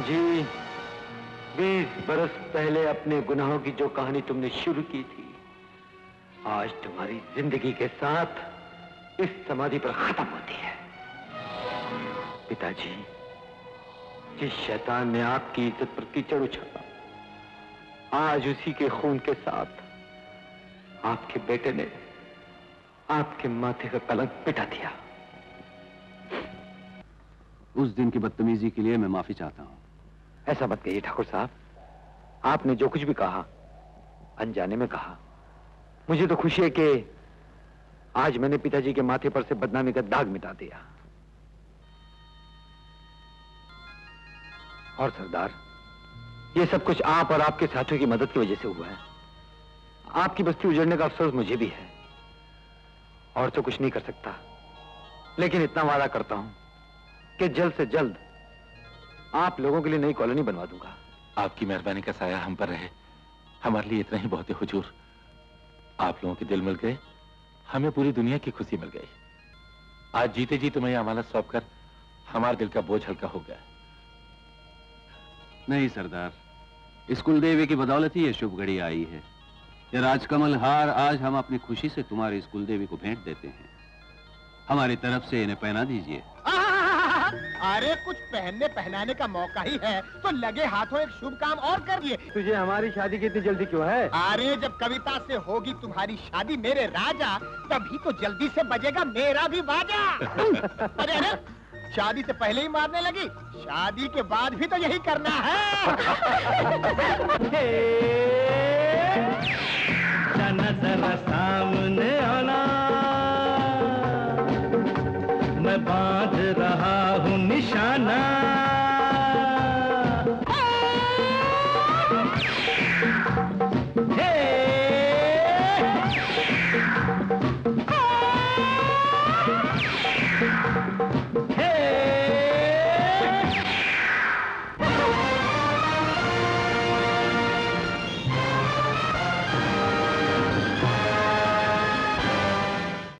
जी, 20 बरस पहले अपने गुनाहों की जो कहानी तुमने शुरू की थी, आज तुम्हारी जिंदगी के साथ इस समाधि पर खत्म होती है। पिताजी, जिस शैतान ने आपकी इज्जत पर कीचड़ उछाला, आज उसी के खून के साथ आपके बेटे ने आपके माथे का कलंक मिटा दिया। उस दिन की बदतमीजी के लिए मैं माफी चाहता हूं। ऐसा मत कहिए ठाकुर साहब, आपने जो कुछ भी कहा अनजाने में कहा। मुझे तो खुशी है कि आज मैंने पिताजी के माथे पर से बदनामी का दाग मिटा दिया। और सरदार, ये सब कुछ आप और आपके साथियों की मदद की वजह से हुआ है। आपकी बस्ती उजड़ने का अफसोस मुझे भी है, और तो कुछ नहीं कर सकता, लेकिन इतना वादा करता हूं कि जल्द से जल्द आप लोगों के लिए नई कॉलोनी बनवा दूंगा। आपकी मेहरबानी का साया हम पर रहे, हमारे लिए इतना ही बहुत है हुजूर। आप लोगों के दिल मिल गए, हमें पूरी दुनिया की खुशी मिल गई। आज जीते जी तुम्हें अमानत सौंप कर हमारे दिल का बोझ हल्का हो गया। नहीं सरदार, इस कुलदेवी की बदौलत ही ये शुभ घड़ी आई है। ये राजकमल हार आज हम अपनी खुशी से तुम्हारी इस कुलदेवी को भेंट देते हैं। हमारी तरफ से इन्हें पहना दीजिए। अरे कुछ पहनने पहनाने का मौका ही है तो लगे हाथों एक शुभ काम और कर लिए। तुझे हमारी शादी की इतनी जल्दी क्यों है? अरे जब कविता से होगी तुम्हारी शादी मेरे राजा, तभी तो जल्दी से बजेगा मेरा भी बाजा। अरे अरे, शादी से पहले ही मारने लगी, शादी के बाद भी तो यही करना है। जरा सामने आना, मैं बांध रहा